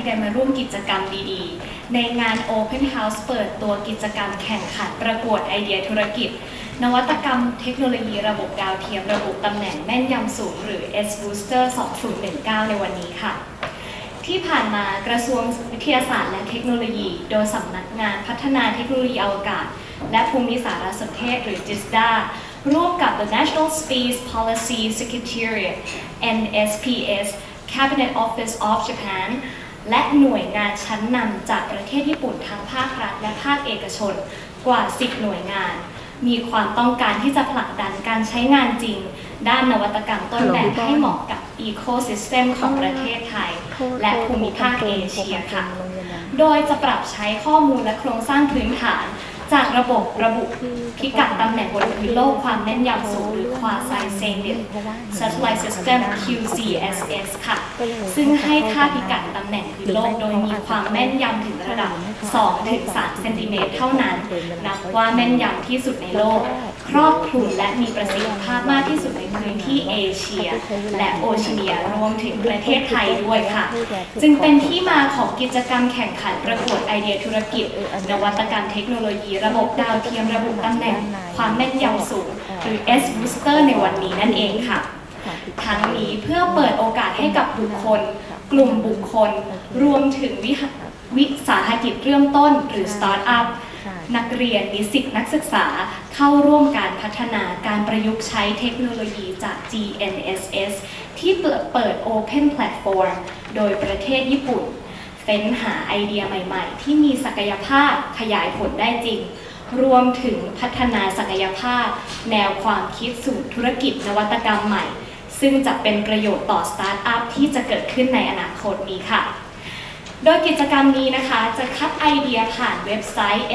กันมาร่วมกิจกรรมดีๆในงาน Open House เปิดตัวกิจกรรมแข่งขันประกวดไอเดียธุรกิจนวัตกรรมเทคโนโลยีระบบดาวเทียมระบุตำแหน่งแม่นยำสูงหรือ S-Booster 2019 ในวันนี้ค่ะที่ผ่านมากระทรวงวิทยาศาสตร์และเทคโนโลยีโดยสำนักงานพัฒนาเทคโนโลยีอวกาศและภูมิสารสนเทศหรือ JISDA ร่วมกับ The National Space Policy Secretariat NSPS Cabinet Office of Japan และหน่วยงานชั้นนำจากประเทศญี่ปุ่นทั้งภาครัฐและภาคเอกชนกว่า 10 หน่วยงานมีความต้องการที่จะผลักดันการใช้งานจริงด้านนวัตกรรมต้นแบบให้เหมาะกับอีโคซิสเต็มของประเทศไทยและภูมิภาคเอเชียค่ะโดยจะปรับใช้ข้อมูลและโครงสร้างพื้นฐานจากระบบพิกัดตำแหน่งบนพื้นโลกความแม่นยำสูงหรือ Quasi-Zenith Satellite System QCSS ค่ะซึ่งให้ค่าพิกัดตำแหน่งพื้นโลกโดยมีความแม่นยำถึงระดับ 2-3 เซนติเมตรเท่านั้นนับว่าแม่นยำที่สุดในโลกครอบคลุมและมีประสิทธิภาพมากที่สุดในพื้นที่เอเชียและโอเชียเนียรวมถึงประเทศไทยด้วยค่ะจึงเป็นที่มาของกิจกรรมแข่งขันประกวดไอเดียธุรกิจนวัตกรรมเทคโนโลยีระบบดาวเทียมระบุตำแหน่งความแม่นยำสูงหรือ S-Booster ในวันนี้นั่นเองค่ะทั้งนี้เพื่อเปิดโอกาสให้กับบุคคลกลุ่มบุคคลรวมถึงวิสาหกิจเริ่มต้นหรือสตาร์ทอัพนักเรียนนิสิตนักศึกษาเข้าร่วมการพัฒนาการประยุกต์ใช้เทคโนโลยีจาก GNSS ที่เปิด Open Platform โดยประเทศญี่ปุ่นเฟ้นหาไอเดียใหม่ๆที่มีศักยภาพขยายผลได้จริงรวมถึงพัฒนาศักยภาพแนวความคิดสู่ธุรกิจนวัตกรรมใหม่ซึ่งจะเป็นประโยชน์ต่อสตาร์ทอัพที่จะเกิดขึ้นในอนาคตนี้ค่ะโดยกิจกรรมนี้นะคะจะคัดไอเดียผ่านเว็บไซต์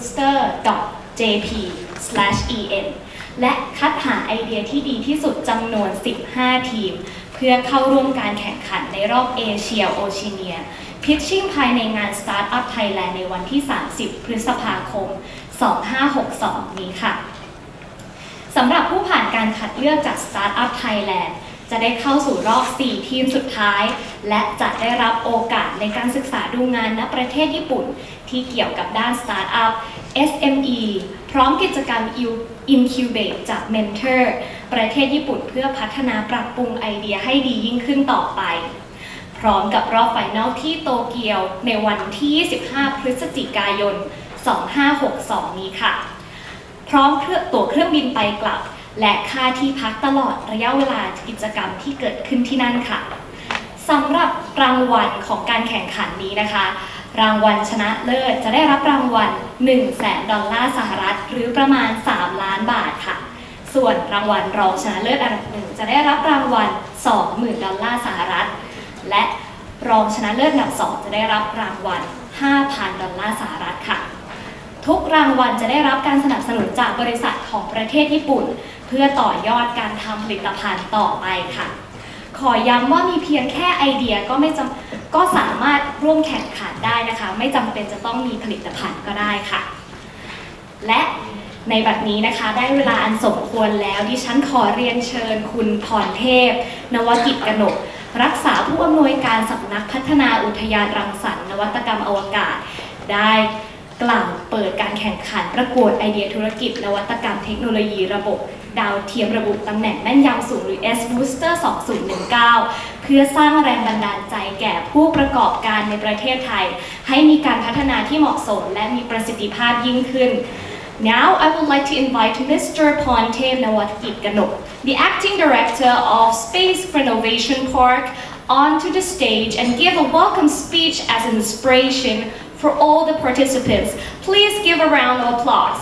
sbooster.jp/en และคัดหาไอเดียที่ดีที่สุดจำนวน 15 ทีมเพื่อเข้าร่วมการแข่งขันในรอบเอเชียโอเชียเนียพิชชิ่งภายในงาน Startup Thailand ในวันที่ 30 พฤษภาคม 2562 นี้ค่ะสำหรับผู้ผ่านการคัดเลือกจาก Startup Thailand จะได้เข้าสู่รอบ 4 ทีมสุดท้ายและจะได้รับโอกาสในการศึกษาดูงานณประเทศญี่ปุ่นที่เกี่ยวกับด้าน Startup SME พร้อมกิจกรรม Incubate จาก Mentor ประเทศญี่ปุ่นเพื่อพัฒนาปรับปรุงไอเดียให้ดียิ่งขึ้นต่อไปพร้อมกับรอบไฟนอลที่โตเกียวในวันที่ 25 พฤศจิกายน 2562 นี้ค่ะพร้อมตั๋วเครื่องบินไปกลับและค่าที่พักตลอดระยะเวลากิจกรรมที่เกิดขึ้นที่นั่นค่ะสำหรับรางวัลของการแข่งขันนี้นะคะรางวัลชนะเลิศจะได้รับรางวัล $100,000 หรือประมาณ 3 ล้านบาทค่ะส่วนรางวัลรองชนะเลิศอันดับหนึ่งจะได้รับรางวัล $20,000 และรองชนะเลิศอันดับ2จะได้รับรางวัล $5,000 ค่ะทุกรางวัลจะได้รับการสนับสนุนจากบริษัทของประเทศญี่ปุ่นเพื่อต่อยอดการทำผลิตภัณฑ์ต่อไปค่ะขอย้ำว่ามีเพียงแค่ไอเดียก็สามารถร่วมแข่งขันได้นะคะไม่จำเป็นจะต้องมีผลิตภัณฑ์ก็ได้ค่ะและในบัดนี้นะคะได้เวลาอันสมควรแล้วดิฉันขอเรียนเชิญคุณพรเทพนวกิจกนกรักษาผู้อำนวยการสำนักพัฒนาอุทยานรังสรรค์นวัตกรรมอวกาศได้กล่าวเปิดการแข่งขันประกวดไอเดียธุรกิจนวัตกรรมเทคโนโลยีระบบดาวเทียมระบุตำแหน่งแม่นยำสูงหรือ S-Booster 2019 เพื่อสร้างแรงบันดาลใจแก่ผู้ประกอบการในประเทศไทยให้มีการพัฒนาที่เหมาะสมและมีประสิทธิภาพยิ่งขึ้น Now I would like to invite Mr. Pontev Nawakit Ganok, the Acting Director of Space Renovation Park, onto the stage and give a welcome speech as an inspiration for all the participants. Please give a round of applause.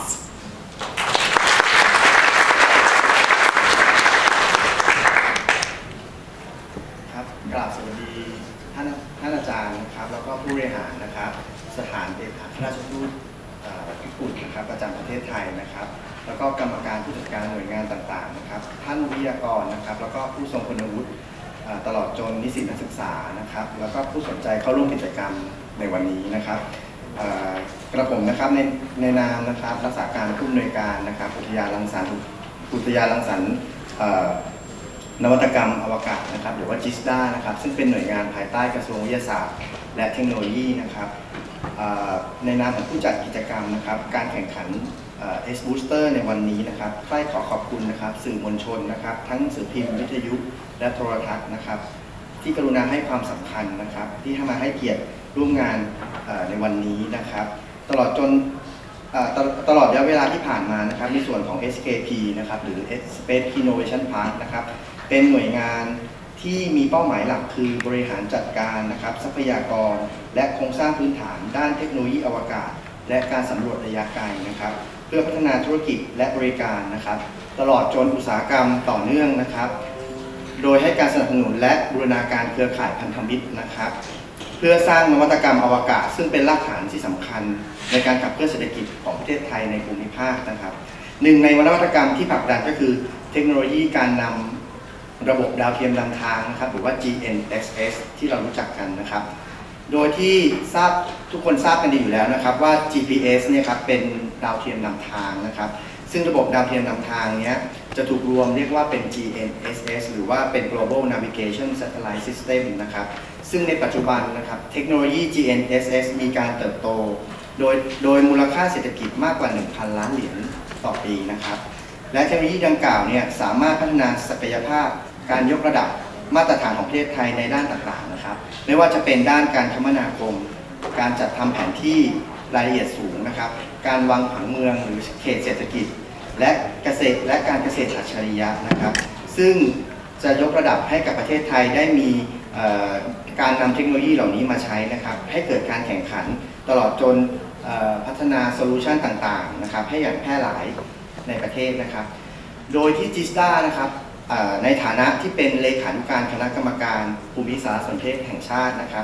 ครับกราบสวัสดีท่านอาจารย์นะครับแล้วก็ผู้บริหารนะครับสถานเอกอัครราชทูตญี่ปุ่นนะครับประจำประเทศไทยนะครับแล้วก็กรรมการผู้จัดการหน่วยงานต่างๆนะครับท่านวิทยากรนะครับแล้วก็ผู้ทรงคุณวุฒิตลอดจนนิสิตนักศึกษานะครับแล้วก็ผู้สนใจเข้าร่วมกิจกรรมในวันนี้นะครับกระผมนะครับในนามนะครับรักษาการผู้อำนวยการนะครับอุทยานรังสรรค์นวัตกรรมอวกาศนะครับหรือว่า JISDA นะครับซึ่งเป็นหน่วยงานภายใต้กระทรวงวิทยาศาสตร์และเทคโนโลยีนะครับในนามของผู้จัดกิจกรรมนะครับการแข่งขันS Booster ในวันนี้นะครับใคร่ขอขอบคุณนะครับสื่อมวลชนนะครับทั้งสื่อพิมพ์วิทยุและโทรทัศน์นะครับที่กรุณาให้ความสำคัญนะครับที่มาให้เกียรติร่วมงานในวันนี้นะครับตลอดระยะเวลาที่ผ่านมานะครับในส่วนของ SKP นะครับหรือ Space Innovation Park นะครับเป็นหน่วยงานที่มีเป้าหมายหลักคือบริหารจัดการนะครับทรัพยากรและโครงสร้างพื้นฐานด้านเทคโนโลยีอวกาศและการสำรวจระยะไกลนะครับเพื่อพัฒนาธุรกิจและบริการนะครับตลอดจนอุตสาหกรรมต่อเนื่องนะครับโดยให้การสนับสนุนและบูรณาการเครือข่ายพันธมิตรนะครับเพื่อสร้างนวัตกรรมอวกาศซึ่งเป็นรากฐานที่สำคัญในการขับเคลื่อนเศรษฐกิจของประเทศไทยในภูมิภาคนะครับหนึ่งในนวัตกรรมที่ผลักดันก็คือเทคโนโลยีการนำระบบดาวเทียมนำทางนะครับหรือว่า GNSS ที่เรารู้จักกันนะครับโดยที่ทุกคนทราบกันดีอยู่แล้วนะครับว่า GPS เนี่ยครับเป็นดาวเทียมนำทางนะครับซึ่งระบบดาวเทียมนำทางนี้จะถูกรวมเรียกว่าเป็น GNSS หรือว่าเป็น Global Navigation Satellite System นะครับซึ่งในปัจจุบันนะครับเทคโนโลยี GNSS มีการเติบโตโดยมูลค่าเศรษฐกิจมากกว่า 1,000 ล้านเหรียญต่อปีนะครับและเทคโนโลยีดังกล่าวเนี่ยสามารถพัฒนาศักยภาพการยกระดับมาตรฐานของประเทศไทยในด้านต่างๆนะครับไม่ว่าจะเป็นด้านการคมนาคมการจัดทำแผนที่รายละเอียดสูงนะครับการวางผังเมืองหรือเขตเศรษฐกิจและเกษตรและการเกษตรอัจฉริยะนะครับซึ่งจะยกระดับให้กับประเทศไทยได้มีการนำเทคโนโลยีเหล่านี้มาใช้นะครับให้เกิดการแข่งขันตลอดจนพัฒนาโซลูชันต่างๆนะครับให้อย่างแพร่หลายในประเทศนะครับโดยที่จิสตานะครับในฐานะที่เป็นเลขานุการคณะกรรมการภูมิสารสนเทศแห่งชาตินะครับ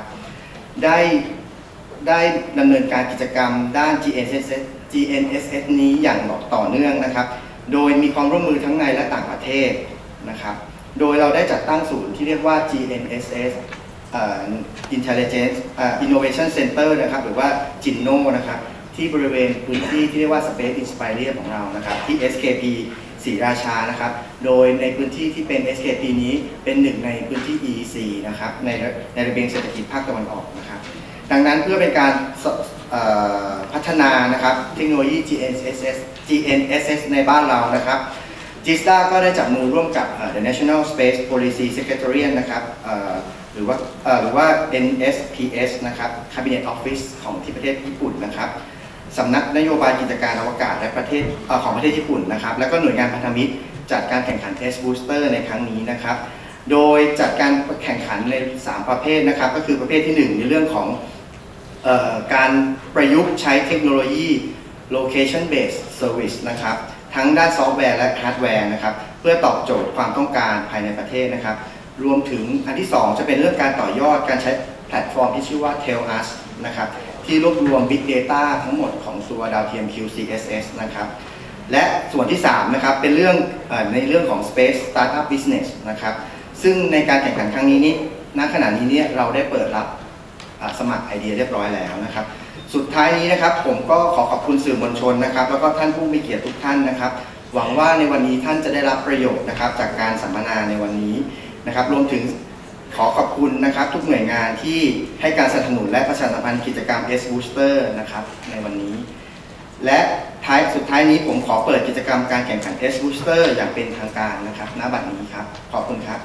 ได้ดำเนินการกิจกรรมด้าน GNSS นี้อย่างต่อเนื่องนะครับโดยมีความร่วมมือทั้งในและต่างประเทศนะครับโดยเราได้จัดตั้งศูนย์ที่เรียกว่า GNSS Intelligence Innovation Center นะครับหรือว่า JINNO นะครับที่บริเวณพื้นที่ที่เรียกว่า Space Inspire ของเรานะครับที่ SKP ศรีราชานะครับโดยในพื้นที่ที่เป็น SKP นี้เป็นหนึ่งในพื้นที่ EEC นะครับในระเบียงเศรษฐกิจภาคตะวันออกนะครับดังนั้นเพื่อเป็นการพัฒนานะครับเทคโนโลยี GNSS ในบ้านเรานะครับจิสตาก็ได้จับมือร่วมกับ The National Space Policy Secretariat นะครับหรือว่า NSPS นะครับ Cabinet Office ของที่ประเทศญี่ปุ่นนะครับสำนักนโยบายกิจการอวกาศและของประเทศญี่ปุ่นนะครับแล้วก็หน่วยงานพันธมิตรจัดการแข่งขัน S Booster ในครั้งนี้นะครับโดยจัดการแข่งขันใน3ประเภทนะครับก็คือประเภทที่1ในเรื่องของการประยุกต์ใช้เทคโนโลยี Location Based Service นะครับทั้งด้านซอฟต์แวร์และฮาร์ดแวร์นะครับเพื่อตอบโจทย์ความต้องการภายในประเทศนะครับรวมถึงอันที่2จะเป็นเรื่องการต่อยอดการใช้แพลตฟอร์มที่ชื่อว่า Tell Us นะครับที่รวบรวม Big Data ทั้งหมดของตัวดาวเทียม QCSS นะครับและส่วนที่3นะครับเป็นในเรื่องของ Space Startup Business นะครับซึ่งในการแข่งขันครั้งนี้ณขณะนี้เนี่ยเราได้เปิดรับสมัครไอเดียเรียบร้อยแล้วนะครับสุดท้ายนี้นะครับผมก็ขอขอบคุณสื่อมวลชนนะครับแล้วก็ท่านผู้มีเกียรติทุกท่านนะครับหวังว่าในวันนี้ท่านจะได้รับประโยชน์นะครับจากการสัมมนาในวันนี้นะครับรวมถึงขอขอบคุณนะครับทุกหน่วยงานที่ให้การสนับสนุนและประชาสัมพันธ์กิจกรรม S Booster นะครับในวันนี้และสุดท้ายนี้ผมขอเปิดกิจกรรมการแข่งขัน S Booster อย่างเป็นทางการนะครับณบัดนี้ครับขอบคุณครับ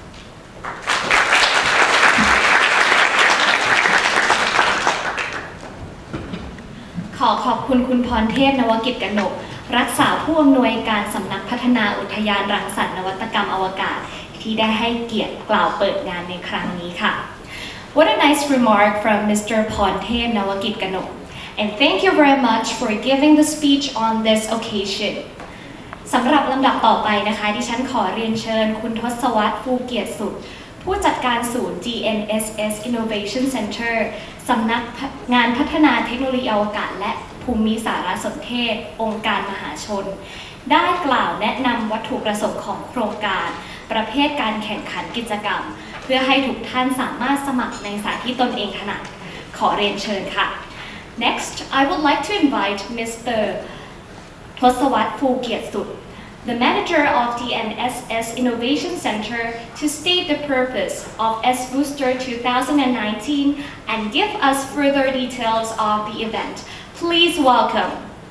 ขอขอบคุณคุณพรเทพนวกิจกนกรักษาผู้อำนวยการสำนักพัฒนาอุทยานรังสรรค์นวัตกรรมอวกาศที่ได้ให้เกียรติกล่าวเปิดงานในครั้งนี้ค่ะ What a nice remark from Mr. Pontep Nawakit Ganok and thank you very much for giving the speech on this occasion สำหรับลำดับต่อไปนะคะดิฉันขอเรียนเชิญคุณทศวรรษ ฟูเกียรติสุดผู้จัดการศูนย์ GNSS Innovation Center สำนักงานพัฒนาเทคโนโลยีอวกาศและภูมิสารสนเทศองค์การมหาชนได้กล่าวแนะนำวัตถุประสงค์ของโครงการประเภทการแข่งขันกิจกรรมเพื่อให้ทุกท่านสามารถสมัครในสายที่ตนเองถนัดขอเรียนเชิญค่ะ Next I would like to invite Mr. ทศวรรษ ฟูเกียรติสุด the manager of the NSS Innovation Center, to state the purpose of S-Booster 2019 and give us further details of the event. Please welcome.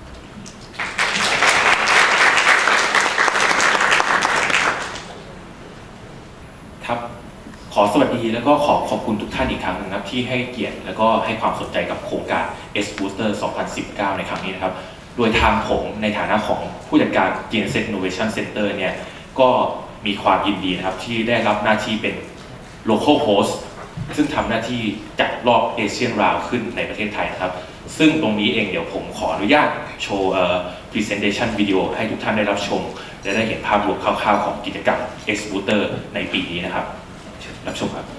ครับขอสวัสดีแล้วก็ขอบคุณทุกท่านอีกครั้งนึงครับที่ให้เกียรติแล้วก็ให้ความสนใจกับโครงการ S-Booster 2019 ในครั้งนี้นะครับโดยทางผมในฐานะของผู้จัดการ GNSS Innovation Center เนี่ยก็มีความยินดีนะครับที่ได้รับหน้าที่เป็น local host ซึ่งทำหน้าที่จัดรอบ Asian Round ขึ้นในประเทศไทยนะครับซึ่งตรงนี้เองเดี๋ยวผมขออนุญาตโชว์presentation วิดีโอให้ทุกท่านได้รับชมและได้เห็นภาพรวมคร่าวๆของกิจกรรม S-Booster ในปีนี้นะครับรับชมครับ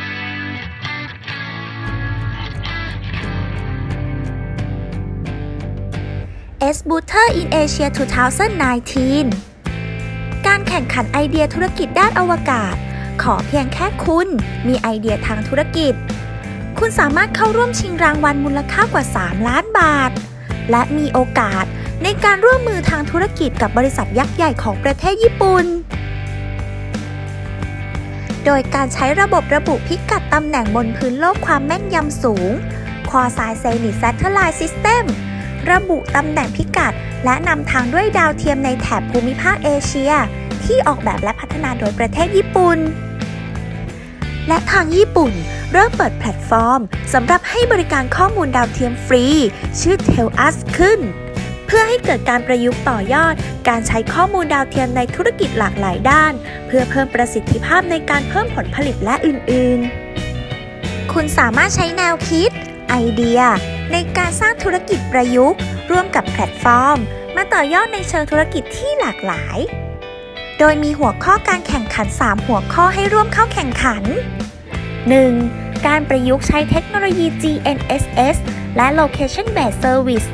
S-Booster in Asia 2019 การแข่งขันไอเดียธุรกิจด้านอวกาศขอเพียงแค่คุณมีไอเดียทางธุรกิจคุณสามารถเข้าร่วมชิงรางวัลมูลค่ากว่า3 ล้านบาทและมีโอกาสในการร่วมมือทางธุรกิจกับบริษัทยักษ์ใหญ่ของประเทศญี่ปุ่นโดยการใช้ระบบระบุพิกัดตำแหน่งบนพื้นโลกความแม่นยำสูง Quasi-Zenith Satellite System ระบุตำแหน่งพิกัดและนำทางด้วยดาวเทียมในแถบภูมิภาคเอเชียที่ออกแบบและพัฒนาโดยประเทศญี่ปุ่นและทางญี่ปุ่นเริ่มเปิดแพลตฟอร์มสำหรับให้บริการข้อมูลดาวเทียมฟรีชื่อ TELUS ขึ้นเพื่อให้เกิดการประยุกต์ต่อยอดการใช้ข้อมูลดาวเทียมในธุรกิจหลากหลายด้านเพื่อเพิ่มประสิทธิภาพในการเพิ่มผลผลิตและอื่นๆคุณสามารถใช้แนวคิดไอเดียในการสร้างธุรกิจประยุกต์ร่วมกับแพลตฟอร์มมาต่อยอดในเชิงธุรกิจที่หลากหลายโดยมีหัวข้อการแข่งขัน3หัวข้อให้ร่วมเข้าแข่งขัน 1. การประยุกต์ใช้เทคโนโลยี GNSS และ Location Based Service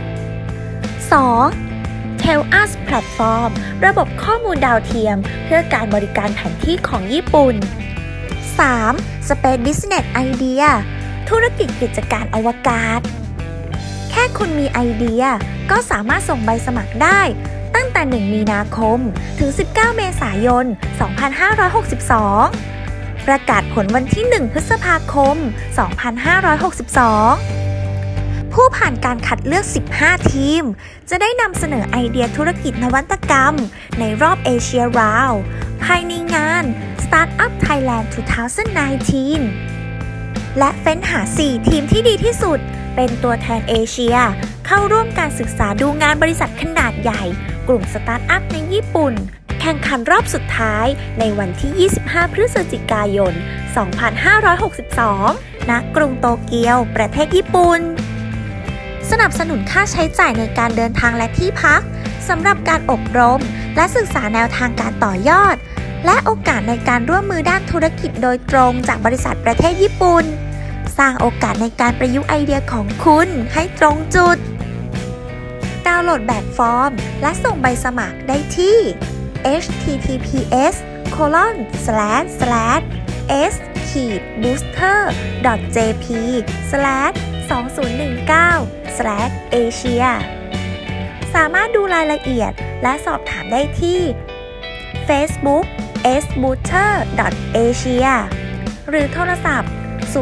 2. TELUS Platform ระบบข้อมูลดาวเทียมเพื่อการบริการแผนที่ของญี่ปุ่น 3. Space Business Idea ธุรกิจกิจการอวกาศแค่คุณมีไอเดียก็สามารถส่งใบสมัครได้ตั้งแต่ 1 มีนาคม ถึง 19 เมษายน 2562 ประกาศผลวันที่ 1 พฤษภาคม 2562 ผู้ผ่านการคัดเลือก 15 ทีม จะได้นำเสนอไอเดียธุรกิจนวัตกรรมในรอบ Asia Round ภายในงาน Startup Thailand 2019 และเฟ้นหา 4 ทีมที่ดีที่สุดเป็นตัวแทนเอเชียเข้าร่วมการศึกษาดูงานบริษัทขนาดใหญ่กลุ่มสตาร์ทอัพในญี่ปุ่นแข่งขันรอบสุดท้ายในวันที่ 25 พฤศจิกายน 2562 ณ กรุงโตเกียวประเทศญี่ปุ่นสนับสนุนค่าใช้จ่ายในการเดินทางและที่พักสำหรับการอบรมและศึกษาแนวทางการต่อยอดและโอกาสในการร่วมมือด้านธุรกิจโดยตรงจากบริษัทประเทศญี่ปุ่นสร้างโอกาสในการประยุกต์ไอเดียของคุณให้ตรงจุดดาวน์โหลดแบบฟอร์มและส่งใบสมัครได้ที่ https://s-booster.jp/2019/asia สามารถดูรายละเอียดและสอบถามได้ที่ Facebook s-booster.asia หรือโทรศัพท์099-049-0009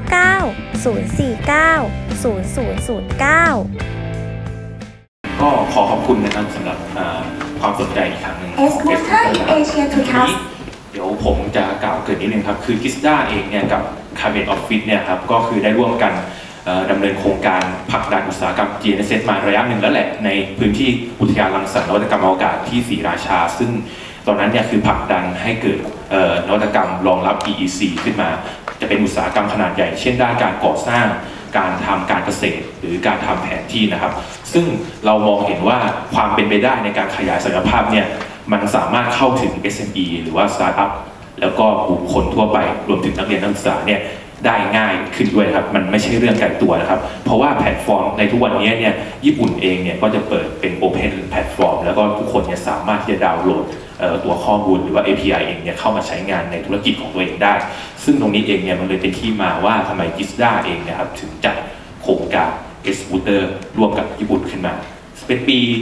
ก็ขอขอบคุณนะครับสำหรับความสนใจอีกครั้งหนึ่ง S-Booster in Asia 2019 เดี๋ยวผมจะกล่าวเกริ่นนิดนึงครับคือกิสด้าเองเนี่ยกับ Carbon Office เนี่ยครับก็คือได้ร่วมกันดำเนินโครงการผลักดันอุตสาหกรรม GNSS มาระยะหนึ่งแล้วแหละในพื้นที่อุทยานรังสรรค์นวัตกรรมอวกาศที่ศรีราชาซึ่งตอนนั้นเนี่ยคือผลักดันให้เกิดนวัตกรรมรองรับ EEC ขึ้นมาจะเป็นอุตสาหกรรมขนาดใหญ่เช่นด้านการก่อสร้างการทำการเกษตรหรือการทำแผนที่นะครับซึ่งเรามองเห็นว่าความเป็นไปได้ในการขยายศักยภาพเนี่ยมันสามารถเข้าถึง SME หรือว่า Startup แล้วก็บุคคลทั่วไปรวมถึงนักเรียนนักศึกษาเนี่ยได้ง่ายขึ้นด้วยครับมันไม่ใช่เรื่องไกลตัวนะครับเพราะว่าแพลตฟอร์มในทุกวันนี้เนี่ยญี่ปุ่นเองเนี่ยก็จะเปิดเป็น Open Platform แล้วก็ทุกคนเนี่ยสามารถที่จะดาวน์โหลดตัวข้อมูลหรือว่า API เองเนี่ยเข้ามาใช้งานในธุรกิจของตัวเองได้ซึ่งตรงนี้เองเนี่ยมันเลยเป็นที่มาว่าทำไมกิสด้าเองนะครับถึงจัดโครงการ S-Booster ร่วมกับญี่ปุ่นขึ้นมาเป็นปี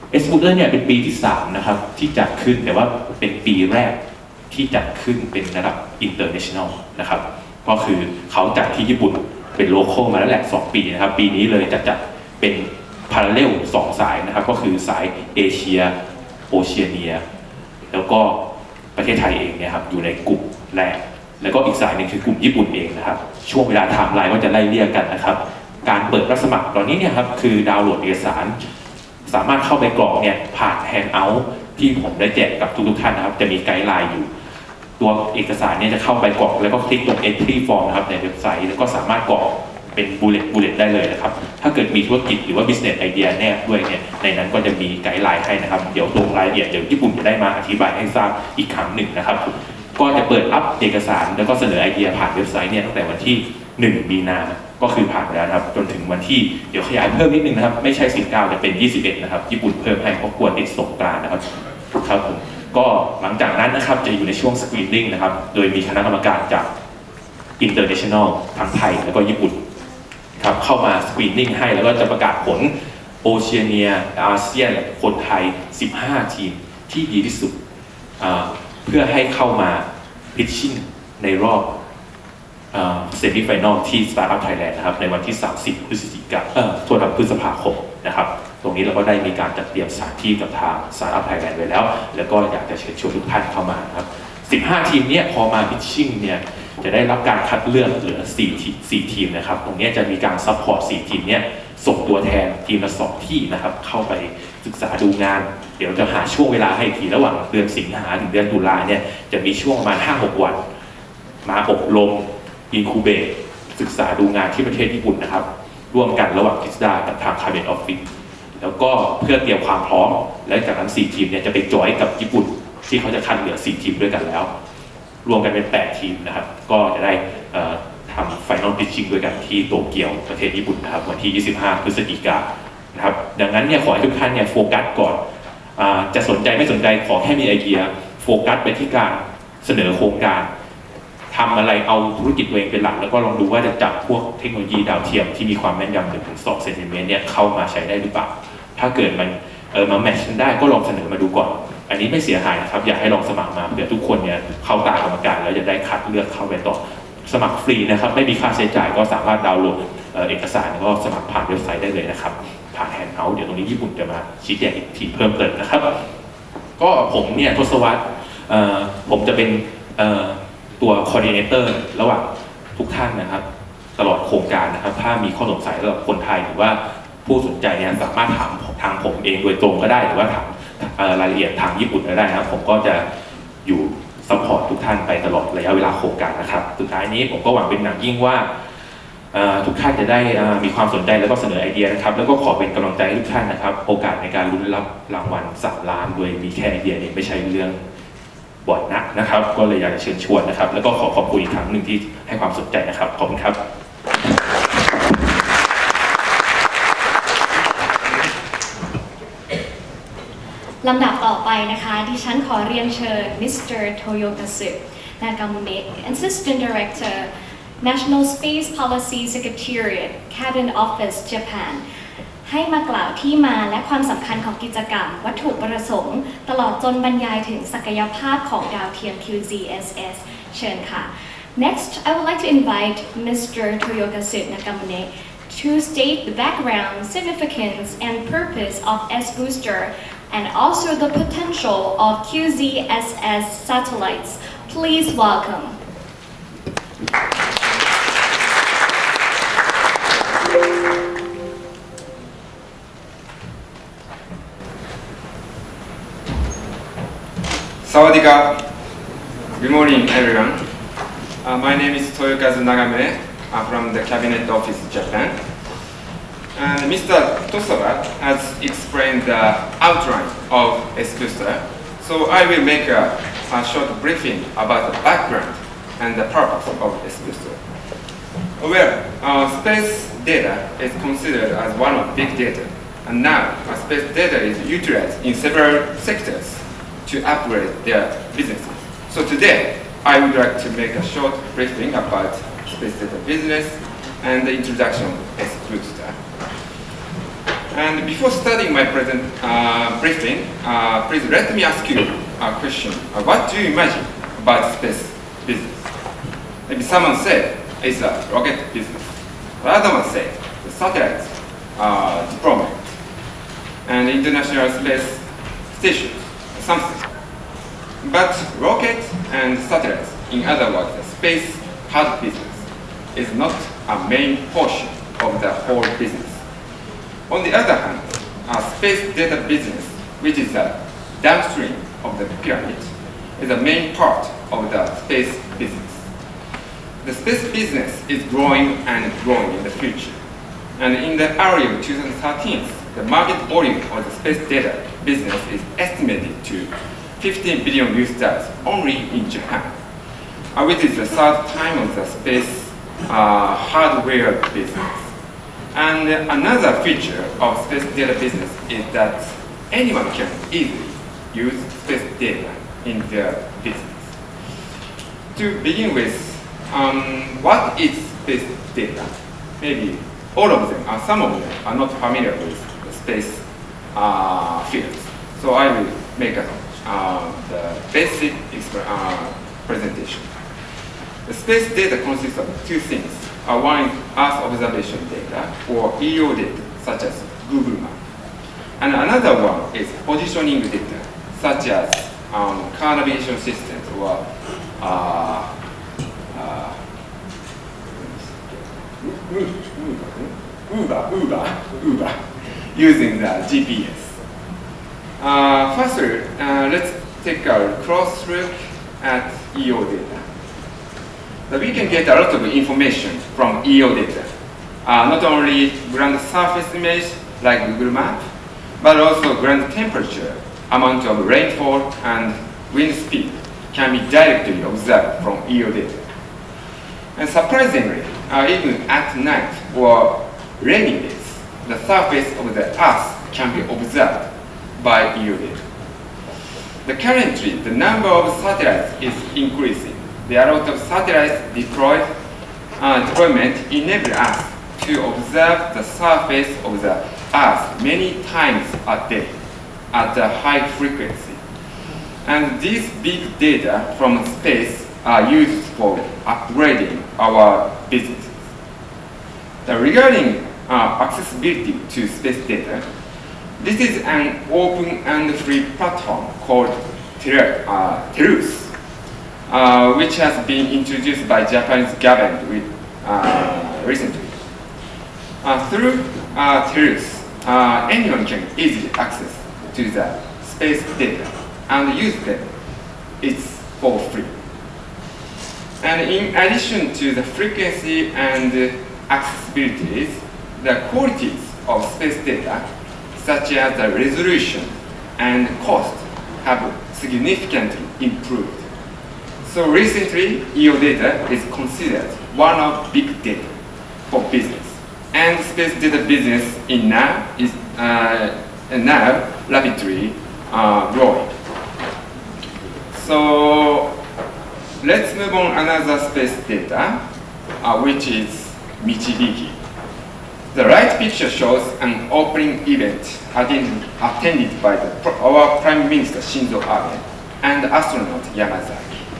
S-Booster เนี่ยเป็นปีที่3นะครับที่จัดขึ้นแต่ว่าเป็นปีแรกที่จัดขึ้นเป็นระดับ international นะครับก็คือเขาจัดที่ญี่ปุ่นเป็นโลคอลมาแล้วแหละ2ปีนะครับปีนี้เลยจะจัดเป็นพาราเรล2สายนะครับก็คือสายเอเชียโอเชียเนียแล้วก็ประเทศไทยเองเนี่ยครับอยู่ในกลุ่มแรกแล้วก็อีกสายหนึ่งคือกลุ่มญี่ปุ่นเองนะครับช่วงเวลาไทม์ไลน์ก็จะไล่เรียกกันนะครับการเปิดรับสมัครตอนนี้เนี่ยครับคือดาวน์โหลดเอกสารสามารถเข้าไปกรอกเนี่ยผ่านแฮงเอาท์ที่ผมได้แจกกับทุกท่านนะครับจะมีไกด์ไลน์อยู่ตัวเอกสารเนี่ยจะเข้าไปกรอกแล้วก็คลิกตรง entry form นะครับในเว็บไซต์แล้วก็สามารถกรอกเป็นบูเลตได้เลยนะครับถ้าเกิดมีธุรกิจหรือว่า business idea แนบด้วยเนี่ยในนั้นก็จะมีไกด์ไลน์ให้นะครับเดี๋ยวลงรายละเอียดเดี๋ยวญี่ปุ่นจะได้มาอธิบายให้ทราบอีกครั้งหนึ่งนะครับก็จะเปิดรับเอกสารแล้วก็เสนอไอเดียผ่านเว็บไซต์เนี่ยตั้งแต่วันที่1 มีนาก็คือผ่านไปแล้วครับจนถึงวันที่เดี๋ยวขยายเพิ่มนิดนึงนะครับไม่ใช่19จะเป็น21นะครับญี่ปุ่นเพิ่มให้เพราะกลัวติดสงกรานต์นะครับครับผมก็หลังจากนั้นนะครับจะอยู่ในช่วงสกรีนนิ่งนะครับโดยมีคณะกรรมการจาก international ทั้งไทยแล้วก็ญี่ปุ่นครับเข้ามาสกรีนนิ่งให้แล้วก็จะประกาศผลโอเชียเนียอาเซียนคนไทย15ทีมที่ดีที่สุดเพื่อให้เข้ามาพิชชิ่งในรอบเซมิไฟนอลที่ Startup Thailand นะครับในวันที่30 พฤษภาคมนะครับตรงนี้เราก็ได้มีการจัดเตรียมสถานที่กับทาง Startup Thailand ไว้แล้วแล้วก็อยากจะเชิญชวนทุกท่านเข้ามาครับ15ทีมนี้พอมาพิชชิ่งเนี่ยจะได้รับการคัดเลือกเหลือ4ทีมนะครับตรงนี้จะมีการซัพพอร์ต4ทีมนี้ส่งตัวแทนทีมละ2ที่นะครับเข้าไปศึกษาดูงานเดี๋ยวจะหาช่วงเวลาให้ทีระหว่างเดือนสิงหาถึงเดือนตุลาเนี่ยจะมีช่วงประมาณ 5-6 วันมาอบรมอินคูเบตศึกษาดูงานที่ประเทศญี่ปุ่นนะครับร่วมกันระหว่างคิสดากับทางคาเบนออฟฟิศแล้วก็เพื่อเตรียมความพร้อมและจากนั้น4ทีมเนี่ยจะไปจอยกับญี่ปุ่นที่เขาจะคัดเหลือ4ทีมด้วยกันแล้วรวมกันเป็น8ทีมนะครับก็จะได้ทำ Final Pitching ด้วยกันที่โตเกียวประเทศญี่ปุ่นนะครับวันที่25 พฤศจิกายนนะครับดังนั้นเนี่ยขอให้ทุกท่านเนี่ยโฟกัสก่อนจะสนใจไม่สนใจขอแค่มีไอเดียโฟกัสไปที่การเสนอโครงการทำอะไรเอาธุรกิจตัวเองเป็นหลักแล้วก็ลองดูว่าจะจับพวกเทคโนโลยีดาวเทียมที่มีความแม่นยำ1-2 เซนติเมตรเนี่ยเข้ามาใช้ได้หรือเปล่าถ้าเกิดมันมาแมทช์กันได้ก็ลองเสนอมาดูก่อนอันนี้ไม่เสียหายนะครับอยากให้ลองสมัครมาเผื่อทุกคนเนี่ยเข้าตากรรมการแล้วจะได้คัดเลือกเข้าไปต่อสมัครฟรีนะครับไม่มีค่าใช้จ่ายก็สามารถดาวน์โหลดเอกสารแล้วก็สมัครผ่านเว็บไซต์ได้เลยนะครับผ่านแฮนด์เอาท์เดี๋ยวตรงนี้ญี่ปุ่นจะมาชี้แจงอีกทีเพิ่มเติมนะครับก็ผมเนี่ยทศวรรษผมจะเป็นตัวคอร์ดิเนเตอร์ระหว่างทุกท่านนะครับตลอดโครงการนะครับถ้ามีข้อสงสัยสำหรับคนไทยหรือว่าผู้สนใจเนี่ยสามารถถามทางผมเองโดยตรงก็ได้หรือว่าถามรายละเอียดทางญี่ปุ่นก็ได้นะครับผมก็จะอยู่ซัพพอร์ตทุกท่านไปตลอดระยะเวลาโครงการนะครับสุดท้ายนี้ผมก็หวังเป็นอย่างยิ่งว่าทุกท่านจะได้มีความสนใจแล้วก็เสนอไอเดียนะครับแล้วก็ขอเป็นกำลังใจให้ทุกท่านนะครับโอกาสในการลุ้นรับรางวัล3 ล้านโดยมีแค่ไอเดียนี้ไม่ใช่เรื่องบ่อยนักนะครับก็เลยอยากจะเชิญชวนนะครับแล้วก็ขอขอบคุณอีกครั้งหนึ่งที่ให้ความสนใจนะครับขอบคุณครับลำดับต่อไปนะคะดิฉันขอเรียนเชิญ Mr. Toyokazu Nagamune Assistant Director National Space Policy Secretariat Cabinet Office Japan ให้มากล่าวที่มาและความสำคัญของกิจกรรมวัตถุประสงค์ตลอดจนบรรยายถึงศักยภาพของดาวเทียม QZSS เชิญค่ะ Next I would like to invite Mr. Toyokazu Nagamune to state the background, significance and purpose of S-Booster and also the potential of QZSS satellites. Please welcome. Sawadika. Good morning, everyone. My name is Toyokazu Nagamune. I'm from the Cabinet Office, Japan. And Mr. Tosawa has explained the outline of S-Booster, so I will make a short briefing about the background and the purpose of S-Booster. Well, space data is considered as one of big data, and now space data is utilized in several sectors to upgrade their businesses. So today, I would like to make a short briefing about space data business and the introduction of S-Booster. And before starting my briefing, please let me ask you a question. What do you imagine about space business? Maybe someone said it's a rocket business. The other one said the satellite deployment and international space station, something. But rocket and satellites, in other words, the space hard business, is not a main portion of the whole business. On the other hand, space data business, which is the downstream of the pyramid, is the main part of the space business. The space business is growing and growing in the future. And in the early 2013, the market volume of the space data business is estimated to $15 billion only in Japan, which is the third time of the space hardware business. And another feature of space data business is that anyone can easily use space data in their business. To begin with, what is space data? Maybe all of them, some of them are not familiar with the space fields. So I will make the basic presentation. The space data consists of two things. One is Earth observation data, or EO data, such as Google Map. And another one is positioning data, such as car navigation systems or Uber, using the GPS. First, let's take a close look at EO data. So we can get a lot of information from EO data. Not only ground surface image like Google Map, but also ground temperature, amount of rainfall, and wind speed can be directly observed from EO data. And surprisingly, even at night or rainy days, the surface of the Earth can be observed by EO data. Currently, the number of satellites is increasing. There are a lot of satellites deployment enable us to observe the surface of the Earth many times a day at a high frequency. And these big data from space are used for upgrading our businesses. Regarding accessibility to space data, this is an open and free platform called Terus, which has been introduced by Japanese government recently. Through Terus, anyone can easily access to the space data and use them. It's for free. And in addition to the frequency and accessibilities, the qualities of space data, such as the resolution and cost, have significantly improved. So recently, EO data is considered one of big data for business, and space data business is now rapidly growing. So let's move on another space data, which is Michibiki. The right picture shows an opening event attended by our Prime Minister Shinzo Abe and astronaut Yamazaki.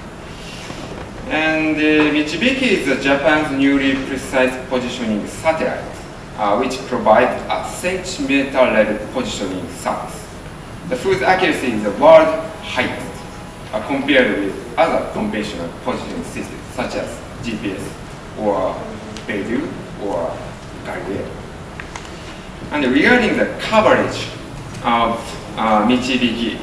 And Michibiki is Japan's newly precise positioning satellite, which provides a centimeter level positioning service. The whose accuracy is the world highest compared with other conventional positioning systems such as GPS or Beidou or Galileo. And regarding the coverage of Michibiki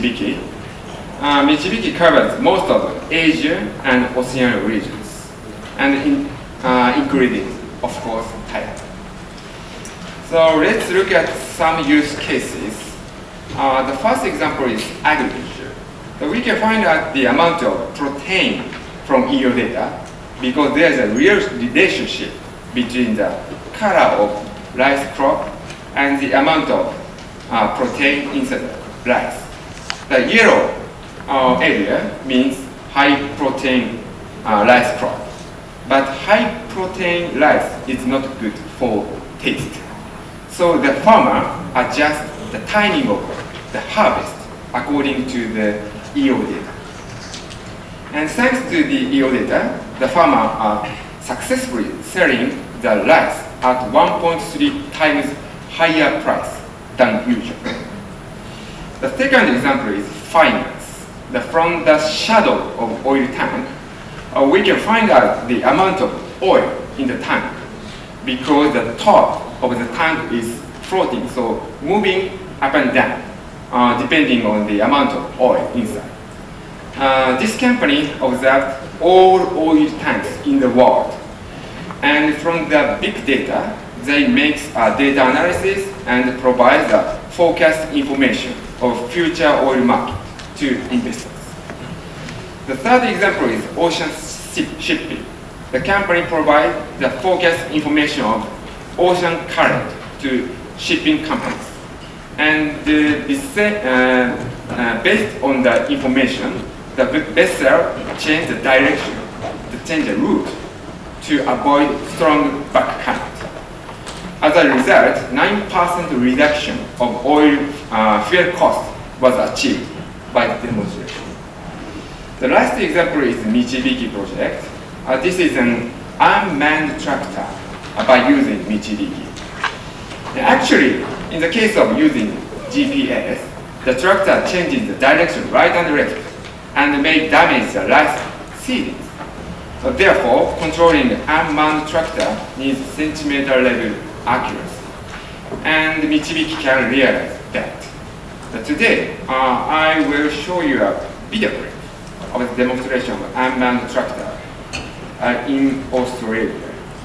covers most of Asia and Oceania regions, and including, of course, Thailand. So let's look at some use cases. The first example is agriculture. So we can find out the amount of protein from EO data because there is a real relationship between the color of rice crop and the amount of protein inside the rice. The yellow area means high protein rice crop, but high protein rice is not good for taste. So the farmer adjusts the timing of the harvest according to the EO data. And thanks to the EO data, the farmer are successfully selling the rice at 1.3 times higher price than usual. The second example is finance. From the shadow of oil tank, we can find out the amount of oil in the tank because the top of the tank is floating, so moving up and down depending on the amount of oil inside. This company observed all oil tanks in the world, and from the big data, they make data analysis and provide the forecast information of future oil market to investors. The third example is ocean shipping. The company provides the forecast information of ocean current to shipping companies, and based on the information, the vessel change the direction, change the route to avoid strong back current. As a result, 9% reduction of oil fuel cost was achieved by the demonstration. The last example is the Michibiki project. This is an unmanned tractor by using Michibiki. Actually, in the case of using GPS, the tractor changes the direction right and left and may damage the rice seedlings. So therefore, controlling the unmanned tractor needs centimeter level accuracy. And Michibiki can realize that. But today, I will show you a video clip of the demonstration of unmanned tractor in Australia.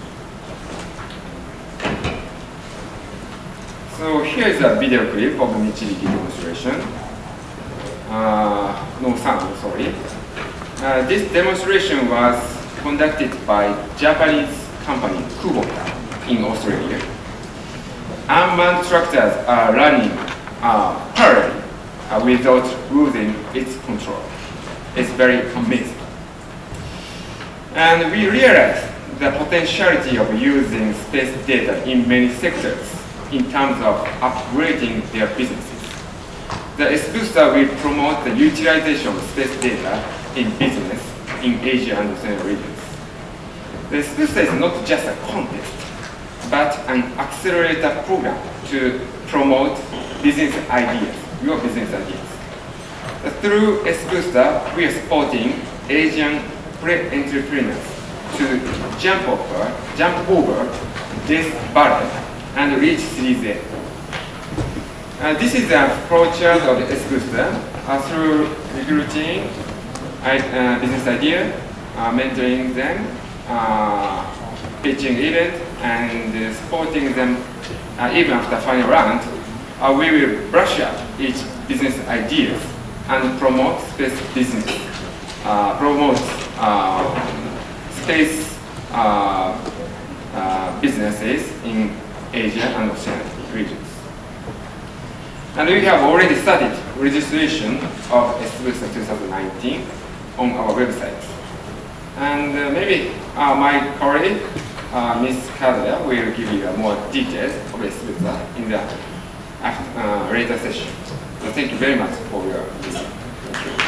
So here is a video clip of the Michibiki demonstration. No sound, sorry. This demonstration was conducted by Japanese company Kubota in Australia. Unmanned tractors are running parallel without losing its control. It's very amazing. And we realized the potentiality of using space data in many sectors in terms of upgrading their businesses. The S-Booster will promote the utilization of space data in business in Asia and Oceania regions. The S-Booster is not just a contest, but an accelerator program to promote business ideas, your business ideas. Through S-Booster, we are supporting Asian pre-entrepreneurs to jump over this barrier and reach Series A. This is the flowchart of the S-Booster through recruiting business idea, mentoring them, pitching event, and supporting them even after final round. We will brush up each business ideas and promote space business, space businesses in Asia and Oceania regions. And we have already started registration of S-Booster 2019 on our website. And maybe my colleague, Ms. Kadra, will give you more details of S-Booster in the later session. So thank you very much for your listening. Thank you.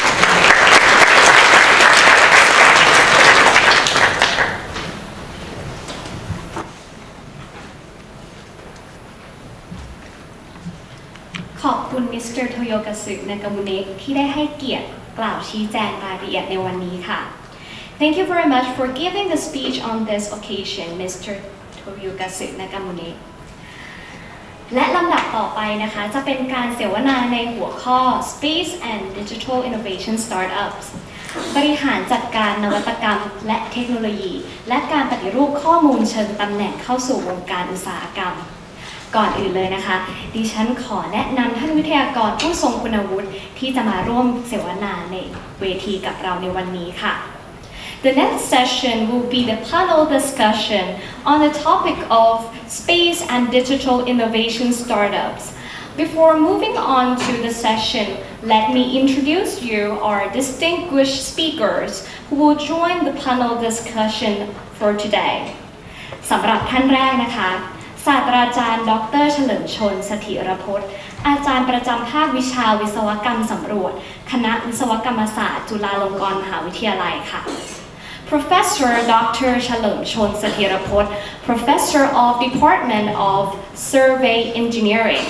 ขอบคุณมิสเตอร์โทโยกะสึนากามุเนะที่ได้ให้เกียรติกล่าวชี้แจงรายละเอียดในวันนี้ค่ะ Thank you very much for giving the speech on this occasion, Mr. Toyokazu Nagamune. และลำดับต่อไปนะคะจะเป็นการเสวนาในหัวข้อ Space and Digital Innovation Startups บริหารจัดการนวัตกรรมและเทคโนโลยีและการปฏิรูปข้อมูลเชิงตำแหน่งเข้าสู่วงการอุตสาหกรรมก่อนอื่นเลยนะคะดิฉันขอแนะนำท่านวิทยากรผู้ทรงคุณวุฒิที่จะมาร่วมเสวนาในเวทีกับเราในวันนี้ค่ะ The next session will be the panel discussion on the topic of space and digital innovation startups. Before moving on to the session, let me introduce you our distinguished speakers who will join the panel discussion for today. สำหรับท่านแรกนะคะศาสตราจารย์ดร.เฉลิมชล เสถียรพจน์อาจารย์ประจำภาควิชาวิศวกรรมสำรวจคณะวิศวกรรมศาสตร์จุฬาลงกรณ์มหาวิทยาลัยค่ะ Professor Dr. เฉลิมชลเสถียรพจน์ Professor of Department of Survey Engineering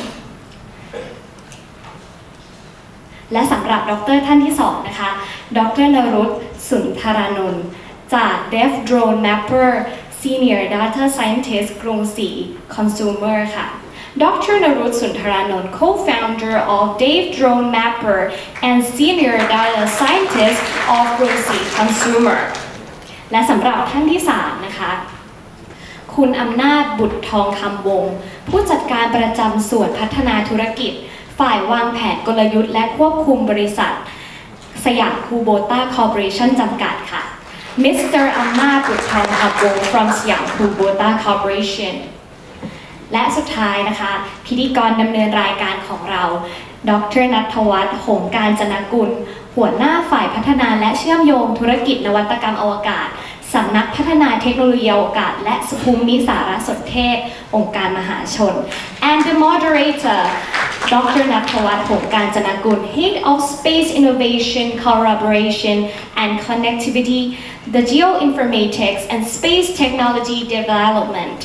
และสำหรับดรท่านที่2นะคะ ดรนรุตสุนทรานนท์จาก Dev Drone Mapper Senior Data Scientist กรุงศรี Consumer ค่ะ Dr. Narut Suntharanon, co-founder of Dave Drone Mapper and Senior Data Scientist of Grunsi Consumer และสำหรับท่านที่3นะคะคุณอำนาจบุตรทองคำวงศ์ผู้จัดการประจำส่วนพัฒนาธุรกิจฝ่ายวางแผนกลยุทธ์และควบคุมบริษัทสยามคูโบต้าคอร์ปอเรชั่นจำกัดค่ะ Mr. อำนาจบุตรทองคำวงศ์ from สยามคูโบต้าคอร์ปอเรชั่นและสุดท้ายนะคะพิธีกรดำเนินรายการของเราดร.ณัฐวัฒน์ หงส์กาญจนกุลหัวหน้าฝ่ายพัฒนาและเชื่อมโยงธุรกิจนวัตกรรมอวกาศสำนักพัฒนาเทคโนโลยีอวกาศและภูมิสารสนเทศองค์การมหาชน and the moderator ดร.ณัฐวัฒน์ หงส์กาญจนกุล Head of Space Innovation Collaboration and Connectivity the Geoinformatics and Space Technology Development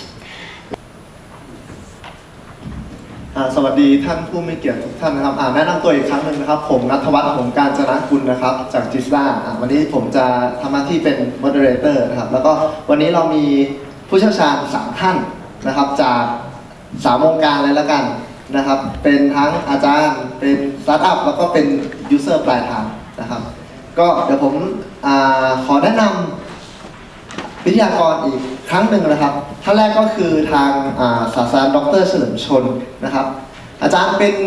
สวัสดีท่านผู้มีเกียรติทุกท่านนะครับแนะนำตัวอีกครั้งหนึ่งนะครับผมณัฐวัฒน์ หงส์กาญจนกุลนะครับจากจิสด้าวันนี้ผมจะทำหน้าที่เป็น moderator นะครับแล้วก็วันนี้เรามีผู้เชี่ยวชาญ3ท่านนะครับจาก3วงการเลยแล้วกันนะครับเป็นทั้งอาจารย์เป็นสตาร์ทอัพแล้วก็เป็น user ปลายทางนะครับก็เดี๋ยวผมขอแนะนำวิทยากรอีกครั้งหนึ่งนะครับท่านแรกก็คือทางศาสตราจารย์ดร.เฉลิมชลนะครับอาจารย์เป็น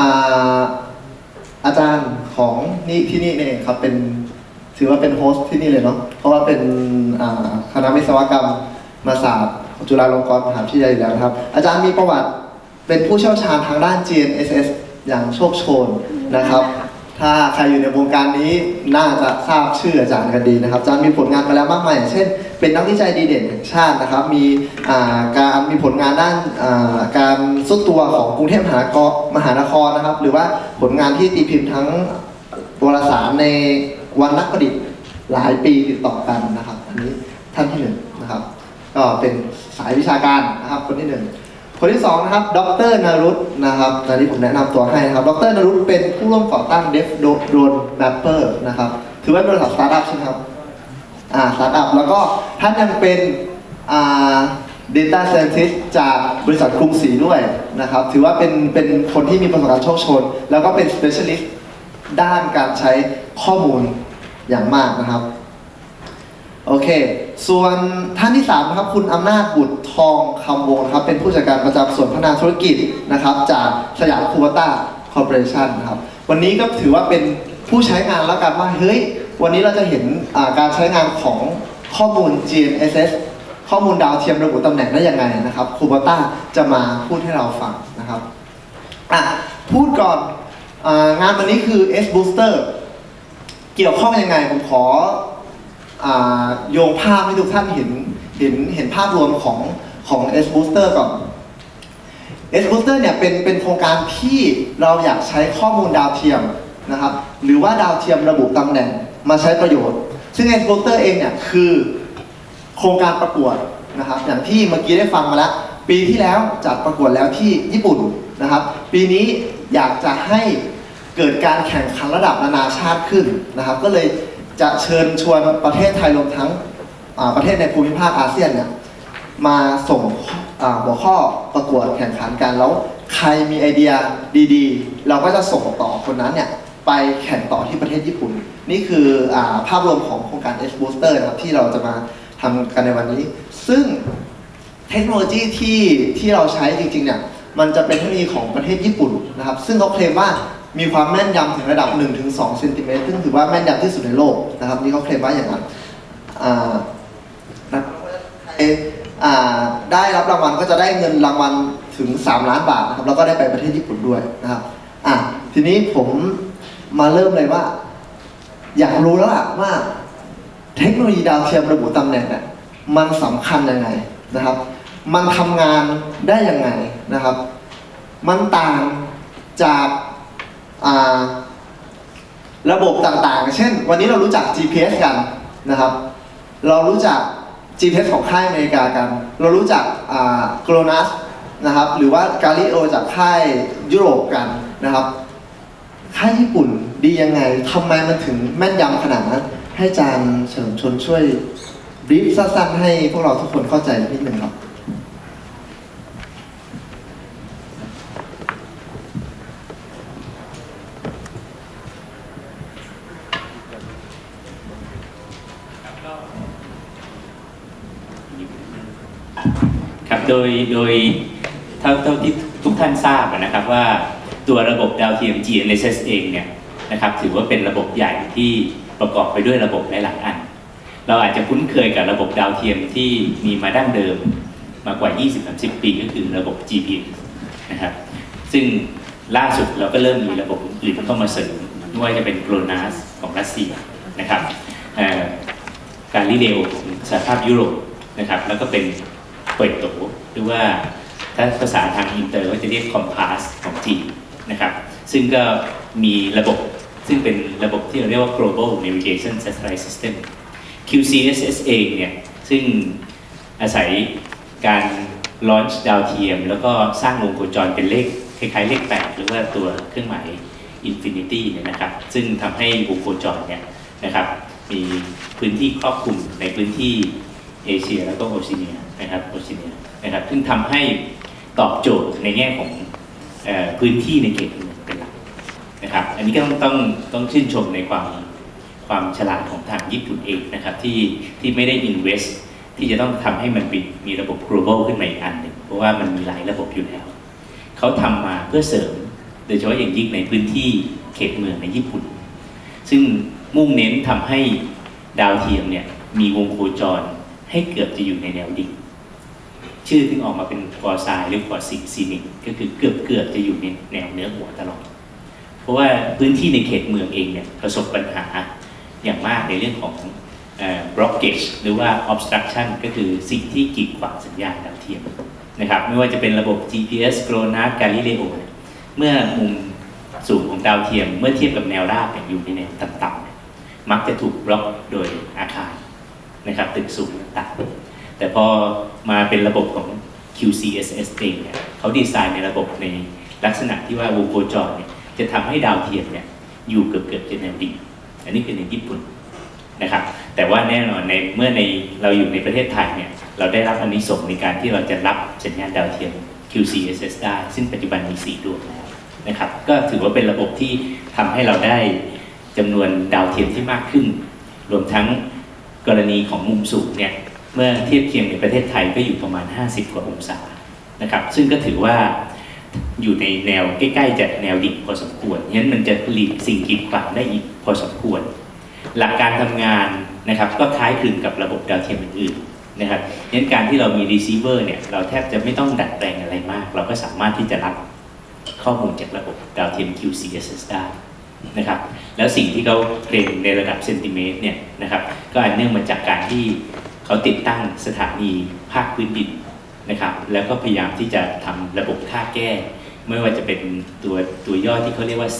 อาจารย์ของที่นี่เองครับเป็นถือว่าเป็นโฮสต์ที่นี่เลยเนาะเพราะว่าเป็นคณะวิศวกรรมศาสตร์จุฬาลงกรณ์มหาวิทยาลัยแล้วครับอาจารย์มีประวัติเป็นผู้เชี่ยวชาญทางด้าน GNSS อย่างโชคโชนนะครับถ้าใครอยู่ในวงการนี้น่าจะทราบชื่ออาจารย์กันดีนะครับอาจารย์มีผลงานมาแล้วมากมายอย่างเช่นเป็นนักวิจัยดีเด่นแห่งชาตินะครับมีผลงานด้านการซุดตัวของกรุงเทพมหานครนะครับหรือว่าผลงานที่ตีพิมพ์ทั้งวารสารในวันนักประดิษฐ์หลายปีติดต่อกันนะครับอันนี้ท่านที่1นะครับก็เป็นสายวิชาการนะครับคนที่1คนที่2นะครับดร.นรุตนะครับตอนนี้ผมแนะนำตัวให้นะครับดร.นรุตเป็นผู้ร่วมก่อตั้ง Dev Drone Mapper นะครับถือว่าเป็นบริษัทสตาร์ทอัพใช่ไหมครับสตาร์ทอัพแล้วก็ท่านยังเป็นData Scientist จากบริษัทกรุงศรีด้วยนะครับถือว่าเป็นคนที่มีประสบการณ์โชคโชนแล้วก็เป็น Specialist ด้านการใช้ข้อมูลอย่างมากนะครับโอเคส่วนท่านที่3นะครับคุณอำนาจบุตรทองคำวงศ์ครับเป็นผู้จัดการประจำส่วนพัฒนาธุรกิจนะครับจากสยามคูโบต้าคอร์ปอเรชั่นครับวันนี้ก็ถือว่าเป็นผู้ใช้งานแล้วกันว่าเฮ้ยวันนี้เราจะเห็นการใช้งานของข้อมูล GNSS ข้อมูลดาวเทียมระบุตำแหน่งได้ยังไงนะครับคูโบต้าจะมาพูดให้เราฟังนะครับพูดก่อนงานวันนี้คือ S Booster เกี่ยวข้องยังไงผมขอโยงภาพให้ทุกท่านเห็นภาพรวมของ S Booster ก่อน S Booster เนี่ยเป็นโครงการที่เราอยากใช้ข้อมูลดาวเทียมนะครับหรือว่าดาวเทียมระบุตำแหน่งมาใช้ประโยชน์ซึ่ง S Booster เองเนี่ยคือโครงการประกวดนะครับอย่างที่เมื่อกี้ได้ฟังมาแล้วปีที่แล้วจัดประกวดแล้วที่ญี่ปุ่นนะครับปีนี้อยากจะให้เกิดการแข่งขันระดับนานาชาติขึ้นนะครับก็เลยจะเชิญชวนประเทศไทยรวมทั้งประเทศในภูมิภาคอาเซียนเนี่ยมาส่งหัวข้อประกวดแข่งขันกันแล้วใครมีไอเดียดีๆเราก็จะส่งต่อคนนั้นเนี่ยไปแข่งต่อที่ประเทศญี่ปุ่นนี่คือภาพรวมของโครงการ S Booster นะครับที่เราจะมาทำกันในวันนี้ซึ่งเทคโนโลยีที่เราใช้จริงๆเนี่ยมันจะเป็นเทคโนโลยีของประเทศญี่ปุ่นนะครับซึ่งเขาเคลมว่ามีความแม่นยำถึงระดับ 1-2 เซนติเมตรซึ่งถือว่าแม่นยำที่สุดในโลกนะครับนี่เขาเคลมว่าอย่างนั้นได้รับรางวัลก็จะได้เงินรางวัลถึง3 ล้านบาทนะครับแล้วก็ได้ไปประเทศญี่ปุ่นด้วยนะครับทีนี้ผมมาเริ่มเลยว่าอยากรู้แล้วล่ะว่าเทคโนโลยีดาวเทียมระบุตำแหน่งเนี่ยมันสำคัญยังไงนะครับมันทำงานได้ยังไงนะครับมันต่างจากระบบต่างๆเช่นวันนี้เรารู้จัก GPS กันนะครับเรารู้จัก GPS ของค่ายอเมริกากันเรารู้จักGLONASS นะครับหรือว่า Galileo จากค่ายยุโรปกันนะครับค่ายญี่ปุ่นดียังไงทำไมมันถึงแม่นยำขนาดนั้นให้อาจารย์เฉลิมชลช่วยบรีฟสั้นๆให้พวกเราทุกคนเข้าใจนิดนึงครับครับโดยเท่าที่ทุกท่านทราบนะครับว่าตัวระบบดาวเทียม GNSS เองเนี่ยนะครับถือว่าเป็นระบบใหญ่ที่ประกอบไปด้วยระบบหลายๆอันเราอาจจะคุ้นเคยกับระบบดาวเทียมที่มีมาดั้งเดิมมากว่า 20-30 ปีก็คือระบบ GPS นะครับซึ่งล่าสุดเราก็เริ่มมีระบบอื่นเข้ามาเสริมไม่ว่าจะเป็น GLONASS ของรัสเซียนะครับGalileo ของสหภาพยุโรปนะครับแล้วก็เป็นเปิดโตหรือว่าถ้าภาษาทางอินเตอร์ก็จะเรียก COMPASS ของจีนนะครับซึ่งก็มีระบบซึ่งเป็นระบบที่เราเรียกว่า Global Navigation Satellite System QCSS เองเนี่ยซึ่งอาศัยการลอนช์ดาวเทียมแล้วก็สร้างวงโคจรเป็นเลขคล้ายๆเลข8หรือว่าตัวเครื่องหมาย Infinity เนี่ยนะครับซึ่งทำให้วงโคจรเนี่ยนะครับมีพื้นที่ครอบคลุมในพื้นที่เอเชียแล้วก็โอเชียเนียนะครับซึ่งทำให้ตอบโจทย์ในแง่ของพื้นที่ในเขตเมืองเป็นหลักนะครับอันนี้ก็ต้องชื่นชมในความฉลาดของทางญี่ปุ่นเองนะครับที่ไม่ได้ invest ที่จะต้องทำให้มันมีระบบ global ขึ้นมาอีกอันหนึ่งเพราะว่ามันมีหลายระบบอยู่แล้วเขาทำมาเพื่อเสริมโดยเฉพาะอย่างยิ่งในพื้นที่เขตเมืองในญี่ปุ่นซึ่งมุ่งเน้นทำให้ดาวเทียมเนี่ยมีวงโคจรให้เกือบจะอยู่ในแนวดิ่งชื่อถึงออกมาเป็นกอไซน์หรือกอซีนิกก็คือเกือบจะอยู่ในแนวเนื้อหัวตลอดเพราะว่าพื้นที่ในเขตเมืองเองเนี่ยประสบปัญหาอย่างมากในเรื่องของblockage หรือว่า obstruction ก็คือสิ่งที่กีดขวางสัญญาณดาวเทียมนะครับไม่ว่าจะเป็นระบบ GPS GLONASS Galileo เมื่อมุมสูงของดาวเทียมเมื่อเทียบกับแนวราบอยู่ในแนวต่ำๆมักจะถูกบล็อกโดยอาคารนะครับตึกสูงต่างๆแต่พอมาเป็นระบบของ QCSS เองเนี่ยเขาดีไซน์ในระบบในลักษณะที่ว่าวงโคจรเนี่ยจะทำให้ดาวเทียมเนี่ยอยู่เกือบจะแนวดิ่งอันนี้คือในญี่ปุ่นนะครับแต่ว่าแน่นอนเมื่อเราอยู่ในประเทศไทยเนี่ยเราได้รับอานิสงส์ในการที่เราจะรับสัญญาณดาวเทียม QCSS ได้ซึ่งปัจจุบันมี4ดวงแล้วนะครับก็ถือว่าเป็นระบบที่ทำให้เราได้จำนวนดาวเทียมที่มากขึ้นรวมทั้งกรณีของมุมสูงเนี่ยเมื่อเทียบเคียงในประเทศไทยก็อยู่ประมาณ50 กว่าองศานะครับซึ่งก็ถือว่าอยู่ในแนวใกล้ๆจะแนวดิ่งพอสมควรงั้นมันจะหลีกสิ่งกีดขวางได้อีกพอสมควรหลักการทำงานนะครับก็คล้ายคลึงกับระบบดาวเทียมอื่นๆนะครับงั้นการที่เรามี receiver เนี่ยเราแทบจะไม่ต้องดัดแปลงอะไรมากเราก็สามารถที่จะรับข้อมูลจากระบบดาวเทียม QCSS ได้นะครับแล้วสิ่งที่เขาเทรนในระดับเซนติเมตรเนี่ยนะครับก็อันเนื่องมาจากการที่เขาติดตั้งสถานีภาคพื้นดินนะครับแล้วก็พยายามที่จะทำระบบค่าแก้ไม่ว่าจะเป็นตัวย่อที่เขาเรียกว่า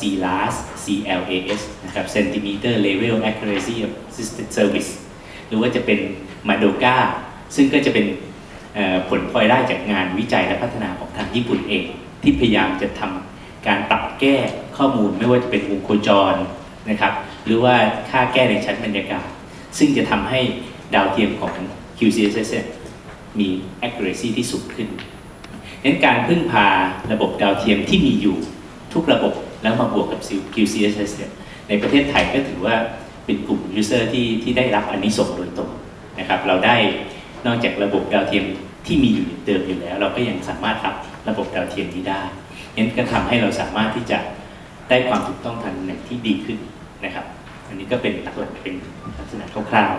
CLAS นะครับ Centimeter Level Accuracy of Assisted Service หรือว่าจะเป็น MADOCA ซึ่งก็จะเป็นผลพลอยได้จากงานวิจัยและพัฒนาของทางญี่ปุ่นเองที่พยายามจะทำการปรับแก้ข้อมูลไม่ว่าจะเป็นวงโคจรนะครับหรือว่าค่าแก้ในชั้นบรรยากาศซึ่งจะทำให้ดาวเทียมของ QCSS มี accuracy ที่สูงขึ้นงั้นการพึ่งพาระบบดาวเทียมที่มีอยู่ทุกระบบแล้วมาบวกกับ QCSS ในประเทศไทยก็ถือว่าเป็นกลุ่ม user ที่ได้รับอานิสงส์โดยตรงนะครับเราได้นอกจากระบบดาวเทียมที่มีอยู่เดิมอยู่แล้วเราก็ยังสามารถรับระบบดาวเทียมนี้ได้งั้นก็ทำให้เราสามารถที่จะได้ความถูกต้องทางตำแหน่งที่ดีขึ้นนะครับอันนี้ก็เป็นหลักๆเป็นลักษณะคร่าว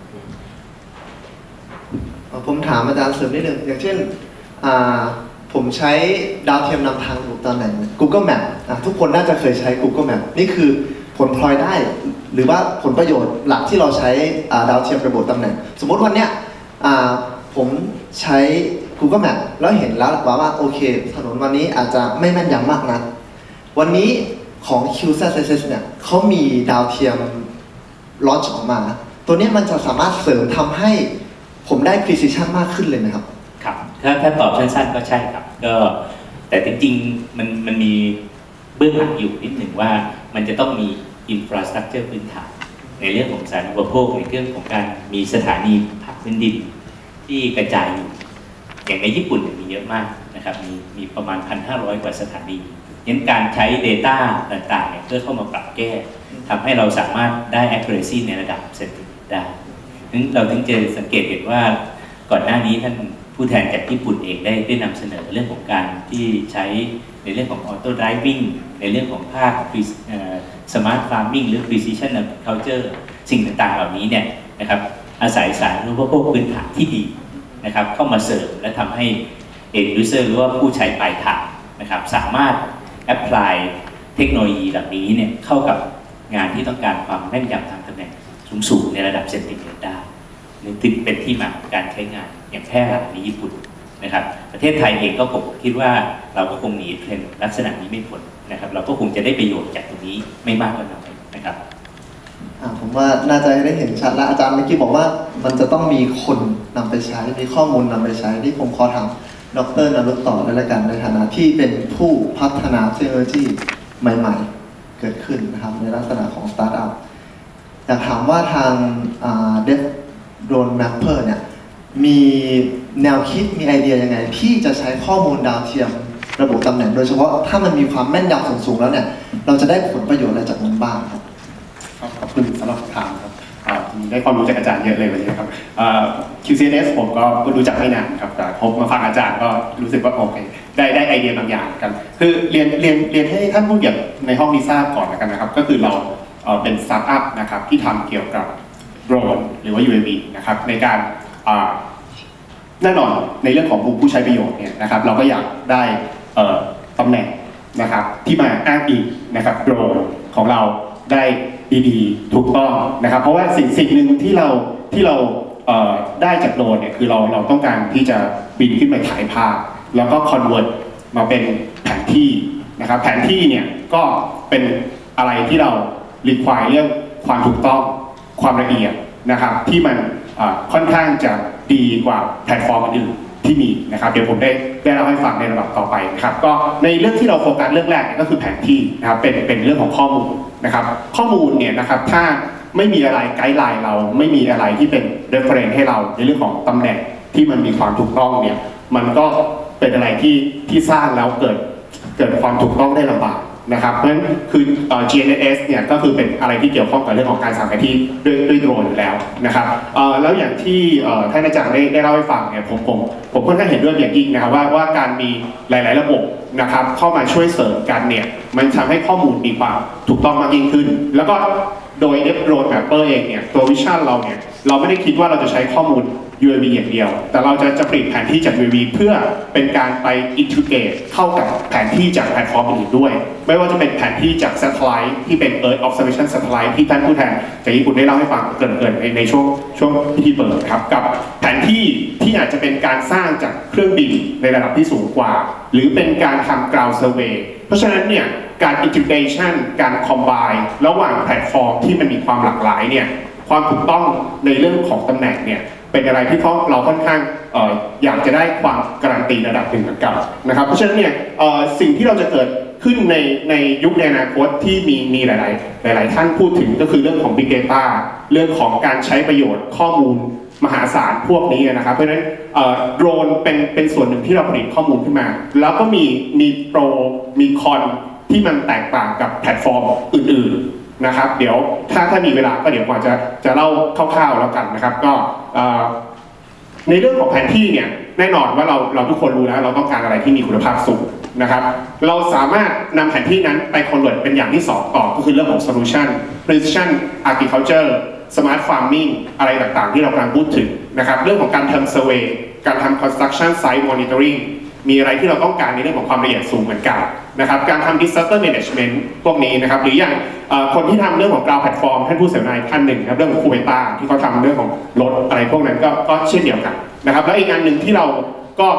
ๆผมถามอาจารย์เสริมนิดนึงอย่างเช่นผมใช้ดาวเทียมนำทางตำแหน่ง Google Map ทุกคนน่าจะเคยใช้ Google Map นี่คือผลพลอยได้หรือว่าผลประโยชน์หลักที่เราใช้ดาวเทียมระบุตำแหน่งสมมติวันเนี้ยผมใช้ Google Map แล้วเห็นแล้วว่าโอเคถนนวันนี้อาจจะไม่แม่นยำมากนักวันนี้ของ QZSS เนี่ยเขามีดาวเทียมลอนช์ออกมาตัวนี้มันจะสามารถเสริมทำให้ผมได้ precision มากขึ้นเลยไหมครับครับถ้าตอบสั้นๆก็ใช่ครับก็แต่จริงๆมันมีเบื้องหลังอยู่นิดหนึ่งว่ามันจะต้องมี infrastructure พื้นฐานในเรื่องของสาธารณูปโภคในเรื่องของการมีสถานีผักพื้นดินที่กระจายอยู่อย่างในญี่ปุ่นมีเยอะมากนะครับมีประมาณ 1,500 กว่าสถานีงั้นการใช้ Data ต่างๆเนี่ยเพื่อเข้ามาปรับแก้ทำให้เราสามารถได้ accuracy ในระดับเซนติเมตรได้เราถึงจะสังเกตเห็นว่าก่อนหน้านี้ท่านผู้แทนจากญี่ปุ่นเองได้นำเสนอเรื่องของการที่ใช้ในเรื่องของ auto driving ในเรื่องของภาค smart farming หรือ precision agriculture สิ่งต่างๆเหล่านี้เนี่ยนะครับอาศัยสาธารณูปโภคพื้นฐานที่ดีนะครับเข้ามาเสริมและทำให้ end user หรือว่าผู้ใช้ปลายทางนะครับสามารถ apply เทคโนโลยีเหล่านี้เนี่ยเข้ากับงานที่ต้องการความแม่นยำทางตำแหน่งสูงๆในระดับเซนติเมตรได้นี่เป็นที่มาของการใช้งานอย่างแพร่หลายในญี่ปุ่นนะครับประเทศไทยเองก็ผมคิดว่าเราก็คงหนีเทรนด์ลักษณะนี้ไม่พ้นนะครับเราก็คงจะได้ประโยชน์จากตรงนี้ไม่มากก็น้อยนะครับผมว่าน่าจะได้เห็นชัดแล้วอาจารย์เมื่อกี้บอกว่ามันจะต้องมีคนนำไปใช้มีข้อมูลนำไปใช้ที่ผมขอถามดร.นฤต่อแล้วกันในฐานะที่เป็นผู้พัฒนาเทคโนโลยีใหม่ๆเกิดขึ้นนะครับในลักษณะของสตาร์ทอัพอยากถามว่าทางDev Roadmapper เนี่ยมีแนวคิดมีไอเดียยังไงที่จะใช้ข้อมูลดาวเทียมระบุตำแหน่งโดยเฉพาะถ้ามันมีความแม่นยำสูงๆแล้วเนี่ยเราจะได้ผลประโยชน์อะไรจากมันบ้างครับขอบคุณสำหรับคำถามครับได้ความรู้จากอาจารย์เยอะเลยวันนี้ครับQCNS ผมก็รู้จักไม่นานครับแต่พบมาฟังอาจารย์ก็รู้สึกว่าโอเคได้ไอเดียบางอย่างกันคือเรียนให้ท่านผู้ใหญ่ในห้องนี้ทราบก่อนแล้วกันนะครับก็คือเราเป็นสตาร์ทอัพนะครับที่ทำเกี่ยวกับโดรนหรือว่า UAV นะครับในการแน่นอนในเรื่องของผู้ใช้ประโยชน์เนี่ยนะครับเราก็อยากได้ตำแหน่งนะครับที่มาอ้างอิงนะครับโดรนของเราได้ดีๆถูกต้องนะครับเพราะว่าสิ่งหนึ่งที่เราได้จากโดรนเนี่ยคือเราต้องการที่จะบินขึ้นไปถ่ายภาพแล้วก็คอนเวิร์ตมาเป็นแผนที่นะครับแผนที่เนี่ยก็เป็นอะไรที่เราrequire เรื่องความถูกต้องความละเอียดนะครับที่มันค่อนข้างจะดีกว่าแพลตฟอร์มอื่นที่มีนะครับเดี๋ยวผมได้เล่าให้ฟังในระดับต่อไปนะครับก็ในเรื่องที่เราโฟกัสเรื่องแรกก็คือแผนที่นะครับเป็นเรื่องของข้อมูลนะครับข้อมูลเนี่ยนะครับถ้าไม่มีอะไรไกด์ไลน์เราไม่มีอะไรที่เป็น reference ให้เราในเรื่องของตำแหน่งที่มันมีความถูกต้องเนี่ยมันก็เป็นอะไรที่สร้างแล้วเกิดความถูกต้องได้ลำบากนะครับเพราะฉะนั้นคือGNSS เนี่ยก็คือเป็นอะไรที่เกี่ยวข้องกับเรื่องของการสั่งแผนที่ด้วยโดรนอยู่แล้วนะครับแล้วอย่างที่ท่านอาจารย์ได้เล่าให้ฟังเนี่ยผมค่อนข้างเห็นด้วยอย่างยิ่งนะครับว่าการมีหลายๆระบบนะครับเข้ามาช่วยเสริมกันเนี่ยมันทำให้ข้อมูลมีความถูกต้องมากยิ่งขึ้นแล้วก็โดย Dev Roadmapper เองเนี่ยตัววิชั่นเราเนี่ยเราไม่ได้คิดว่าเราจะใช้ข้อมูล UAV อย่างเดียวแต่เราจะผลิตแผนที่จาก UAV เพื่อเป็นการไป integrate เข้ากับแผนที่จากแพลตฟอร์มอื่นด้วยไม่ว่าจะเป็นแผนที่จาก Satellite ที่เป็น Earth Observation Satellite ที่ท่านผู้แทนจากญี่ปุ่นได้เล่าให้ฟังเกินในช่วงพิธีเปิดครับกับแผนที่อาจจะเป็นการสร้างจากเครื่องบินในระดับที่สูงกว่าหรือเป็นการทำ ground survey เพราะฉะนั้นเนี่ยการ integration การ combine ระหว่างแพลตฟอร์มที่มันมีความหลากหลายเนี่ยความถูกต้องในเรื่องของตำแหน่งเนี่ยเป็นอะไรที่เราค่อนข้างอยากจะได้ความการันตีระดับหนึ่งเหมือนกันนะครับเพราะฉะนั้นเนี่ยสิ่งที่เราจะเกิดขึ้นในยุคในอนาคตที่มีหลายท่านพูดถึงก็คือเรื่องของ Big Data เรื่องของการใช้ประโยชน์ข้อมูลมหาศาลพวกนี้นะครับเพราะฉะนั้นโดรนเป็นส่วนหนึ่งที่เราผลิตข้อมูลขึ้นมาแล้วก็มีโปรมีคอนที่มันแตกต่างกับแพลตฟอร์มอื่นๆนะครับเดี๋ยวถ้ามีเวลาก็เดี๋ยวก่อนจะเล่าคร่าวๆแล้วกันนะครับก็ในเรื่องของแผนที่เนี่ยแน่นอนว่าเราทุกคนรู้แล้วเราต้องการอะไรที่มีคุณภาพสูงนะครับเราสามารถนำแผนที่นั้นไปคอนเวิร์ตเป็นอย่างที่2ต่อก็คือเรื่องของ solution precision agriculture smart farming อะไรต่างๆที่เรากำลังพูดถึงนะครับเรื่องของการทำ survey การทำ construction site monitoring มีอะไรที่เราต้องการในเรื่องของความละเอียดสูงเหมือนกันนะครับการทำ disaster management พวกนี้นะครับหรืออย่างคนที่ทำเรื่องของ cloud platform ท่านผู้เสวนาท่านหนึ่งนะครับเรื่องของคูเบต้าที่เขาทำเรื่องของรถอะไรพวกนั้นก็เช่นเดียวกันนะครับแล้วอีกอันหนึ่งที่เราก็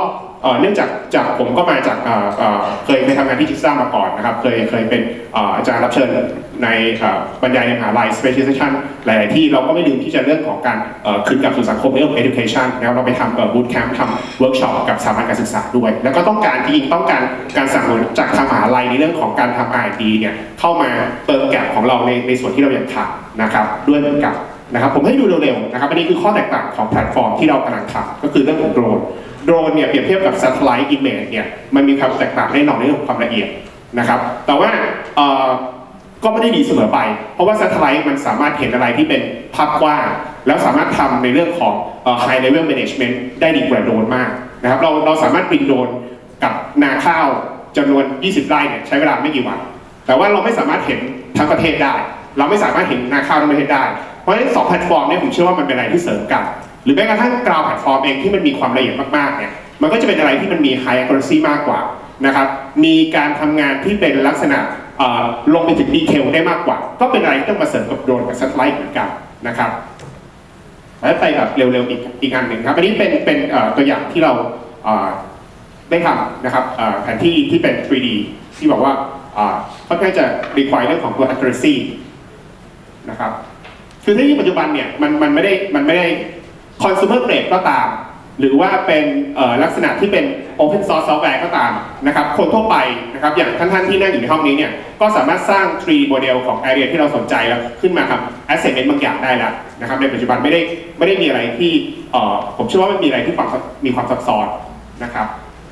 เนื่องจากผมก็มาจากเคยทำงานที่จิกซ่ามาก่อนนะครับเคยเป็นอาจารย์รับเชิญในบรรยายในมหาลัย specialization หลายๆที่เราก็ไม่ลืมที่จะเรื่องของการคืนกลับสู่สังคมเรื่อง education แล้วเราไปทำboot camp ทำ workshop กับสถาบันการศึกษาด้วยแล้วก็ต้องการการสนับสนุนจากทางมหาลัยในเรื่องของการทำ R&D เนี่ยเข้ามาเติมแก็บของเราในส่วนที่เราอยากทำนะครับด้วยเหมือนกันนะครับผมให้ดูเร็วๆนะครับอันนี้คือข้อแตกต่างของแพลตฟอร์มที่เรากำลังทำก็คือเรื่องของโดรนเนี่ยเปรียบเทียบกับ satellite image เนี่ยมันมีความแตกต่างแน่นอนในเรื่องของความละเอียดนะครับแต่ว่าก็ไม่ได้ดีเสมอไปเพราะว่า satellite มันสามารถเห็นอะไรที่เป็นภาพกว้างแล้วสามารถทำในเรื่องของhigh level management ได้ดีกว่าโดรนมากนะครับเราสามารถบินโดรนกับนาข้าวจำนวน20 ไร่เนี่ยใช้เวลาไม่กี่วันแต่ว่าเราไม่สามารถเห็นทั้งประเทศได้เราไม่สามารถเห็นนาข้าวทั้งประเทศได้เพราะฉะนั้น2แพลตฟอร์มเนี่ยผมเชื่อว่ามันเป็นอะไรที่เสริมกันหรือแม้กระทั่งกราวแพลตฟอร์มเองที่มันมีความละเอียดมากๆเนี่ยมันก็จะเป็นอะไรที่มันมี high accuracy มากกว่านะครับมีการทำงานที่เป็นลักษณะลงไปถึงดีเทลได้มากกว่าก็เป็นอะไรที่ต้องมาเสริมกับโดรนกับซัตเทอร์ไลท์เหมือนกันนะครับแล้วไปแบบเร็วๆอีกอันหนึ่งครับอันนี้เป็นตัวอย่างที่เราได้ทำนะครับแผนที่เป็น 3D ที่บอกว่าค่อนข้างจะ require เรื่องของตัว accuracy นะครับคือเทคโนโลยีปัจจุบันเนี่ยมันไม่ได้ consumer grade ก็ตามหรือว่าเป็นลักษณะที่เป็น open source software ก็ตามนะครับคนทั่วไปนะครับอย่างท่านที่นั่งอยู่ในห้องนี้เนี่ยก็สามารถสร้าง 3D model ของ area ที่เราสนใจแล้วขึ้นมาทำ assessment บางอย่างได้แล้วนะครับในปัจจุบันไม่ได้มีอะไรที่ผมเชื่อว่าไม่มีอะไรที่มีความซับซ้อนนะครับ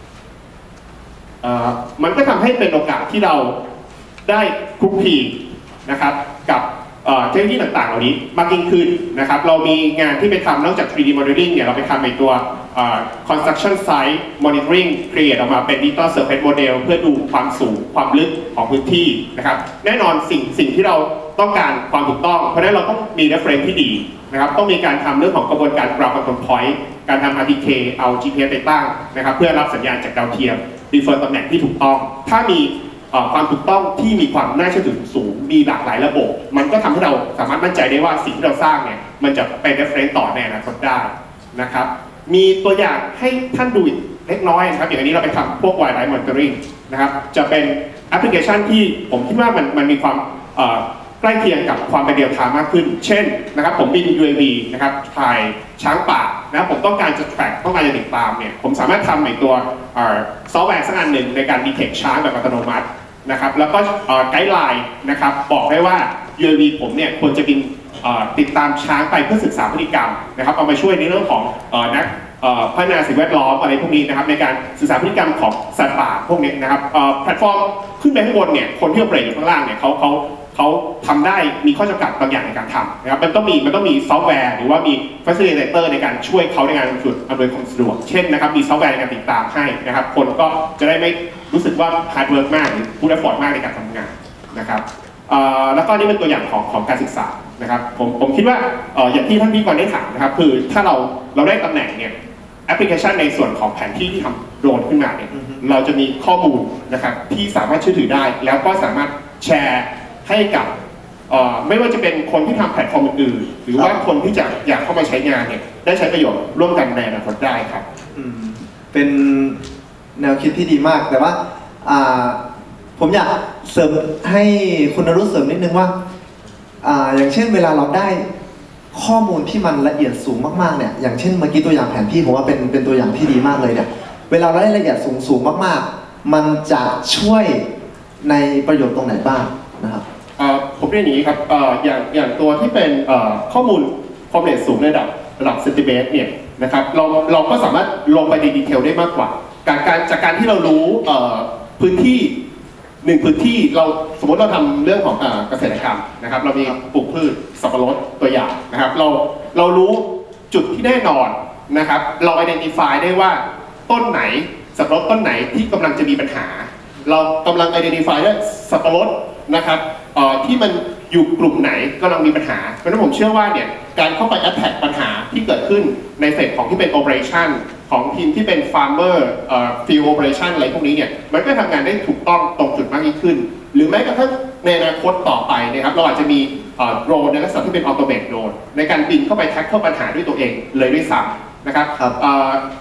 มันก็ทำให้เป็นโอกาสที่เราได้คลุกคลีนะครับกับเทคโนโลยีต่างๆเหล่านี้มากยิ่งขึ้นนะครับเรามีงานที่ไปทำนอกจาก 3D modeling เนี่ยเราไปทำในตัว construction site monitoring create ออกมาเป็น digital surface model เพื่อดูความสูงความลึกของพื้นที่นะครับแน่นอนสิ่งที่เราต้องการความถูกต้องเพราะฉะนั้นเราต้องมี reference ที่ดีนะครับต้องมีการทำเรื่องของกระบวนการ ground control point การทำ RTK เอา GPS ไปตั้งนะครับเพื่อรับสัญญาณจากดาวเทียม refer ตำแหน่งที่ถูกต้องถ้ามีความถูกต้องที่มีความน่าเชื่อถือสูงมีหลากหลายระบบมันก็ทำให้เราสามารถมั่นใจได้ว่าสิ่งที่เราสร้างเนี่ยมันจะเป็น reference ต่อในอนาคตได้นะครับมีตัวอย่างให้ท่านดูอีกเล็กน้อยนะครับอย่างนี้เราไปทำพวก wildlife monitoring นะครับจะเป็นแอปพลิเคชันที่ผมคิดว่ามันมีความใกล้เคียงกับความเป็นเรียลไทม์มากขึ้นเช่นนะครับผมบิน UAV นะครับถ่ายช้างป่านะผมต้องการจะ track ต้องการจะติดตามเนี่ยผมสามารถทำในตัวซอฟต์แวร์สักอันหนึ่งในการ detect ช้างแบบอัตโนมัตินะครับแล้วก็ไกด์ไลน์นะครับบอกได้ว่า UAV ผมเนี่ยควรจะบินติดตามช้างไปเพื่อศึกษาพฤติกรรมนะครับเอามาช่วยในเรื่องของนักพัฒนาสิ่งแวดล้อมอะไรพวกนี้นะครับในการศึกษาพฤติกรรมของสัตว์ป่าพวกนี้นะครับแพลตฟอร์มขึ้นไปข้างบนเนี่ยคนที่โอเปเรตอยู่ข้างล่างเนี่ยเขาทำได้มีข้อจำกัดบางอย่างในการทำนะครับมันต้องมีซอฟต์แวร์หรือว่ามี facilitator ในการช่วยเขาในการอำนวยความสะดวกเช่นนะครับมีซอฟต์แวร์ในการติดตามให้นะครับคนก็จะได้ไม่รู้สึกว่า hard work มากหรือพูดได้ฟอร์ดมากในการทำงานนะครับแล้วก็นี่เป็นตัวอย่างของการศึกษานะครับผมคิดว่าอย่างที่ท่านพิธีกรได้ถามนะครับคือถ้าเราได้ตำแหน่งเนี่ยแอปพลิเคชันในส่วนของแผนที่ทำโดรนขึ้นมาเนี่ยเราจะมีข้อมูลนะครับที่สามารถเชื่อถือได้แล้วก็สามารถแชร์ให้กับไม่ว่าจะเป็นคนที่ทำแพลตฟอร์มอื่นๆหรือว่าคนที่จะอยากเข้ามาใช้งานเนี่ยได้ใช้ประโยชน์ร่วมกันในอนาคตได้ครับเป็นแนวคิดที่ดีมากแต่ว่าผมอยากเสริมให้คุณนรุตเสริมนิดนึงว่าอย่างเช่นเวลาเราได้ข้อมูลที่มันละเอียดสูงมากๆเนี่ยอย่างเช่นเมื่อกี้ตัวอย่างแผนที่ผมว่าเป็นตัวอย่างที่ดีมากเลยเนี่ยเวลาเราได้ละเอียดสูงมากๆมันจะช่วยในประโยชน์ตรงไหนบ้างนะครับผมเรียนอย่างนี้ครับอย่างตัวที่เป็นข้อมูลความละเอียดสูงในระดับเซนติเมตรเนี่ยนะครับเราก็สามารถลงไปในดีเทลได้มากกว่าจากการที่เรารู้พื้นที่หนึ่งพื้นที่เราสมมติเราทำเรื่องของเกษตรกรรมนะครับเรามีปลูกพืชสับปะรดตัวอย่างนะครับเรารู้จุดที่แน่นอนนะครับเรา identify ได้ว่าต้นไหนสับปะรดต้นไหนที่กำลังจะมีปัญหาเรากำลัง identify ได้สับปะรดนะครับที่มันอยู่กลุ่มไหนกำลังมีปัญหาเพราะฉะนั้นผมเชื่อว่าเนี่ยการเข้าไป attack ปัญหาที่เกิดขึ้นในเฟสของที่เป็น operation ของทีมที่เป็น farmer field operation อะไรพวกนี้เนี่ยมันก็ทำงานได้ถูกต้องตรงจุดมากยิ่งขึ้นหรือแม้กระทั่งในอนาคตต่อไปนะครับเราอาจจะมีโดรนในลักษณะที่เป็น automate drone ในการบินเข้าไป tackle ปัญหาด้วยตัวเองเลยด้วยซ้ำนะครับผ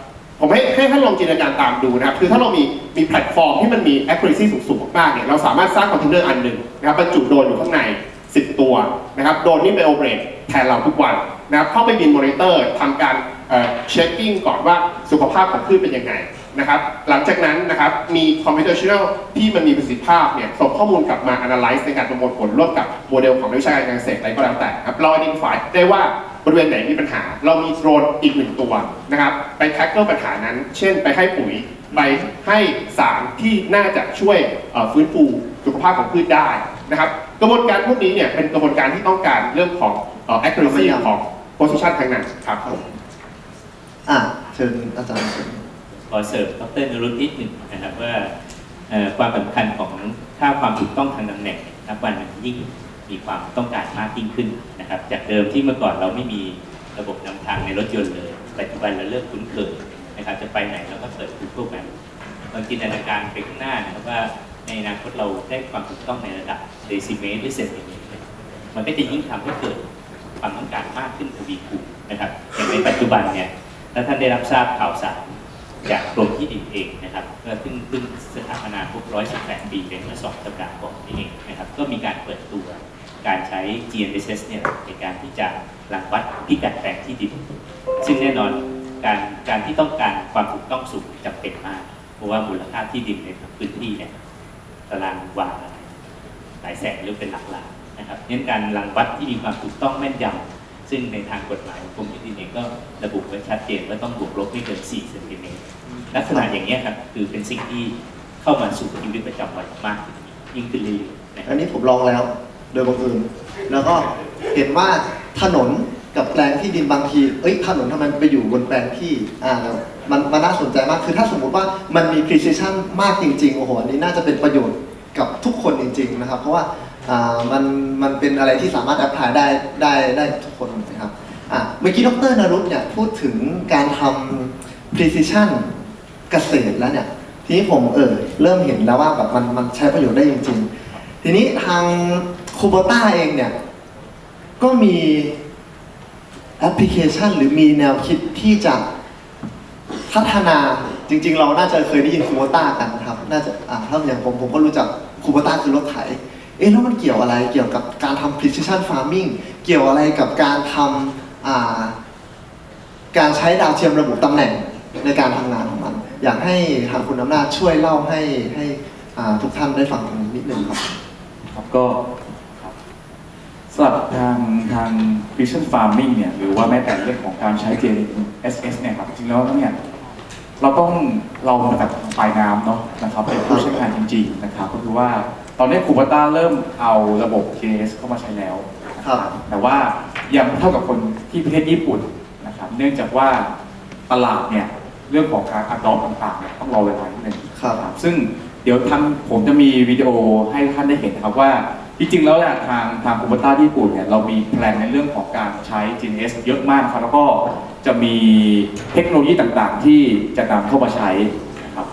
ผมให้ท่านลองจินตนาการตามดูนะครับคือถ้าเรามีแพลตฟอร์มที่มันมี accuracy สูงๆมากๆเนี่ยเราสามารถสร้างคอนเทนเนอร์อันหนึ่งนะครับบรรจุโดรนอยู่ข้างใน10 ตัวนะครับโดรนนี่ไปโอเปเรตแทนเราทุกวันนะครับเข้าไปบินมอนิเตอร์ทำการเช็คกิ้งก่อนว่าสุขภาพของพืชเป็นยังไงนะครับหลังจากนั้นนะครับมี computational ที่มันมีประสิทธิภาพเนี่ยส่งข้อมูลกลับมา analyze ในการประมวลผลร่วมกับโมเดลของนักวิชาการการเกษตรอะไรก็แล้วแต่ครับเรา identify ได้ว่าบริเวณไหนมีปัญหาเรามีโดรนอีก1 ตัวนะครับไป tackle ปัญหานั้นเช่นไปให้ปุ๋ยไปให้สารที่น่าจะช่วยฟื้นฟูสุขภาพของพืชได้นะครับกระบวนการพวกนี้เนี่ยเป็นกระบวนการที่ต้องการเรื่องของ accuracy ของ position ทั้งนั้นครับเชิญอาจารย์ขอเสริมดร.นรุตนิดหนึ่งนะครับว่าความสำคัญของค่าความถูกต้องทางตำแหน่งนับวันมันยิ่งมีความต้องการมากยิ่งขึ้นนะครับจากเดิมที่เมื่อก่อนเราไม่มีระบบนำทางในรถยนต์เลยปัจจุบันเราเริ่มคุ้นเคยนะครับจะไปไหนเราก็เปิด Google Map ลองจินตนาการไปข้างหน้านะครับว่าในอนาคตเราได้ความถูกต้องในระดับเดซิเมตรหรือเซนติเมตรมันก็จะยิ่งทำให้เกิดความต้องการมากขึ้นทวีคูณนะครับอย่างในปัจจุบันเนี่ยถ้าท่านได้รับทราบข่าวสารจากกรมที่ดินเองนะครับก็เพิ่งสถาปนาครบ118 ปีเป็นเมื่อ2 สัปดาห์ก่อนนี่เองนะครับก็มีการเปิดตัวการใช้ GNSS เนี่ยในการที่จะรังวัดพิกัดแปลงที่ดินซึ่งแน่นอนการที่ต้องการความถูกต้องสูงจำเป็นมากเพราะว่ามูลค่าที่ดินในพื้นที่เนี่ยตารางวาหลายแสนหรือเป็นหลักล้านนะครับเน้นการรังวัดที่มีความถูกต้องแม่นยำซึ่งในทางกฎหมายกรมที่ดินเองก็ระบุไว้ชัดเจนว่าต้องบวกลบไม่เกิน4 เซนติเมตรลักษณะอย่างนี้ครับคือเป็นสิ่งที่เข้ามาสู่ชีวิตประจำวันมากยิ่งขึ้นเรื่อยๆอันนี้ผมลองแล้วโดยบังเอิญแล้วก็เห็นว่าถนนกับแปลงที่ดินบางทีถนนทำไมไปอยู่บนแปลงที่มันน่าสนใจมากคือถ้าสมมุติว่ามันมี precision มากจริงๆโอ้โหอันนี้น่าจะเป็นประโยชน์กับทุกคนจริงๆนะครับเพราะว่ามันเป็นอะไรที่สามารถแอพพลายได้ทุกคนนะครับเมื่อกี้ดร.นรุตเนี่ยพูดถึงการทำ precision เกษตรแล้วเนี่ยทีนี้ผมเริ่มเห็นแล้วว่าแบบมันใช้ประโยชน์ได้จริงๆทีนี้ทางคูโบต้าเองเนี่ยก็มีแอปพลิเคชันหรือมีแนวคิดที่จะพัฒนาจริงๆเราน่าจะเคยได้ยินคูโบต้ากันนะครับน่าจะถ้าอย่างผมก็รู้จักคูโบต้าคือรถไถแล้วมันเกี่ยวอะไรเกี่ยวกับการทำ precision farming เกี่ยวอะไรกับการทำการใช้ดาวเทียมระบุตำแหน่งในการทำงานของมันอยากให้ทางคุณอำนาจช่วยเล่าให้ทุกท่านได้ฟังนิดนึงครับก็สำหรับทาง precision farming เนี่ยหรือว่าแม้แต่เรื่องของการใช้ GNSS เนี่ยครับจริงๆแล้วเนี่ยเรามาจากปลายน้ำเนาะนะครับเป็นผู้ใช้งานจริงๆนะครับก็คือว่าตอนนี้คูโบต้าเริ่มเอาระบบ GNSS เข้ามาใช้แล้วแต่ว่ายังเท่ากับคนที่ประเทศญี่ปุ่นนะครับเนื่องจากว่าตลาดเนี่ยเรื่องของการadoptต่างๆต้องรอเวลานิดนึงซึ่งเดี๋ยวผมจะมีวิดีโอให้ท่านได้เห็นครับว่าจริงๆแล้วทางคูโบต้าญี่ปุ่นเนี่ยเรามีแพลนในเรื่องของการใช้ GNSS เยอะมากครับแล้วก็จะมีเทคโนโลยีต่างๆที่จะนำเข้ามาใช้นะครับ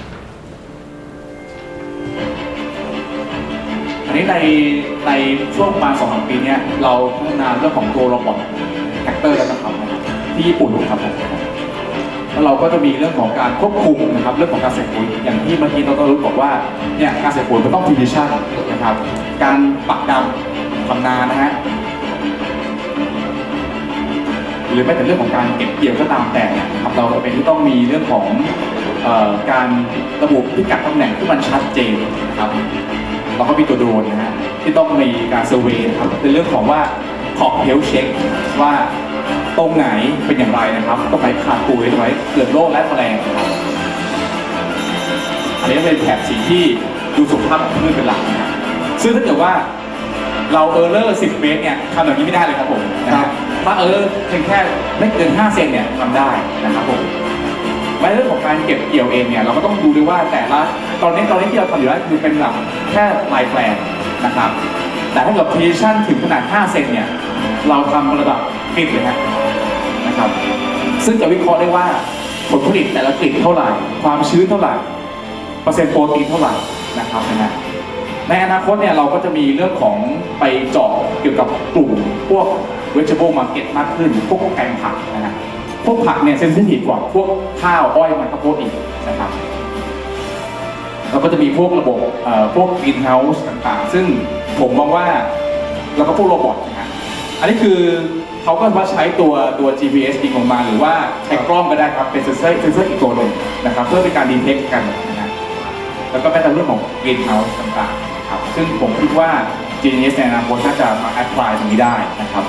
อันนี้ในช่วงมา2-3 ปีนี้เราพัฒนาเรื่องของตัวโรบอทแท็กเตอร์แล้วนะครับที่ญี่ปุ่นครับผมแล้วเราก็จะมีเรื่องของการควบคุมนะครับเรื่องของการใส่ปุ๋ยอย่างที่เมื่อกี้ดร.รุตบอกว่าเนี่ยการใส่ปุ๋ยมันต้อง precision นะครับการปักดำทำนานะฮะหรือแม้แต่เรื่องของการเก็บเกี่ยวก็ตามแต่เนี่ยครับเราเป็นที่ต้องมีเรื่องของการระบุพิกัดตำแหน่งที่มันชัดเจนนะครับเราก็มีตัวโดรนนะฮะที่ต้องมีการเซอร์เวย์ครับเป็นเรื่องของว่าขอบเฮลเช็คว่าตรงไหนเป็นอย่างไรนะครับตรงไหนขาดปุ๋ยตรงไหนเกิดโรคและแมลงนะครับอันนี้เป็นแถบสีที่ดูสุขภาพของพืชเป็นหลักนะซึ่งถ้าเกิดว่าเราเลอร์10 เมตรเนี่ยทำแบบนี้ไม่ได้เลยครับผมนะครับถ้าเพียงแค่ไม่เกิน5 เซนเนี่ยทำได้นะครับผมในเรื่องของการเก็บเกี่ยวเองเนี่ยเราก็ต้องดูด้วยว่าแต่ละตอนนี้ที่เราทำอยู่แล้วคือเป็นหลักแค่ลายแปลงนะครับแต่ถ้าเกิด precision ถึงขนาด5 เซนเนี่ยเราทำระดับกลิ่นเลยนะครับซึ่งจะวิเคราะห์ได้ว่าผลผลิตแต่ละกลิ่นเท่าไหร่ความชื้นเท่าไหร่เปอร์เซ็นต์โปรตีนเท่าไหร่นะครับในอนาคตเนี่ยเราก็จะมีเรื่องของไปเจาะเกี่ยวกับกลุ่มพวก vegetable market มากขึ้นพวกแปลงผักนะฮะพวกผักเนี่ยเซนซิทีฟกว่าพวกข้าวอ้อยมันข้าวโพดอีกนะครับแล้วก็จะมีพวกระบบพวก greenhouse ต่างๆซึ่งผมมองว่าแล้วก็พวกโรบอทนะฮะอันนี้คือเขาก็ว่าใช้ตัว GPS ยิงออกมาหรือว่าใช้กล้องก็ได้ครับเป็นเซนเซอร์อีกตัวหนึ่งนะครับเพื่อเป็นการดีเทคกันนะฮะแล้วก็แม้แต่เรื่องของ greenhouse ต่างๆนะครับซึ่งผมคิดว่า GIS ในอนาคตน่าจะมา apply ตรงนี้ได้นะครับ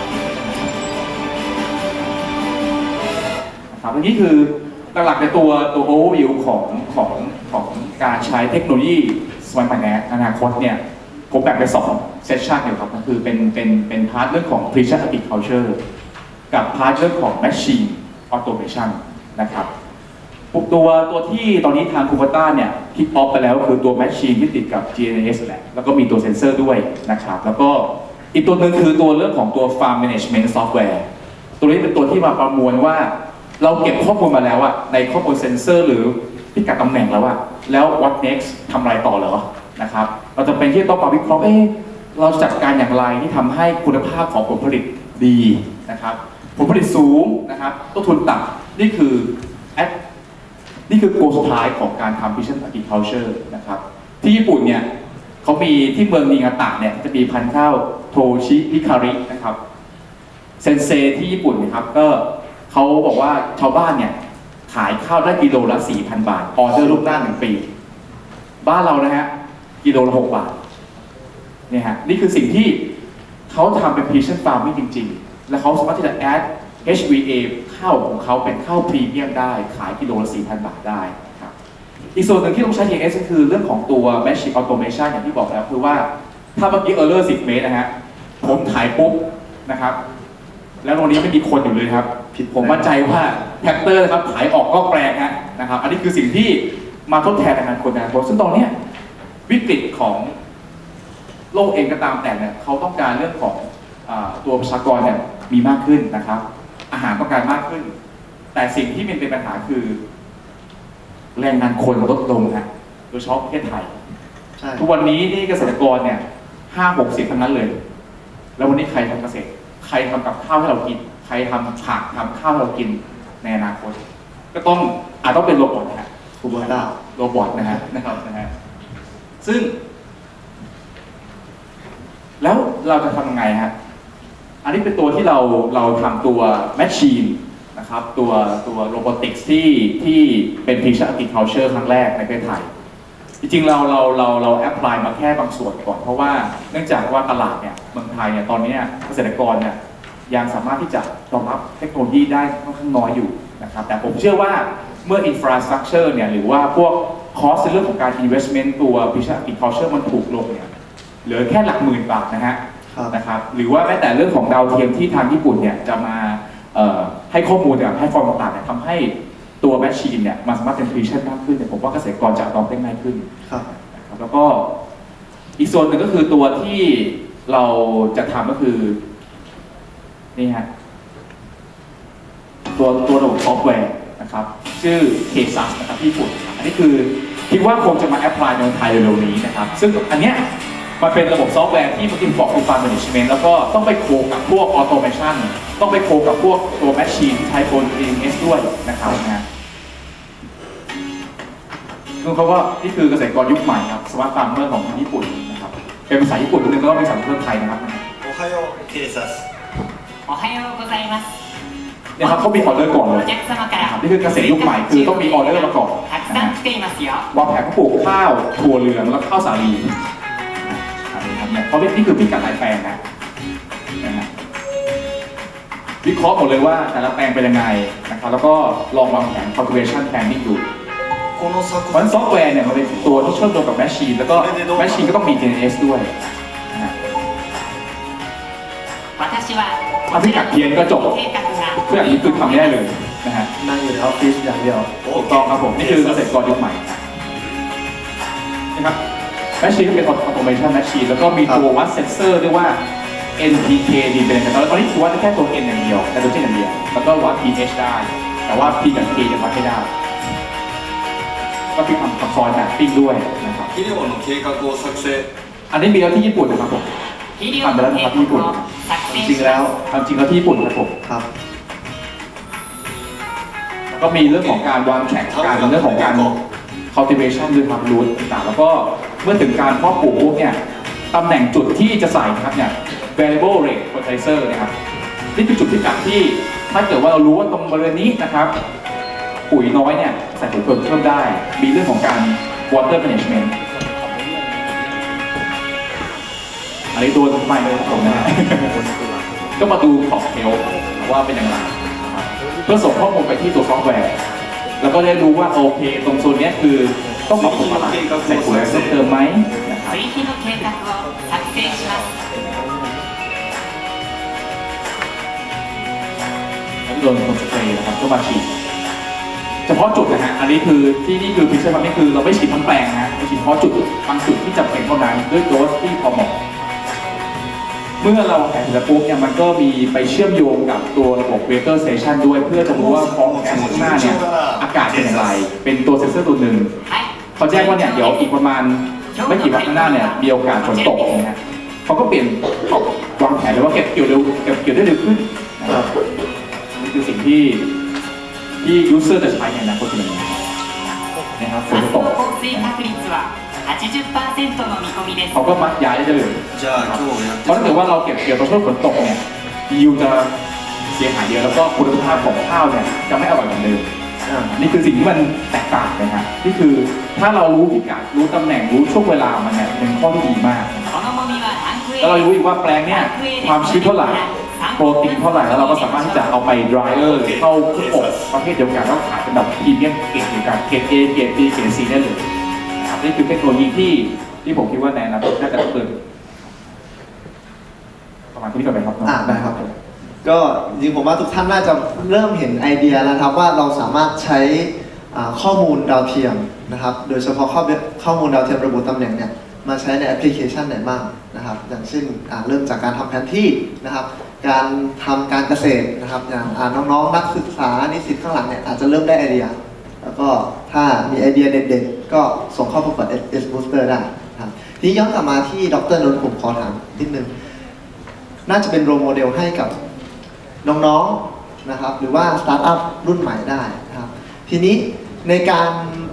อันนี้คือหลักๆในตัว overview ของการใช้เทคโนโลยีสมัยใหม่ในอนาคตเนี่ยผมแบ่งเป็น2 session อยู่ครับก็คือเป็นพาร์ทเรื่องของ precision agriculture กับพาร์ทเรื่องของ machine automation นะครับตัวที่ตอนนี้ทาง Kubota เนี่ยคิกออฟไปแล้วคือตัว machine ที่ติดกับ GIS แหละแล้วก็มีตัวเซนเซอร์ด้วยนะครับแล้วก็อีกตัวหนึ่งคือตัวเรื่องของตัว farm management software ตัวนี้เป็นตัวที่มาประมวลว่าเราเก็บข้อมูลมาแล้วอะในข้อมูลเซนเซอร์หรือพิกัดตำแหน่งแล้วอะแล้ว what next ทำอะไรต่อเหรอนะครับเราจะเป็นที่ต้องมาวิเคราะห์เราจัดการอย่างไรที่ทำให้คุณภาพของผลผลิตดีนะครับผลผลิตสูงนะครับต้นทุนต่ำนี่คือโกสุดท้ายของการทำ precision agriculture นะครับที่ญี่ปุ่นเนี่ยเขามีที่เมืองนิงาตะเนี่ยจะมีพันธุ์ข้าวโทชิฮิคารินะครับเซนเซที่ญี่ปุ่นนะครับก็เขาบอกว่าชาวบ้านเนี่ยขายข้าวได้กิโลละ 4,000 บาทออเดอร์ลูกหน้า1 ปีบ้านเรานะฮะกิโลละ 6 บาทเนี่ยฮะนี่คือสิ่งที่เขาทำเป็น precision farming จริงๆและเขาสามารถที่จะ add HVA ข้าวของเขาเป็นข้าวพรีเมียมได้ขายกิโลละ 4,000 บาทได้ครับอีกส่วนหนึ่งที่ต้องใช้ GIS ก็คือเรื่องของตัว machine automation อย่างที่บอกแล้วคือว่าถ้าเมื่อกี้ error 10 เมตรนะฮะผมถ่ายปุ๊บนะครับแล้วตรงนี้ไม่มีคนอยู่เลยครับผมมั่นใจว่าแท็กเตอร์นะครับถ่ายออกก็แปลงนะครับอันนี้คือสิ่งที่มาทดแทนงานคนในอนาคตซึ่งตอนนี้วิกฤตของโลกเองก็ตามแต่เนี่ยเขาต้องการเรื่องของตัวประชากรเนี่ยมีมากขึ้นนะครับอาหารต้องการมากขึ้นแต่สิ่งที่เป็นปัญหาคือแรงงานคนลดลงนะโดยเฉพาะประเทศไทยทุกวันนี้นี่เกษตรกรเนี่ย50-60ทั้งนั้นเลยแล้ววันนี้ใครทำเกษตรใครทำกับข้าวให้เรากินใครทำผักทำข้าวให้เรากินในอนาคตก็ต้องอาจต้องเป็นโรบอทนะฮะโรบอทนะฮะซึ่งแล้วเราจะทำยังไงฮะอันนี้เป็นตัวที่เราทำตัวแมชชีนนะครับตัวโรบอติกส์ที่เป็น precision agriculture ครั้งแรกในประเทศไทยจริงๆเราแอพพลายมาแค่บางส่วนก่อนเพราะว่าเนื่องจากว่าตลาดเนี่ยเมืองไทยเนี่ยตอนนี้เกษตรกรเนี่ยยังสามารถที่จะรองรับเทคโนโลยีได้ค่อนข้างน้อยอยู่นะครับแต่ผมเชื่อว่าเมื่อ infrastructure เนี่ยหรือว่าพวก cost ในเรื่องของการ investment ตัว precision agriculture มันถูกลงเนี่ยเหลือแค่หลักหมื่นบาทนะครับหรือว่าแม้แต่เรื่องของดาวเทียมที่ทางญี่ปุ่นเนี่ยจะมาให้ข้อมูลกับให้ฟอร์มต่างๆเนี่ยทำให้ตัวแมชชีนเนี่ยมันสามารถเป็น precision มากขึ้นเนี่ยผมว่าเกษตรกรจะรับได้ง่ายขึ้นนะครับแล้วก็อีกส่วนหนึ่งก็คือตัวที่เราจะทำก็คือนี่ฮะตัวระบบซอฟต์แวร์นะครับชื่อ KSAS นะครับที่ญี่ปุ่นอันนี้คือคิดว่าคงจะมาแอพพลายในเมืองไทยเร็วๆนี้นะครับซึ่งอันเนี้ยมันเป็นระบบซอฟต์แวร์ที่มันอินฟอร์มฟาร์มแมเนจเมนต์แล้วก็ต้องไปโคกับพวกออโตเมชันต้องไปโคกับพวกตัวแมชชีนที่ใช้บน GIS ด้วยนะครับนะซึ่งเขาก็นี่คือเกษตรกรยุคใหม่ครับสมาร์ทฟาร์มเมอร์ของทางญี่ปุ่นนะครับเป็นภาษาญี่ปุ่นแล้วก็เป็นภาษาเพื่อนไทยนะครับโอไฮโอเคซัสおはようございますเนี่ยครับเขามีออเดอร์ก่อนเลยนี่คือเกษตรยุคใหม่คือต้องมีออเดอร์มาก่อนวางแผนปลูกข้าวถั่วเหลืองแล้วข้าวสาลีเพราะนี่คือพิกัดหลายแปลงนะฮะวิเคราะห์หมดเลยว่าแต่ละแปลงเป็นยังไงนะครับแล้วก็ลองวางแผน calculation planning ดูเพราะซอฟต์แวร์เนี่ยมันเป็นตัวที่เชื่อมโยงกับแมชชีนแล้วก็แมชชีนก็ต้องมี GIS ด้วยถ้าพิกัดเพี้ยนก็จบเพื่ออย่างนี้คือทำไม่ได้เลยนะฮะนั่งอยู่ในออฟฟิศอย่างเดียวถูกต้องครับผมนี่คือเกษตรกรยุคใหม่นะครับแมชชีนก็เป็นออโตเมชันแมชชีนแล้วก็มีตัววัดเซนเซอร์ด้วยว่า NPK ดีเป็นยังไงตอนนี้คือวัดแค่ตัว N อย่างเดียวไนโตรเจนอย่างเดียวแล้วก็วัด pH ได้แต่ว่า P กับ K ยังวัดไม่ได้ก็มีทำซอยแมปปิ้งด้วยนะครับอันนี้มีแล้วที่ญี่ปุ่นนะครับผมทำไปแล้วนะครับที่ญี่ปุ่นจริงแล้วที่ญี่ปุ่นครับผมครับก็มีเรื่องของการวางแผนการเรื่องของการ cultivation หรือทำรูทต่างๆแล้วก็เมื่อถึงการเพาะปลูกปุ๊บเนี่ยตำแหน่งจุดที่จะใส่นะครับเนี่ย variable rate fertilizer นะครับนี่คือจุดพิกัดที่ถ้าเกิดว่าเรารู้ว่าตรงบริเวณนี้นะครับปุ๋ยน้อยเนี่ยใส่ปุ๋ยเพิ่มได้มีเรื่องของการ water management อันนี้โดนไม่เลยผมนะ ก็มาดูขอบเทลว่าเป็นอย่างไรนะครับเพื่อส่งข้อมูลไปที่ตัวซอฟต์แวร์แล้วก็ได้รู้ว่าโอเคตรงโซนนี้คือต้องปรับปรุงอะไรใส่ปุ๋ยเพิ่มเติมไหมนะครับ追肥の計画を作成します。 แล้วโดนคนสเปรย์นะครับก็มาฉีดเฉพาะจุดนะฮะอันนี้คือที่นี่คือพิเศษมันนี่คือเราไม่ฉีดทั้งแปลงนะเราฉีดเฉพาะจุดบางจุดที่จำเป็นเท่านั้นด้วยโดสที่พอเหมาะเมื่อเราแข่งเสร็จปุ๊บเนี่ยมันก็มีไปเชื่อมโยงกับตัวระบบ Weather Station ด้วยเพื่อจะรู้ว่าฟองแก๊สข้างหน้าเนี่ยอากาศเป็นอย่างไรเป็นตัวเซ็นเซอร์ตัวหนึ่งเขาแจ้งว่าเนี่ยเดี๋ยวอีกประมาณไม่กี่วันข้างหน้าเนี่ยมีโอกาสฝนตกนะฮะเขาก็เปลี่ยนวางแผนเลยว่าเก็บเกี่ยวเร็วเก็บเกี่ยวได้เร็วขึ้นนะครับนี่คือสิ่งที่ยูเซอร์จะใช้ในอนาคตเลยนะครับฝนตก降水確率は80%の見込みです。 เขาก็มัดย้ายได้เลยじゃあ今日やってเพราะถ้าเกิดว่าเราเก็บเกี่ยวตอนช่วงฝนตกเนี่ยยิวจะเสียหายเยอะแล้วก็คุณภาพของข้าวเนี่ยจะไม่อร่อยเหมือนเดิมนี่คือสิ่งที่มันแตกต่างเลยครับนี่คือถ้าเรารู้พิกัดรู้ตำแหน่งรู้ช่วงเวลามันเนี่ยเป็นข้อที่ดีมากこのもみはランクแล้วเรา A รู้อีกว่าแปลงเนี่ยความชื้นเท่าไหร่โปรตีนเท่าไหร่แล้วเราก็สามารถที่จะเอาไปดรายเออร์เข้าเครื่องอบประเภทเดียวกันแล้วขายเป็นแบบพรีเมียมเกรดเดียวกันเกรด A เกรด B เกรด C ได้เลยนะครับนี่คือเทคโนโลยีที่ผมคิดว่าในอนาคตน่าจะต้องเติมประมาณที่นี่ก่อนไหมครับได้ครับผมก็จริงๆผมว่าทุกท่านน่าจะเริ่มเห็นไอเดียแล้วครับว่าเราสามารถใช้ข้อมูลดาวเทียมนะครับโดยเฉพาะข้อมูลดาวเทียมระบุตำแหน่งเนี่ยมาใช้ในแอปพลิเคชันไหนบ้างนะครับอย่างเช่นเริ่มจากการทำแผนที่นะครับการทำการเกษตรนะครับอย่างน้องๆนักศึกษานิสิตข้างหลังเนี่ยอาจจะเริ่มได้ไอเดียแล้วก็ถ้ามีไอเดียเด็ดๆก็ส่งเข้าประกวด S Booster ได้ครับทีนี้ย้อนกลับมาที่ดร.นนท์ผมขอถามนิดนึงน่าจะเป็นโรลโมเดลให้กับน้องๆนะครับหรือว่าสตาร์ทอัพรุ่นใหม่ได้นะครับทีนี้ในการ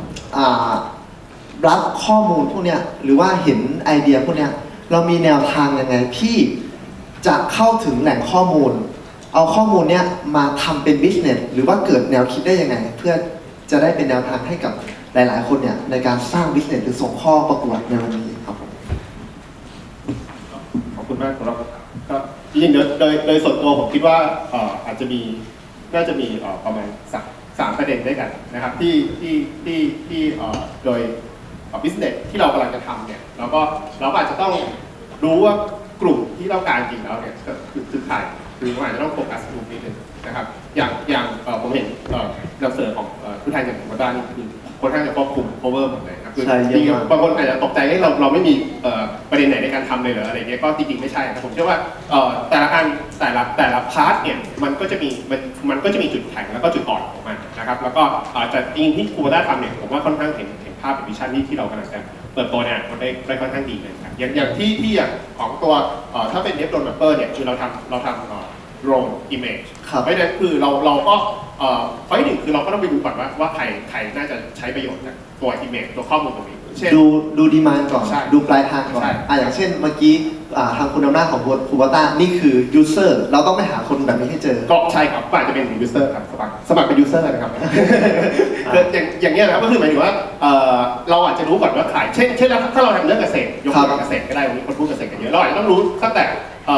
รับข้อมูลพวกนี้หรือว่าเห็นไอเดียพวกนี้เรามีแนวทางยังไงที่จะเข้าถึงแหล่งข้อมูลเอาข้อมูลเนี้ยมาทำเป็นบิสเนสหรือว่าเกิดแนวคิดได้ยังไงเพื่อจะได้เป็นแนวทางให้กับหลายๆคนเนี่ยในการสร้างบิสเนสหรือส่งข้อประกวดในวันนี้ครับผมขอบคุณมากครับก็จริงๆโดยส่วนตัวผมคิดว่าอาจจะมีน่าจะมีประมาณ3ประเด็นด้วยกันนะครับที่โดยbusiness ที่เรากำลังจะทำเนี่ยเราก็อาจจะต้องรู้ว่ากลุ่มที่ต้องการจริงแล้วเนี่ยคือใครคืออาจจะต้องโฟกัสกลุ่มนิดนึงนะครับอย่างผมเห็นนำเสนอของผู้แทนอย่างผมด้านนี้คือค่อนข้างจะครอบคลุม cover หมดเลยครับคือบางคนอาจจะตกใจให้เราไม่มีประเด็นไหนในการทำเลยเหรออะไรเงี้ยก็จริงๆไม่ใช่นะผมเชื่อว่าแต่ละอันแต่ละพาร์ทเนี่ยมันก็จะมีจุดแข็งแล้วก็จุดอ่อนของมันนะครับแล้วก็จะจริงที่ครูด้าทำเนี่ยผมว่าค่อนข้างเห็นภาพเป็นวิชั่นที่เรากำลังจะเปิดตัวเนี่ยมันได้ค่อนข้างดีเลยครับอย่างที่อย่างของตัวถ้าเป็น F drone mapper เนี่ยคือเราทำdrone image เพราะฉะนั้นคือเราก็ข้อที่หนึ่งคือเราก็ต้องไปดูก่อนว่าใครน่าจะใช้ประโยชน์จากตัว image ตัวข้อมูลตรงนี้ดูดีมานด์ก่อนดูปลายทางก่อนอย่างเช่นเมื่อกี้ทางคุณอำนาจของครูบาต้านี่คือ user เราต้องไปหาคนแบบนี้ให้เจอก็ใช่ครับอาจจะเป็น user ครับสมัครเป็น user นะครับ อย่างเงี้ยนะครับก็คือหมายถึงว่าเราอาจจะรู้ก่อนว่าขายเช่นถ้าเราทำเรื่องเกษตรยกตัวอย่างเกษตรก็ได้วันนี้คนพูดเกษตรกันเยอะเราอาจจะต้องรู้ตั้งแต่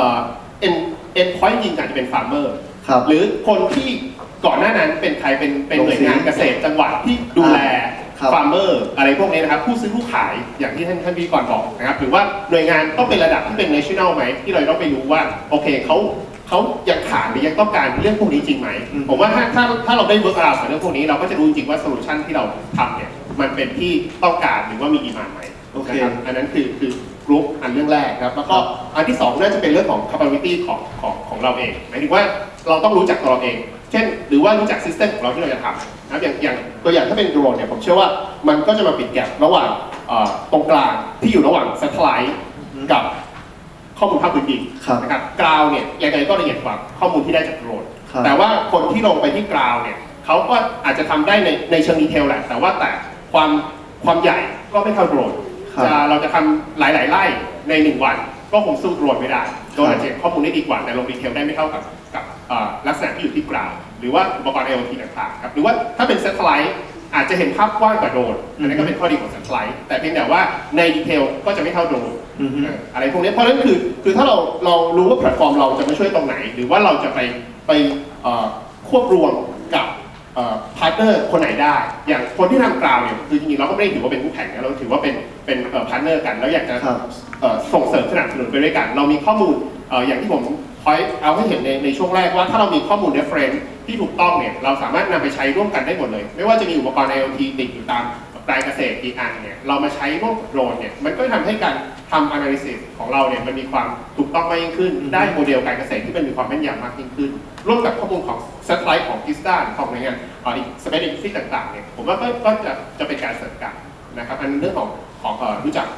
end point จริงอาจจะเป็น farmer หรือคนที่ก่อนหน้านั้นเป็นใครเป็นหน่วยงานเกษตรจังหวัดที่ดูแลฟาร์มเมอร์อะไรพวกนี้นะครับผู้ซื้อผู้ขายอย่างที่ท่านพิธีกรบอกนะครับหรือว่าหน่วยงานต้องเป็นระดับที่เป็น national ไหมที่เราต้องไปรู้ว่าโอเคเขายังขาดหรือยังต้องการเรื่องพวกนี้จริงไหมผมว่าถ้าเราได้ work out กับเรื่องพวกนี้เราก็จะรู้จริงว่า solution ที่เราทำเนี่ยมันเป็นที่ต้องการหรือว่ามี demand ไหมนะครับอันนั้นคือกรุ๊ปอันเรื่องแรกครับแล้วก็อันที่2น่าจะเป็นเรื่องของ capability ของเราเองหมายถึงว่าเราต้องรู้จักตัวเราเองเช่นหรือว่ารู้จัก system ของเราที่เราจะทำนะครับอย่างตัวอย่างถ้าเป็นโดรนเนี่ยผมเชื่อว่ามันก็จะมาปิดแกลบระหว่างตรงกลางที่อยู่ระหว่าง satellite กับข้อมูลภาพพื้นดินนะครับกราวเนี่ยยังไงก็ละเอียดกว่าข้อมูลที่ได้จากโดรนแต่ว่าคนที่ลงไปที่กราวเนี่ยเขาก็อาจจะทำได้ในเชิงดีเทลแหละแต่ว่าแต่ความใหญ่ก็ไม่เท่าโดรนเราจะทำหลายๆไร่ใน1 วันก็คงสู้โดรนไม่ได้โดรนอาจจะข้อมูลได้ดีกว่าแต่ลงดีเทลได้ไม่เท่ากับลักษณะที่อยู่ที่กราวหรือว่าอุปกรณ์ IoT ต่างๆครับหรือว่าถ้าเป็น Satellite อาจจะเห็นภาพกว้างกว่าโดรนอันนี้ก็เป็นข้อดีของ Satellite แต่เพียงแต่ว่าในดีเทลก็จะไม่เท่าโดรนอะไรพวกนี้เพราะฉะนั้นคือถ้าเรารู้ว่าแพลตฟอร์มเราจะมาช่วยตรงไหนหรือว่าเราจะไปควบรวมกับพาร์ทเนอร์คนไหนได้อย่างคนที่ทำกราวเนี่ยคือจริงๆเราก็ไม่ได้ถือว่าเป็นคู่แข่งนะเราถือว่าเป็นพาร์ทเนอร์กันแล้วอยากจะส่งเสริมสนับสนุนไปด้วยกันเรามีข้อมูลอย่างที่ผมคอยเอาให้เห็นในช่วงแรกว่าถ้าเรามีข้อมูล reference ที่ถูกต้องเนี่ยเราสามารถนำไปใช้ร่วมกันได้หมดเลยไม่ว่าจะมีอุปกรณ์ IoT ติดอยู่ตามแปลงเกษตรกี่อันเนี่ยเรามาใช้ร่วมกับโดรนเนี่ยมันก็ทำให้การทำ analysis ของเราเนี่ยมันมีความถูกต้องมากยิ่งขึ้นได้โมเดลการเกษตรที่มีความแม่นยำมากยิ่งขึ้นร่วมกับข้อมูลของ satellite ของ GISDA ของหน่วยงานอีก space agency ต่างๆเนี่ยผมว่าก็จะเป็นการเสริมกันนะครับอันเรื่องของรู้จัก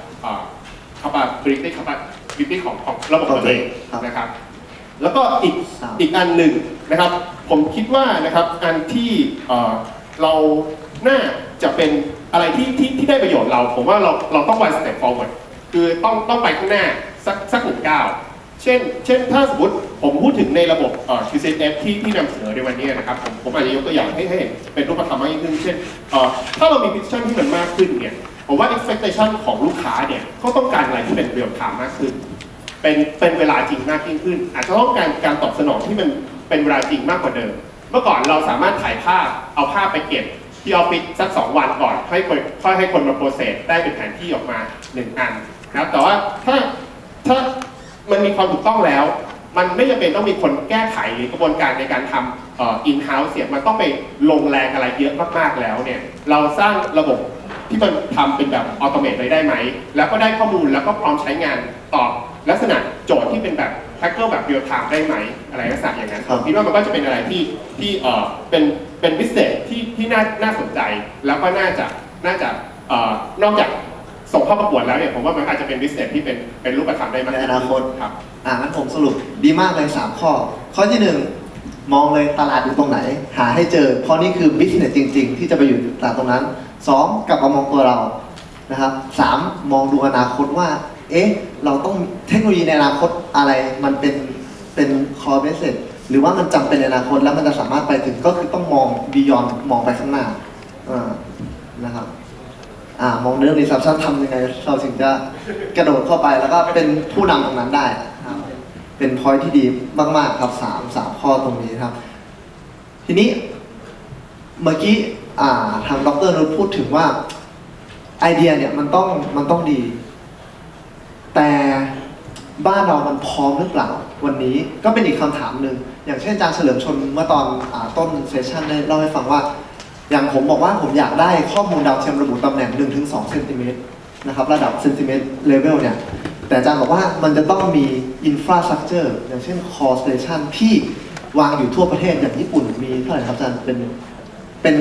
capability ของระบบตัวเองนะครับแล้วก็อีกอันหนึ่งนะครับผมคิดว่านะครับอันที่เราน่าจะเป็นอะไรที่ได้ประโยชน์ผมว่าเราต้อง one step forward คือต้องไปข้างหน้าสัก1 ก้าวเช่นถ้าสมมติผมพูดถึงในระบบQCNF ที่นำเสนอในวันนี้นะครับผมอาจจะยกตัวอย่างให้เห็นเป็นรูปธรรมมากยิ่งขึ้นเช่นถ้าเรามี precision ที่มันมากขึ้นเนี่ยผมว่า expectation ของลูกค้าเนี่ยก็ต้องการอะไรที่เป็น real time มากขึ้นเป็นเวลาจริงมากยิ่งขึ้นอาจจะต้องการตอบสนองที่มันเป็นเวลาจริงมากกว่าเดิมเมื่อก่อนเราสามารถถ่ายภาพเอาภาพไปเก็บที่ออฟฟิศสัก2 วันก่อนค่อยให้คนมาโปรเซสได้เป็นแผนที่ออกมา1 อันนะครับแต่ว่าถ้ามันมีความถูกต้องแล้วมันไม่จำเป็นต้องมีคนแก้ไขหรือกระบวนการในการทำin house เนี่ยมันต้องไปลงแรงอะไรเยอะมากๆแล้วเนี่ยเราสร้างระบบที่มันทำเป็นแบบออโตเมตเลยได้ไหมแล้วก็ได้ข้อมูลแล้วก็พร้อมใช้งานตอบลักษณะโจทย์ที่เป็นแบบแฮกเกอร์แบบเรียลไทม์ได้ไหมอะไรลักษณะอย่างนั้นผมคิดว่ามันก็จะเป็นอะไรที่เป็นบิสเนสที่น่าสนใจแล้วก็น่าจะนอกจากส่งเข้าประกวดแล้วเนี่ยผมว่ามันอาจจะเป็นบิสเนสที่เป็นรูปธรรมได้มากในอนาคตครับงั้นผมสรุปดีมากเลย3 ข้อข้อที่ 1มองเลยตลาดอยู่ตรงไหนหาให้เจอเพราะนี่คือบิสเนสจริงๆที่จะไปอยู่ตลาดตรงนั้น2กลับมามองตัวเรานะครับ3มองดูอนาคตว่าเราต้องเทคโนโลยีในอนาคตอะไรมันเป็นคอร์เบสเซตหรือว่ามันจำเป็นในอนาคตแล้วมันจะสามารถไปถึงก็คือต้องมองบียอนมองไปข้างหน้านะครับมองเรื่อง disruption ทำยังไงเราถึงจะกระโดดเข้าไปแล้วก็เป็นผู้นำตรงนั้นได้ครับเป็น point ที่ดีมากๆครับ3ข้อตรงนี้ครับทีนี้เมื่อกี้ทางดร.นุชพูดถึงว่าไอเดียเนี่ยมันต้องดีแต่บ้านเรามันพร้อมหรือเปล่าวันนี้ก็เป็นอีกคำถามหนึ่งอย่างเช่นอาจารย์เฉลิมชลเมื่อตอนต้นเซสชันได้เล่าให้ฟังว่าอย่างผมบอกว่าผมอยากได้ข้อมูลดาวเทียมระบุตำแหน่ง 1-2 เซนติเมตรนะครับระดับเซนติเมตรเลเวลเนี่ยแต่อาจารย์บอกว่ามันจะต้องมีอินฟราสตรัคเจอร์อย่างเช่นคอสเตชันที่วางอยู่ทั่วประเทศอย่างญี่ปุ่นมีเท่าไหร่ครับอาจารย์เป็น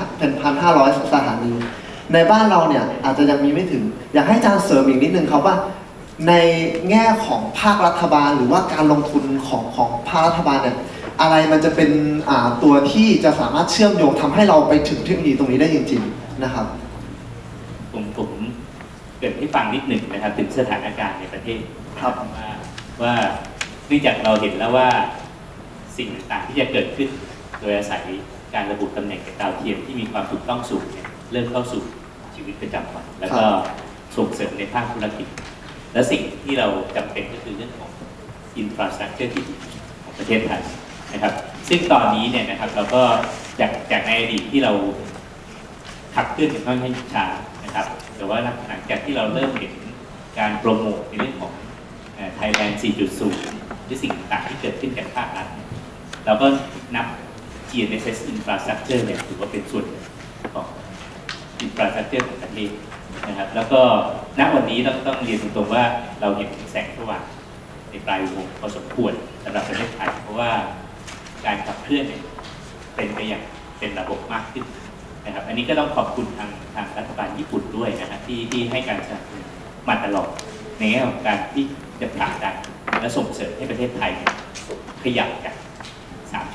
1,500 สถานีในบ้านเราเนี่ยอาจจะยังมีไม่ถึงอยากให้อาจารย์เสริมอีกนิดนึงครับว่าในแง่ของภาครัฐบาลหรือว่าการลงทุนของภาครัฐบาลเนี่ยอะไรมันจะเป็นตัวที่จะสามารถเชื่อมโยงทำให้เราไปถึงเทคโนโลยีตรงนี้ได้จริงๆนะครับผมเกิดให้ฟังนิดหนึ่งนะครับถึงสถานการณ์ในประเทศครับว่าเนื่องจากเราเห็นแล้วว่าสิ่งต่างๆที่จะเกิดขึ้นโดยอาศัยการระบุตำแหน่งจากดาวเทียมที่มีความถูกต้องสูงเนี่ยเริ่มเข้าสู่ชีวิตประจำวันแล้วก็ส่งเสริมในภาคธุรกิจและสิ่งที่เราจำเป็นก็คือเรื่องของอินฟราสตรัคเจอร์ที่ดีของประเทศไทยนะครับซึ่งตอนนี้เนี่ยนะครับเราก็จากในอดีตที่เราขับเคลื่อนอย่างค่อนข้างช้านะครับแต่ว่าหลังจากที่เราเริ่มเห็นการโปรโมทในเรื่องของ Thailand 4.0 หรือสิ่งต่างๆที่เกิดขึ้นกับภาครัฐเราก็นับ GNSS Infrastructure เนี่ยถือว่าเป็นส่วนของ Infrastructure ของประเทศนะครับแล้วก็ณวันนี้ต้องเรียนตรงๆว่าเราเห็นแสงสว่างในปลายวงพอสมควรสำหรับประเทศไทยเพราะว่าการขับเคลื่อนเนี่ยเป็นไปอย่างเป็นระบบมากขึ้นนะครับอันนี้ก็ต้องขอบคุณทางรัฐบาลญี่ปุ่นด้วยนะครับที่ให้การสนับสนุนมาตลอดในแง่ของการที่จะผลักดันและส่งเสริมให้ประเทศไทยขยับจาก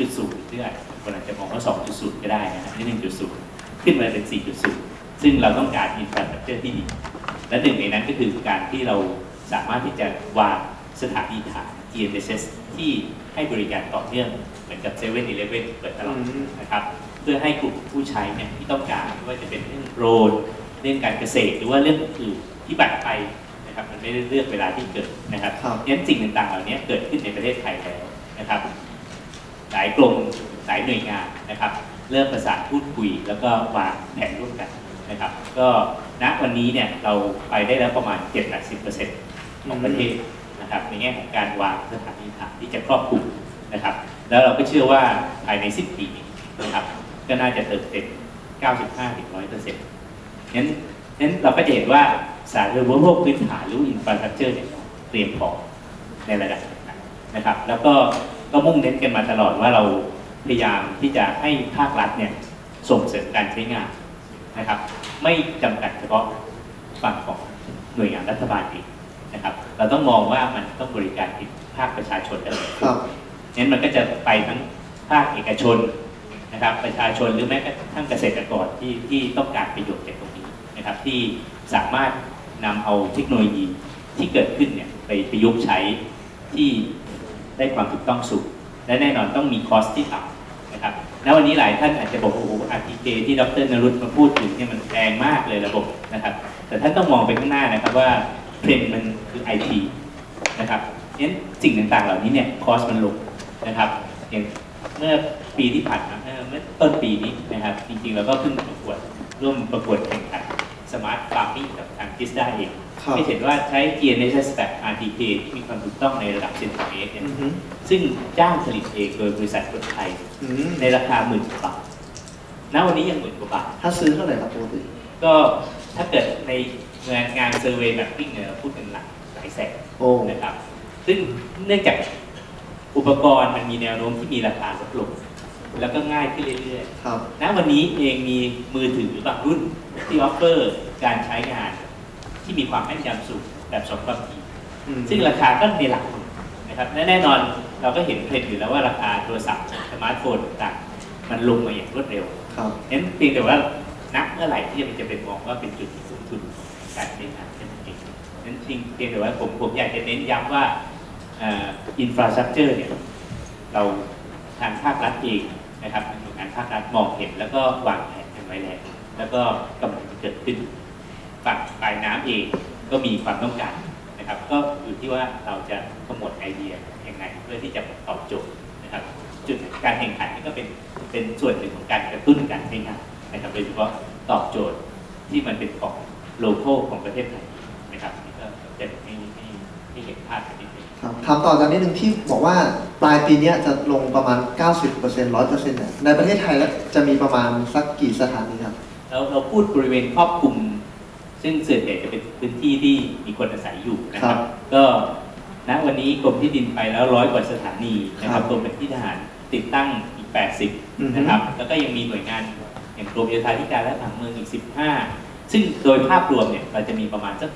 3.0 หรืออาจคนอาจจะมองว่า 2.0 ก็ได้นะฮะนี่ 1.0 ขึ้นมาเป็น 4.0 ซึ่งเราต้องการ infrastructure ที่ดีและหนึ่งในนั้นก็คือการที่เราสามารถที่จะวางสถานีฐาน GNSS ที่ให้บริการต่อเนื่องเหมือนกับ 7-Eleven เปิดตลอดนะครับเพื่อให้กลุ่มผู้ใช้เนี่ยที่ต้องการไม่ว่าจะเป็นเรื่องโรนเรื่องการเกษตรหรือว่าเรื่องอื่นที่บัตรไปนะครับมันไม่ได้เลือกเวลาที่เกิดนะครับงั้นสิ่งต่างๆเหล่านี้เกิดขึ้นในประเทศไทยแล้วนะครับหลายกรมหลายหน่วยงานนะครับเริ่มประสานพูดคุยแล้วก็วางแผนร่วมกันนะครับก็ณวันนี้เนี่ยเราไปได้แล้วประมาณ 70% ของประเทศนะครับในแง่ของการวางสถานีฐานที่จะครอบคลุมนะครับแล้วเราก็เชื่อว่าภายใน10 ปีนะครับก็น่าจะเติมเต็ม 95-100%นั้นเราก็จะเห็นว่าสาธารณูปโภคพื้นฐานหรืออินฟราสตรัคเจอร์เนี่ยเตรียมพร้อมในระดับนะครับแล้วก็มุ่งเน้นกันมาตลอดว่าเราพยายามที่จะให้ภาครัฐเนี่ยส่งเสริมการใช้งานนะครับไม่จำกัดเฉพาะฝั่งของหน่วยงานรัฐบาลเองนะครับเราต้องมองว่ามันต้องบริการถึงภาคประชาชนด้วยงั้นมันก็จะไปทั้งภาคเอกชนนะครับประชาชนหรือแม้กระทั่งเกษตรกรที่ต้องการประโยชน์จากตรงนี้นะครับที่สามารถนำเอาเทคโนโลยีที่เกิดขึ้นเนี่ยไปประยุกต์ใช้ที่ได้ความถูกต้องสูงและแน่นอนต้องมีคอสที่ต่ำนะครับณวันนี้หลายท่านอาจจะบอกโอ้โห RTK ที่ดร.นรุตมาพูดถึงเนี่ยมันแพงมากเลยระบบนะครับแต่ท่านต้องมองไปข้างหน้านะครับว่าเทรนด์มันคือ IT นะครับงั้นสิ่งต่างๆเหล่านี้เนี่ยคอสมันลงนะครับอย่างเมื่อปีที่ผ่านมาเมื่อต้นปีนี้นะครับจริงๆเราก็เพิ่งร่วมประกวดแข่งขัน Smart Farming กับทาง GISDA เองให้เห็นว่าใช้ GNSS แบบ RTK ที่มีความถูกต้องในระดับเซนติเมตรเนี่ยซึ่งจ้างผลิตเองโดยบริษัทคนไทยในราคา10,000 กว่าบาทณวันนี้ยัง10,000 กว่าบาทถ้าซื้อเท่าไหร่ครับปกติก็ถ้าเกิดในงานเซอร์เวย์แบบปิ้งเนี่ยพูดเป็นหลายแสนนะครับซึ่งเนื่องจากอุปกรณ์มันมีแนวโน้มที่มีราคาลดลงแล้วก็ง่ายขึ้นเรื่อยๆณวันนี้เองมีมือถือบางรุ่นที่ออฟเฟอร์การใช้งานที่มีความแม่นยำสูงแบบ2 ความถี่ซึ่งราคาก็ในหลักนะครับและแน่นอนเราก็เห็นเทรนด์อยู่แล้วว่าราคาโทรศัพท์สมาร์ทโฟนต่างมันลงมาอย่างรวดเร็วงั้นเพียงแต่ว่านับเมื่อไหร่ที่จะเป็นมองว่าเป็นจุดที่สูงสุดการใช้งานแค่นั้นเองนั้นจริงเพียงแต่ว่าผมอยากจะเน้นย้ำว่าอินฟราสตรัคเจอร์เนี่ยเราทางภาครัฐเองนะครับหน่วยงานภาครัฐมองเห็นแล้วก็วางแผนกันไว้แล้วก็กำลังจะเกิดขึ้นฝั่งปลายน้ำเองก็มีความต้องการนะครับก็อยู่ที่ว่าเราจะขมวดไอเดียยังไงเพื่อที่จะตอบโจทย์นะครับจุดการแข่งขันนี่ก็เป็นส่วนหนึ่งของการกระตุ้นการใช้งานนะครับโดยเฉพาะตอบโจทย์ที่มันเป็นของโลคอลของประเทศไทยนะครับนี่ก็จะไม่เห็นภาพกันนิดนึงถามต่อจากนิดนึงที่บอกว่าปลายปีนี้จะลงประมาณ 90% 100% เนี่ยในประเทศไทยแล้วจะมีประมาณสักกี่สถานีครับเราพูดบริเวณครอบคลุมซึ่งส่วนใหญ่จะเป็นพื้นที่ที่มีคนอาศัยอยู่นะครับก็ณวันนี้กรมที่ดินไปแล้ว100 กว่าสถานีนะครับกรมเป็นที่ทหารติดตั้งอีก80นะครับแล้วก็ยังมีหน่วยงานอย่างกรมโยธาธิการและผังเมืองอีก15ซึ่งโดยภาพรวมเนี่ยเราจะมีประมาณสัก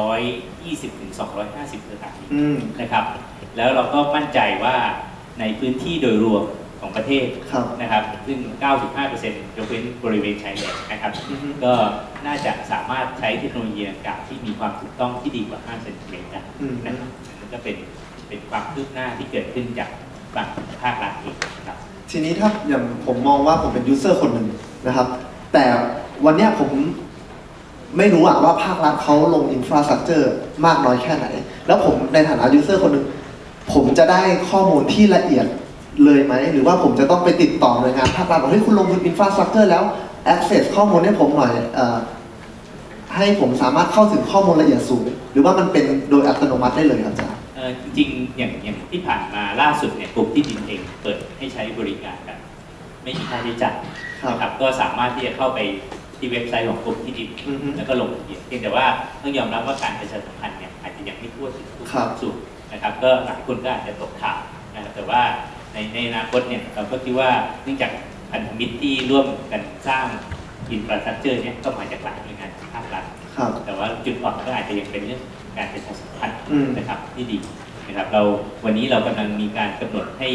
220-250 สถานีนะครับแล้วเราก็มั่นใจว่าในพื้นที่โดยรวมของประเทศนะครับซึ่ง 95% ยกเว้นบริเวณชายแดนนะครับก็น่าจะสามารถใช้เทคโนโลยีต่างๆที่มีความถูกต้องที่ดีกว่า5 เซนติเมตรได้นะครับนั่นก็เป็นความคืบหน้าที่เกิดขึ้นจากฝั่งภาครัฐเองครับทีนี้ถ้าอย่างผมมองว่าผมเป็นยูเซอร์คนหนึ่งนะครับแต่วันนี้ผมไม่รู้ว่าภาครัฐเขาลงอินฟราสตรัคเจอร์มากน้อยแค่ไหนแล้วผมในฐานะยูเซอร์คนหนึ่งผมจะได้ข้อมูลที่ละเอียดเลยไหมหรือว่าผมจะต้องไปติดต่อหน่วยงานภาครัฐบอกให้คุณลงทุนอินฟราสตรัคเจอร์แล้ว access ข้อมูลให้ผมหน่อยให้ผมสามารถเข้าถึงข้อมูลละเอียดสูงหรือว่ามันเป็นโดยอัตโนมัติได้เลยครับอาจารย์จริงๆอย่างที่ผ่านมาล่าสุดเนี่ยกรมที่ดินเองเปิดให้ใช้บริการแบบไม่มีค่าใช้จ่ายนะครับก็สามารถที่จะเข้าไปที่เว็บไซต์ของกรมที่ดินแล้วก็ลงทะเบียนเพียงแต่ว่าต้องยอมรับว่าการประชาสัมพันธ์เนี่ยอาจจะยังไม่ทั่วถึงทุกส่วนนะครับก็หลายคนก็อาจจะตกข่าวนะครับแต่ว่าในอนาคตเนี่ยเราก็คิดว่าเนื่องจากพันธมิตรที่ร่วมกันสร้างอินฟราสตรัคเจอร์เนี่ยก็มาจากหลายหน่วยงานภาครัฐแต่ว่าจุดอ่อนก็อาจจะยังเป็นเรื่องการประชาสัมพันธ์นะครับที่ดีนะครับวันนี้เรากำลังมีการกำหนดให้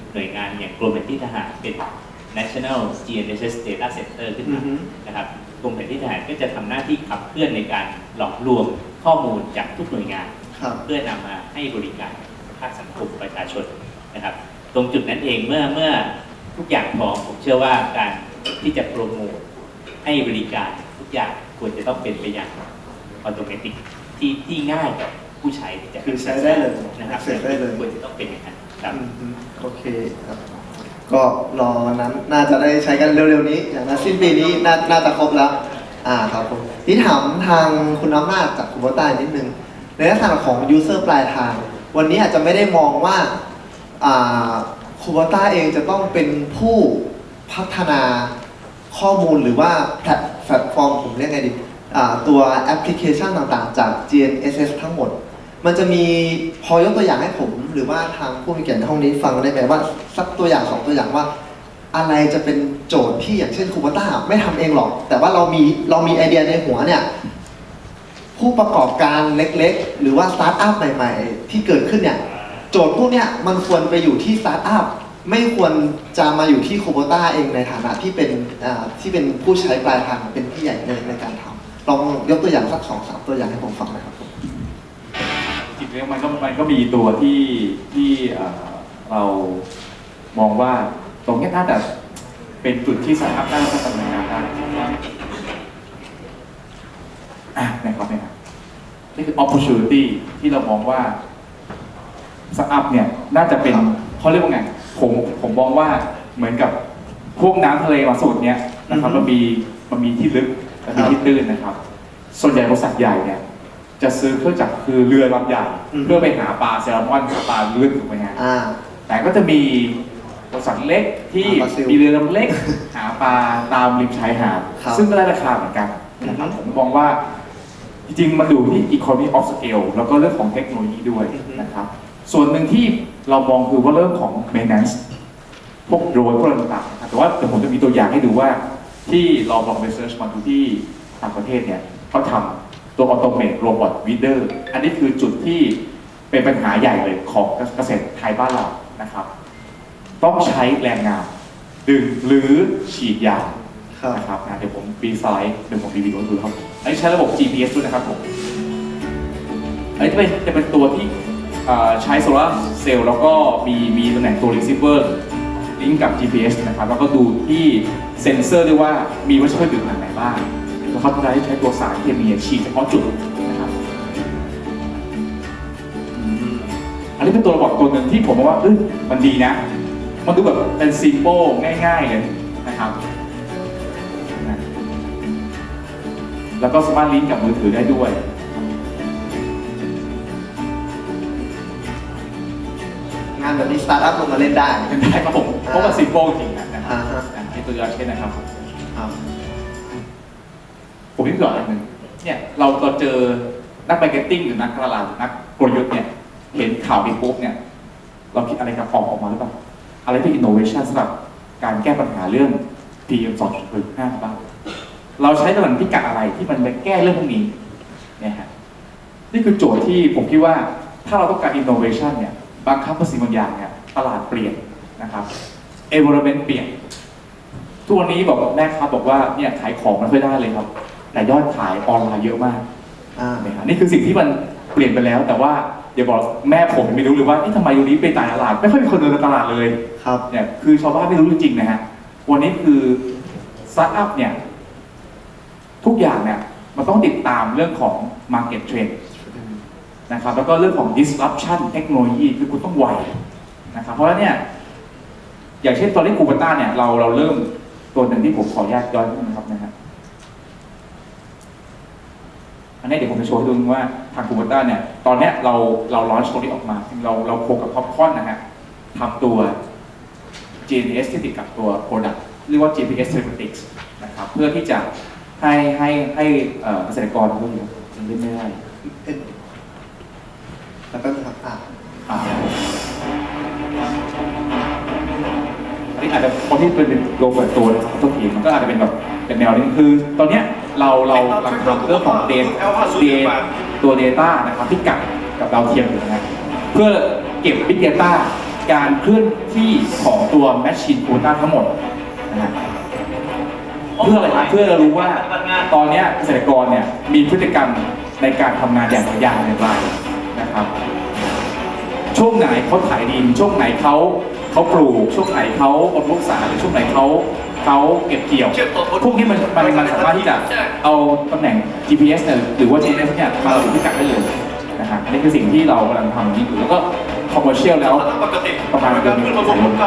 หน่วยงานอย่างกรมแผนที่ทหารเป็น National GNSS Data Center ขึ้นมานะครับกรมแผนที่ทหารก็จะทำหน้าที่ขับเคลื่อนในการหลอมรวมข้อมูลจากทุกหน่วยงานเพื่อนำมาให้บริการภาคสังคมประชาชนนะครับตรงจุดนั้นเองเมื่อทุกอย่างพร้อมผมเชื่อว่าการที่จะโปรโมทให้บริการทุกอย่างควรจะต้องเป็นไปอย่างอัตโนมัติที่ง่ายกับผู้ใช้ที่จะคือใช้ได้เลยนะครับได้เลยควรจะต้องเป็นอย่างนั้นครับโอเคครับก็รอนั้นน่าจะได้ใช้กันเร็วๆนี้อย่างนั้นสิ้นปีนี้น่าจะครบแล้วครับผมที่ถามทางคุณอำนาจจากคูโบต้านิดนึงในลักษณะของ user ปลายทางวันนี้อาจจะไม่ได้มองว่าคูโบต้าเองจะต้องเป็นผู้พัฒนาข้อมูลหรือว่าแพลตฟอร์มผมเรียกไงดีตัวแอปพลิเคชันต่างๆจาก GNSS ทั้งหมดมันจะมีพอยกตัวอย่างให้ผมหรือว่าทางผู้มีเกียรติในห้องนี้ฟังได้ไหมว่าสักตัวอย่าง2ตัวอย่างว่าอะไรจะเป็นโจทย์ที่อย่างเช่นคูโบต้าไม่ทำเองหรอกแต่ว่าเรามีไอเดียในหัวเนี่ยผู้ประกอบการเล็กๆหรือว่าสตาร์ทอัพใหม่ๆที่เกิดขึ้นเนี่ยโจทย์พวกเนี้ยมันควรไปอยู่ที่สตาร์ทอัพไม่ควรจะมาอยู่ที่คูโบต้าเองในฐานะที่เป็นผู้ใช้ปลายทางเป็นพี่ใหญ่ในการทำลองยกตัวอย่างสัก2-3 ตัวอย่างให้ผมฟังหน่อยครับผมจริงๆมันก็มีตัวที่เรามองว่าตรงนี้น่าจะเป็นจุดที่สามารถได้พัฒนาได้นะครับนี่คือ opportunity ที่เรามองว่าสตาร์ทอัพเนี่ยน่าจะเป็นเขาเรียกว่าไงผมมองว่าเหมือนกับพวกน้ำทะเลมาสูตรเนี้ยนะครับมันมีที่ลึกและมีที่ตื้นนะครับส่วนใหญ่บริษัทใหญ่เนี่ยจะซื้อเครื่องจักรคือเรือลำใหญ่เพื่อไปหาปลาแซลมอนหาปลาลื่นถูกไหมฮะแต่ก็จะมีบริษัทเล็กที่มีเรือลำเล็กหาปลาตามริมชายหาดซึ่งก็ได้ราคาเหมือนกันนะครับผมมองว่าจริงๆมันดูที่ economy of scale แล้วก็เรื่องของเทคโนโลยีด้วยนะครับส่วนหนึ่งที่เรามองคือว่าเรื่องของ maintenance พวกโดรนพวกต่างๆแต่ว่าเดี๋ยวผมจะมีตัวอย่างให้ดูว่าที่เราลองไปเซิร์ชมาดูที่ต่างประเทศเนี่ยเขาทำตัว automate robot weeder อันนี้คือจุดที่เป็นปัญหาใหญ่เลยของเกษตรไทยบ้านเรานะครับต้องใช้แรงงานดึงหรือฉีดยานะครับเดี๋ยวผมรีไซด์เดี๋ยวผมรีวิวให้ดูครับอันนี้ใช้ระบบ GPS ด้วยนะครับผมอันนี้จะเป็นตัวที่ใช้โซลาร์เซลล์แล้วก็มีตำแหน่งตัว receiver ลิงก์กับ GPS นะครับแล้วก็ดูที่เซ็นเซอร์ด้วยว่ามีวัชพืชอยู่ทางไหนบ้างแล้วเขาจะใช้ตัวสารเคมีฉีดเฉพาะจุดนะครับอันนี้เป็นตัวระบบตัวหนึ่งที่ผมว่ามันดีนะมันดูแบบเป็นซิมโปลง่ายๆเลยนะครับแล้วก็สามารถลิงก์กับมือถือได้ด้วยงานแบบนี้สตาร์ทอัพลงมาเล่นได้ครับผมเพราะว่าซิมโปลจริงนะครับที่ตัวอย่างเช่นนะครับผมยกตัวอย่างหนึ่งเนี่ยเราเจอนักมาร์เก็ตติ้งหรือนักตลาดนักกลยุทธ์เนี่ยเห็นข่าวนี้ปุ๊บเนี่ยเราคิดอะไรกับออกมาหรือเปล่าอะไรที่อินโนเวชันสำหรับการแก้ปัญหาเรื่อง PM 2.5 บ้างเราใช้ตำแหน่งพิกัดอะไรที่มันไปแก้เรื่องพวกนี้เนี่ยฮะนี่คือโจทย์ที่ผมคิดว่าถ้าเราต้องการอินโนเวชันเนี่ยบางครั้งบางสิ่งบางอย่างเนี่ยตลาดเปลี่ยนนะครับ environment เปลี่ยนทุกวันนี้บอกแม่ค้าบอกว่าเนี่ยขายของไม่ค่อยได้เลยครับแต่ยอดขายออนไลน์เยอะมากนี่คือสิ่งที่มันเปลี่ยนไปแล้วแต่ว่าอย่าบอกแม่ผมไม่รู้เลยว่าทำไมวันนี้ไปตลาดไม่ค่อยมีคนเดินในตลาดเลยครับเนี่ยคือชาวบ้านไม่รู้จริงๆนะฮะวันนี้คือสตาร์ทอัพเนี่ยทุกอย่างเนี่ยมันต้องติดตามเรื่องของ market trend นะครับแล้วก็เรื่องของ disruption เทคโนโลยีคือคุณต้องไวนะครับเพราะฉะนั้นเนี่ยอย่างเช่นตอนที่คูเบต้าเนี่ยเราเริ่มตัวหนึ่งที่ผมขอแยกย้อนนะครับอันนี้เดี๋ยวผมจะโชว์ให้ดูว่าทางคูเบต้าเนี่ยตอนเนี้ยเราลอนช์ตัวนี้ออกมาเราโคกับท็อปคอนนะฮะทำตัว GNS ที่ติดกับตัว product เรียกว่า GPS Telematics นะครับเพื่อที่จะให้เกษตรกรพวกนี้เล่นไม่ได้แล้วก็ครับอันนี้อาจจะคนที่เป็นโลเปิดตัวนะครับตัวทีมันก็อาจจะเป็นแบบเป็นแนวนี้คือตอนนี้เราทำเรื่องของตัว data นะครับที่กับดาวเทียมอยู่นะเพื่อเก็บ big data การเคลื่อนที่ของตัว Machine Quota ทั้งหมดนะฮะเพื่ออะไรครับเพื่อเรารู้ว่าตอนนี้เกษตรกรเนี่ยมีพฤติกรรมในการทำงานอย่างไรนะครับช่วงไหนเขาถ่ายดินช่วงไหนเขาปลูกช่วงไหนเขาอดรักษาหรือช่วงไหนเขาเก็บเกี่ยวพวกนี้มันสามารถที่จะเอาตำแหน่ง GPS เนี่ยหรือว่า GNS เนี่ยมาระบุพิกัดได้เลยนะฮะอันนี้คือสิ่งที่เรากำลังทำนี่อยู่แล้วก็ commercial แล้วประมาณเดือนที่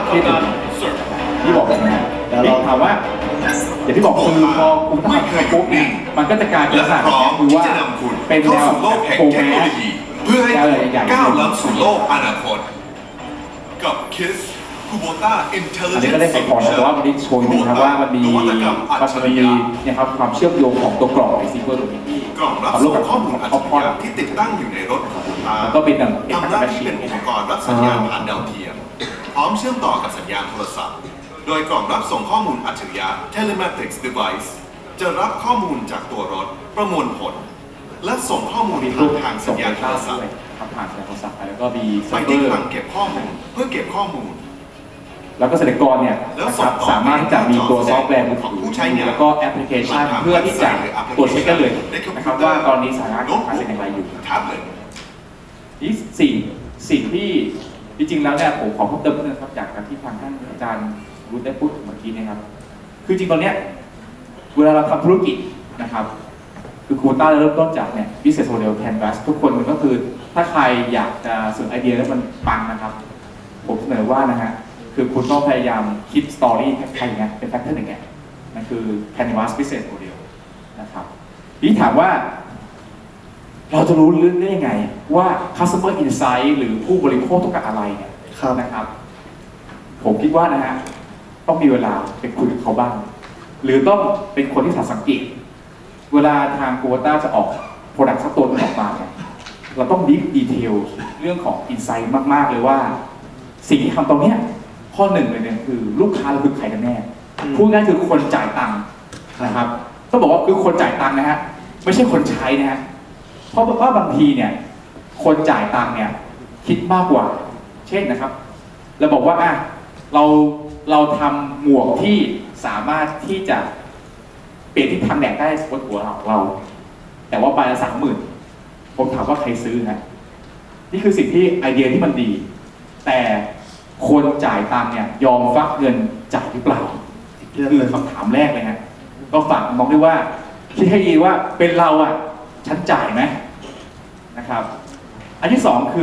บอกแบบนี้แล้วถามว่าอย่างที่บอกคือพอคุณทำปุ๊บเนี่ยมันก็จะกลายเป็นลักษณะคือว่าเป็นแนวโปรแกรมเพื่อให้ก้าวล้ำสู่โลกอนาคตกับ KISS Kubota อันนี้ก็ได้ใส่ของแต่ว่าวันนี้โชว์นะครับว่ามันมีเนี่ยครับความเชื่อมโยงของตัวกล่องในซีเวอร์ตัวนี้ที่กล่องรับส่งข้อมูลอัจฉริยะที่ติดตั้งอยู่ในรถของคุณตาก็เป็นทำหน้าที่เป็นอุปกรณ์รับสัญญาณผ่านดาวเทียมพร้อมเชื่อมต่อกับสัญญาณโทรศัพท์โดยกล่องรับส่งข้อมูลอัจฉริยะ Telematics Device จะรับข้อมูลจากตัวรถประมวลผลและส่งข้อมูลผ่านทางสัญญาณโทรศัพท์ผ่านสัญญาณโทรศัพท์แล้วก็มีไปที่คลังเก็บข้อมูลเพื่อเก็บข้อมูลแล้วก็เกษตรกรเนี่ยสามารถที่จะมีตัวซอฟต์แวร์มือถือแล้วก็แอปพลิเคชันเพื่อที่จะตรวจเช็คกันเลยนะครับว่าตอนนี้สถานะการเป็นอย่างไรอยู่นี่สิ่งที่จริงๆแล้วเนี่ยผมขอเพิ่มเติมนะครับจากที่ทางท่านอาจารย์รุ้ได้พูดเมื่อกี้นะครับคือจริงตอนเนี้ยเวลาเราทำธุรกิจนะครับคือโควต้าเริ่มต้นจากเนี่ย business model canvas ทุกคนมันก็คือถ้าใครอยากจะเสนอไอเดียแล้วมันปังนะครับผมเสนอว่านะฮะคือคุณต้องพยายามคิดสตอรี่ใครเงี้ยเป็นแฟกเตอร์หนึ่งไงนั่นคือ canvas business model นะครับทีนี้ถามว่าเราจะรู้เรื่องได้ยังไงว่า customer insight หรือผู้บริโภคต้องการอะไรเนี่ยนะครับผมคิดว่านะฮะต้องมีเวลาไปคุยกับเขาบ้างหรือต้องเป็นคนที่สังเกตเวลาทางโควต้าจะออก product สักตัวนึงออกมาเนี่ยเราต้องดีเทลเรื่องของ insight มากๆเลยว่าสิ่งที่ทำตรงเนี้ยข้อหนึ่งเลยเนี่ยคือลูกค้าเราคือใครกันแน่พูดง่ายคือคนจ่ายตังค์นะครับต้องบอกว่าคือคนจ่ายตังค์นะฮะไม่ใช่คนใช้นะฮะเพราะว่าบางทีเนี่ยคนจ่ายตังค์เนี่ยคิดมากกว่าเช่นนะครับเราบอกว่าเราทำหมวกที่สามารถที่จะเปลี่ยนที่ทางแดดได้บนหัวเราแต่ว่าใบละ30,000ผมถามว่าใครซื้อฮะนี่คือสิ่งที่ไอเดียที่มันดีแต่คนจ่ายตังค์เนี่ยยอมฟักเงินจ่ายหรือเปล่าคือคำถามแรกเลยฮะก็ฝากมองด้วยว่าคิดให้ดีว่าเป็นเราอ่ะฉันจ่ายไหมนะครับอันที่สองคือ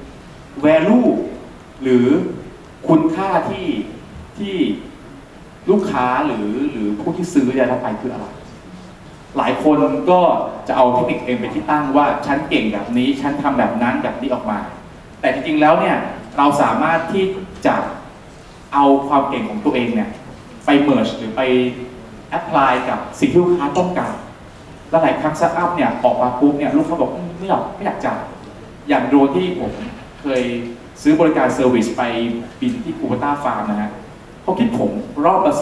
value หรือคุณค่าที่ลูกค้าหรือผู้ที่ซื้อจะรับไปคืออะไรหลายคนก็จะเอาเทคนิคเองเป็นที่ตั้งว่าฉันเก่งแบบนี้ฉันทำแบบนั้นแบบนี้ออกมาแต่จริงๆแล้วเนี่ยเราสามารถที่จะเอาความเก่งของตัวเองเนี่ยไป merge หรือไป apply กับสิ่งที่ลูกค้าต้องการและหลายครั้งสตาร์ทอัพเนี่ยออกมาปุ๊บเนี่ยลูกค้าบอกไม่อยากจ่ายอย่างโดนที่ผมเคยซื้อบริการเซอร์วิสไปบินที่คูเบต้าฟาร์มนะฮะเขาคิดผมรอบละ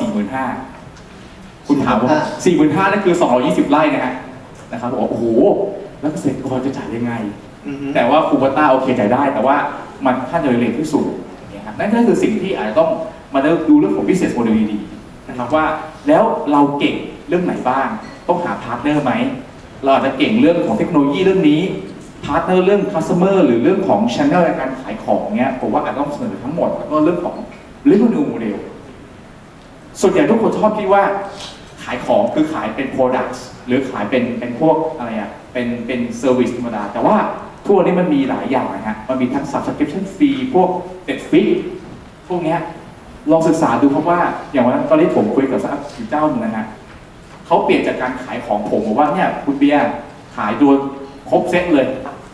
45,000 คุณถามว่า 45,000 นั่นคือ220 ไร่นะครับบอกโอ้โหแล้วเกษตรกรจะจ่ายยังไงแต่ว่าคูเบต้าโอเคจ่ายได้แต่ว่ามันค่าเฉลี่ยที่สูงนั่นก็คือสิ่งที่อาจจะต้องมาดูเรื่องของ business model ดีๆนะครับว่าแล้วเราเก่งเรื่องไหนบ้างต้องหาพาร์ทเนอร์ไหมเราอาจจะเก่งเรื่องของเทคโนโลยีเรื่องนี้พาร์ทเนอร์เรื่อง customer หรือเรื่องของ channel ในการขายของเนี้ยผมว่าอาจจะต้องเสนอทั้งหมดแล้วก็เรื่องของ revenue model ส่วนใหญ่ทุกคนชอบคิดว่าขายของคือขายเป็น products หรือขายเป็นพวกอะไรอ่ะเป็น service ธรรมดาแต่ว่าทั่วนี้มันมีหลายอย่างนะฮะมันมีทั้ง subscription fee พวก net fee พวกเนี้ยลองศึกษาดูเพราะว่าอย่างวันนั้นตอนที่ผมคุยกับสักเจ้าหนึ่งนะฮะเขาเปลี่ยนจากการขายของผมบอกว่าเนี่ยคุณเบียร์ขายโดยครบเซ็ตเลย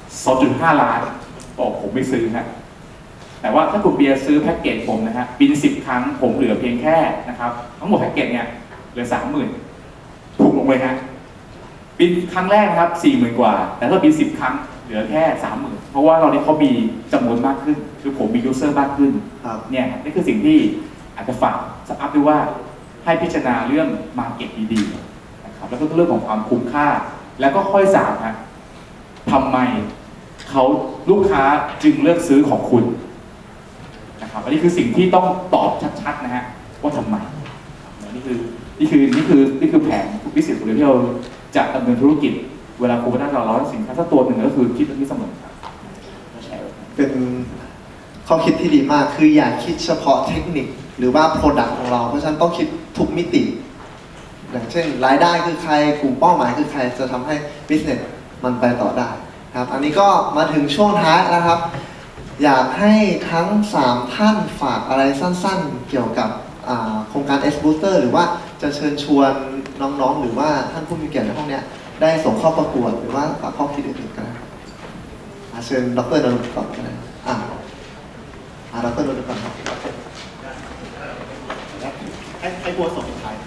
2.5 ล้านบอกผมไม่ซื้อฮะแต่ว่าถ้าคุณเบียร์ซื้อแพ็กเกจผมนะฮะบิน10 ครั้งผมเหลือเพียงแค่นะครับทั้งหมดแพ็กเกจเนี่ยเหลือ 30,000 ถูกลงเลยฮะบินครั้งแรกนะครับ 40,000 กว่าแต่ถ้าบิน10 ครั้งเหลือแค่ 30,000 เพราะว่าเราเนี่ยเขามีจำนวนมากขึ้นคือผมมียูเซอร์มากขึ้นเนี่ยนี่คือสิ่งที่อาจจะฝากสตาร์ทอัพด้วยว่าให้พิจารณาเรื่องมาร์เก็ตดีๆนะครับแล้วก็เรื่องของความคุ้มค่าแล้วก็ค่อยสามฮะทำไมเขาลูกค้าจึงเลือกซื้อของคุณนะนี้คือสิ่งที่ต้องตอบชัดๆนะฮะว่าทำไมนี่คือแผนbusiness modelที่เราจะดำเนินธุรกิจเวลาโควิดเราสินค้าสักตัวหนึ่งก็คือคิดเรื่องนี้เสมอครับเป็นข้อคิดที่ดีมากคืออย่าคิดเฉพาะเทคนิคหรือว่า Product ของเราเพราะฉะนั้นต้องคิดทุกมิติอย่างเช่นรายได้คือใครกลุ่มเป้าหมายคือใครจะทำให้ Business มันไปต่อได้ครับอันนี้ก็มาถึงช่วงท้ายนะครับอยากให้ทั้ง3ท่านฝากอะไรสั้นๆเกี่ยวกับโครงการ S Booster หรือว่าจะเชิญชวนน้องๆหรือว่าท่านผู้มีเกียรติในห้องนี้ได้ส่งเข้าประกวดหรือว่าฝากข้อคิดอื่นๆกันนะครับเชิญดร.นรุก่อนก็ได้ดร.นรุก่อนครับให้บัวส่งท้าย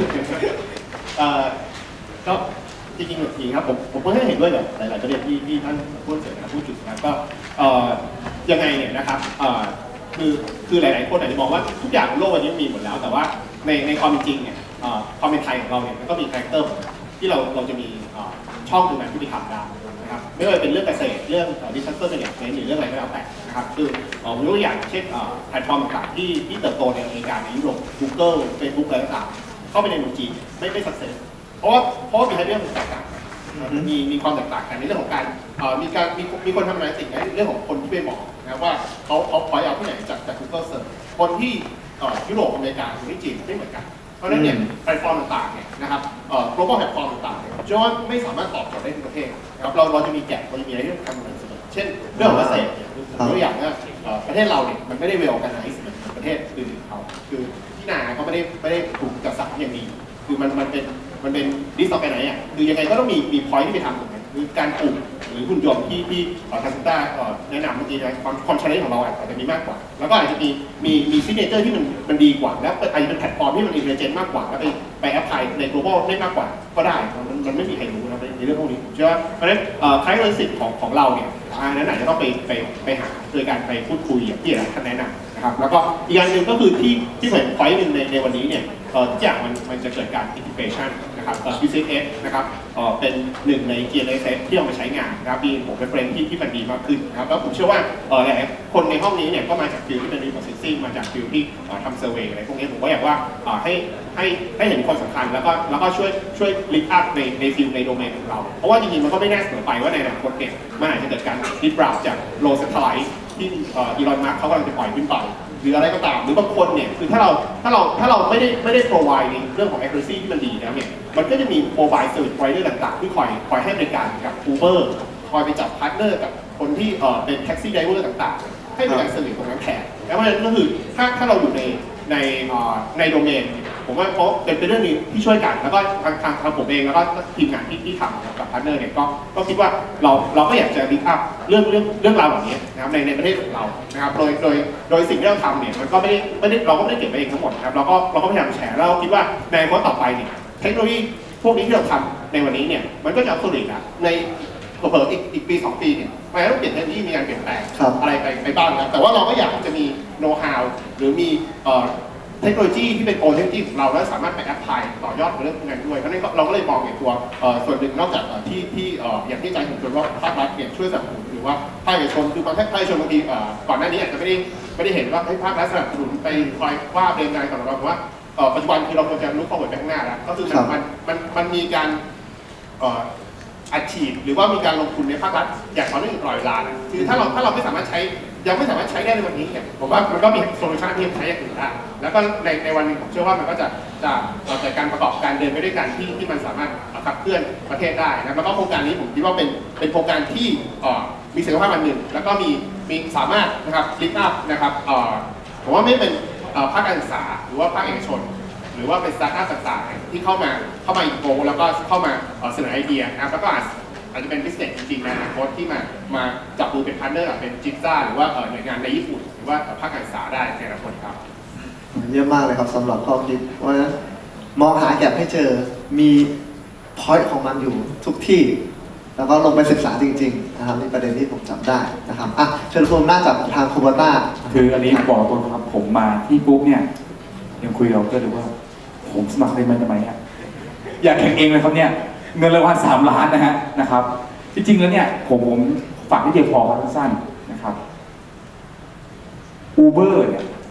ก็จริงๆแบบนี้ครับผมก็เห็นด้วยกับหลายๆประเด็นที่ท่านพูดถึงพูดถึงนะก็ยังไงเนี่ยนะครับคือหลายๆคนอาจจะมองว่าทุกอย่างบนโลกวันนี้มีหมดแล้วแต่ว่าในความเป็นจริงเนี่ยความเป็นไทยของเราเนี่ยมันก็มีคาแรคเตอร์ที่เราจะมีช่องทางธุรกิจได้นะครับไม่ว่าจะเป็นเรื่องเกษตรเรื่องdisaster management หรือเรื่องอะไรก็แล้วแต่นะครับคือผมยกตัวอย่างเช่นแพลตฟอร์มต่างๆที่เติบโตในอเมริกาในยุโรป Google Facebook อะไรต่างๆเข้าไปในเมืองจีนไม่สักเซสเพราะว่ามีเรื่องแตกต่างมีความแตกต่างกันในเรื่องของการมีคนทำอะไรสิ่งในเรื่องของคนที่ไปบอกนะว่าเขาพอยเอาที่ไหนจาก Google Search คนที่ยุโรปอเมริกาคนที่จีนไม่เหมือนกันเพราะฉะนั้นเนี่ยแพลตฟอร์มต่างๆเนี่ยนะครับglobal แพลตฟอร์มต่างๆเนี่ยเชื่อว่าไม่สามารถตอบโจทย์ได้ทุกประเทศนะครับเราจะมีแกะเราจะมีอะไรที่ทำเหมือนเสมอเช่นเรื่องของเกษตรเนี่ยตัวอย่างว่าประเทศเราเนี่ยมันไม่ได้เวลกันไนซ์เหมือนประเทศอื่นเขาคือที่นาเขาไม่ได้ถูกจัดสรรอย่างดีคือมันเป็นดิสต์ไปไหนอ่ะคือยังไงก็ต้องมีพอยต์ที่ไปทำตรงนั้นคือการปลูกหรือหุ่นยนต์ที่ทางคุณต้าแนะนำเมื่อกี้นะความชาเลนจ์ของเราอาจจะมีมากกว่าแล้วก็อาจจะมีซิกเนเจอร์ที่มันดีกว่าแล้วอาจจะเป็นแพลตฟอร์มที่มันอินเทลเจนต์มากกว่าแล้วไปแอพพลายใน global ได้มากกว่าก็ได้มันไม่มีใครรู้นะในเรื่องพวกนี้ผมเชื่อว่าเพราะฉะนั้นคล้ายๆสิทธิ์ของเราเนี่ยอันนั้นอาจจะต้องไปหาโดยการไปพูดคุยอย่างที่ท่านแนะนำนะครับแล้วก็อีกอย่างหนึ่งก็คือที่เหมือนพอยต์หนึ่งในวันนี้เนี่ยทุกอย่างมันจะเกิดการ integration นะครับ QCS นะครับเป็นหนึ่งใน GNSS ที่เอามาใช้งานนะครับมีผมเป็นเฟรนที่มันดีมากขึ้นนะครับแล้วผมเชื่อว่าหลายคนในห้องนี้เนี่ยก็มาจากฟิลที่เป็น reprocessing มาจากฟิลที่ทำ survey อะไรพวกนี้ผมก็อยากว่าให้เห็นความสำคัญแล้วก็ช่วย lift up ในฟิลในโดเมนของเราเพราะว่าจริงๆมันก็ไม่แน่เสมอไปว่าในอนาคตเนี่ยมันอาจจะเกิดการ disrupt จาก low satellite ที่อีลอนมัสก์เขากำลังจะปล่อยขึ้นไปหรืออะไรก็ตามหรือบางคนเนี่ยคือถ้าเราไม่ได้ provide ในเรื่องของ accuracy ที่มันดีแล้วเนี่ยมันก็จะมี mobile service provider ต่างๆที่คอยให้บริการกับ Uber คอยไปจับพาร์ทเนอร์กับคนที่เป็น taxi driver ต่างๆให้บริการเซอร์วิสตรงนั้นแทนแล้วมันก็คือถ้าเราอยู่ในโดเมนผมว่าเพราะเป็นเรื่องนี้ที่ช่วยกันแล้วก็ทางผมเองแล้วก็ทีมงานที่ทำกับพาร์ทเนอร์เนี่ยก็คิดว่าเราก็อยากจะลิงก์อัพเรื่องราวแบบนี้นะครับในประเทศของเรานะครับโดยสิ่งที่เราทำเนี่ยมันก็ไม่ได้เราก็ไม่ได้เก็บไว้เองทั้งหมดครับเราก็พยายามแชร์แล้วเราคิดว่าในอนาคตต่อไปเนี่ยเทคโนโลยีพวกนี้ที่เราทำในวันนี้เนี่ยมันก็จะอัพโหลดนะในเผลออีกปี2ปีเนี่ยมันต้องเปลี่ยนเทคโนโลยีมีการเปลี่ยนแปลงอะไรไปบ้างนะแต่ว่าเราก็อยากจะมีโน้ตฮาวหรือมีเทคโนโลยีที่เป็นโอเทคโนโลยีของเราแล้วสามารถไปแอพพลายต่อยอดในเรื่องนั้นด้วยเพราะฉะนั้นเราก็เลยมองในตัวส่วนหนึ่งนอกจากที่อย่างที่อาจารย์ผมชวนว่าภาครัฐเนี่ยช่วยสนับสนุนหรือว่าภาคเอกชนคือบางภาคเอกชนบางทีก่อนหน้านี้อาจจะไม่ได้เห็นว่าภาครัฐสนับสนุนไปคอยว่าเรียนงานก่อนเราเพราะว่าปัจจุบันคือเราควรจะลุกเข้าไปข้างหน้าแล้วก็คือมันมีการอัดฉีดหรือว่ามีการลงทุนในภาครัฐอย่างต่อเนื่องตลอดเวลาคือถ้าเราไม่สามารถใช้ยังไม่สามารถใช้ได้ในวันนี้เนี่ยผมว่ามันก็มีโซลูชันที่ใช้อย่างอื่นได้แล้วก็ในวันหนึ่งผมเชื่อว่ามันก็จะเกิดการประกอบการเดินไปด้วยกันที่มันสามารถขับเคลื่อนประเทศได้นะแล้วก็โครงการนี้ผมคิดว่าเป็นโครงการที่มีศักยภาพอันหนึ่งแล้วก็มีสามารถนะครับลิงก์อัพนะครับผมว่าไม่เป็นภาคการศึกษาหรือว่าภาคเอกชนหรือว่าเป็นสตาร์ทอัพต่างๆที่เข้ามาอินโฟแล้วก็เข้ามาเสนอไอเดียนะครับแล้วก็อาจจะเป็นบิสเนสจริงๆในอนาคตที่มาจับมือเป็นพาร์ทเนอร์เป็นจิตซ่าหรือว่าหน่วยงานในญี่ปุ่นหรือว่าภาคการศึกษาได้ในอนาคตครับเยี่ยมมากเลยครับสำหรับข้อคิดเพราะฉะนั้นมองหาแก็บให้เจอมีพอยต์ของมันอยู่ทุกที่แล้วก็ลงไปศึกษาจริงๆนะครับนี่ประเด็นที่ผมจำได้นะครับเชิญคุณหน้าจากทางคูเบต้าคืออันนี้บอกตรงครับผมมาที่ปุ๊บเนี่ยยังคุยกับก็เลยว่าผมสมัครได้ไหมทำไมอ่ะอยากแข่งเองเลยครับเนี่ยเงินรางวัล3 ล้านนะครับจริงๆแล้วเนี่ยผมฝากที่เดียวพอครับสั้นๆนะครับ Uber เนี่ย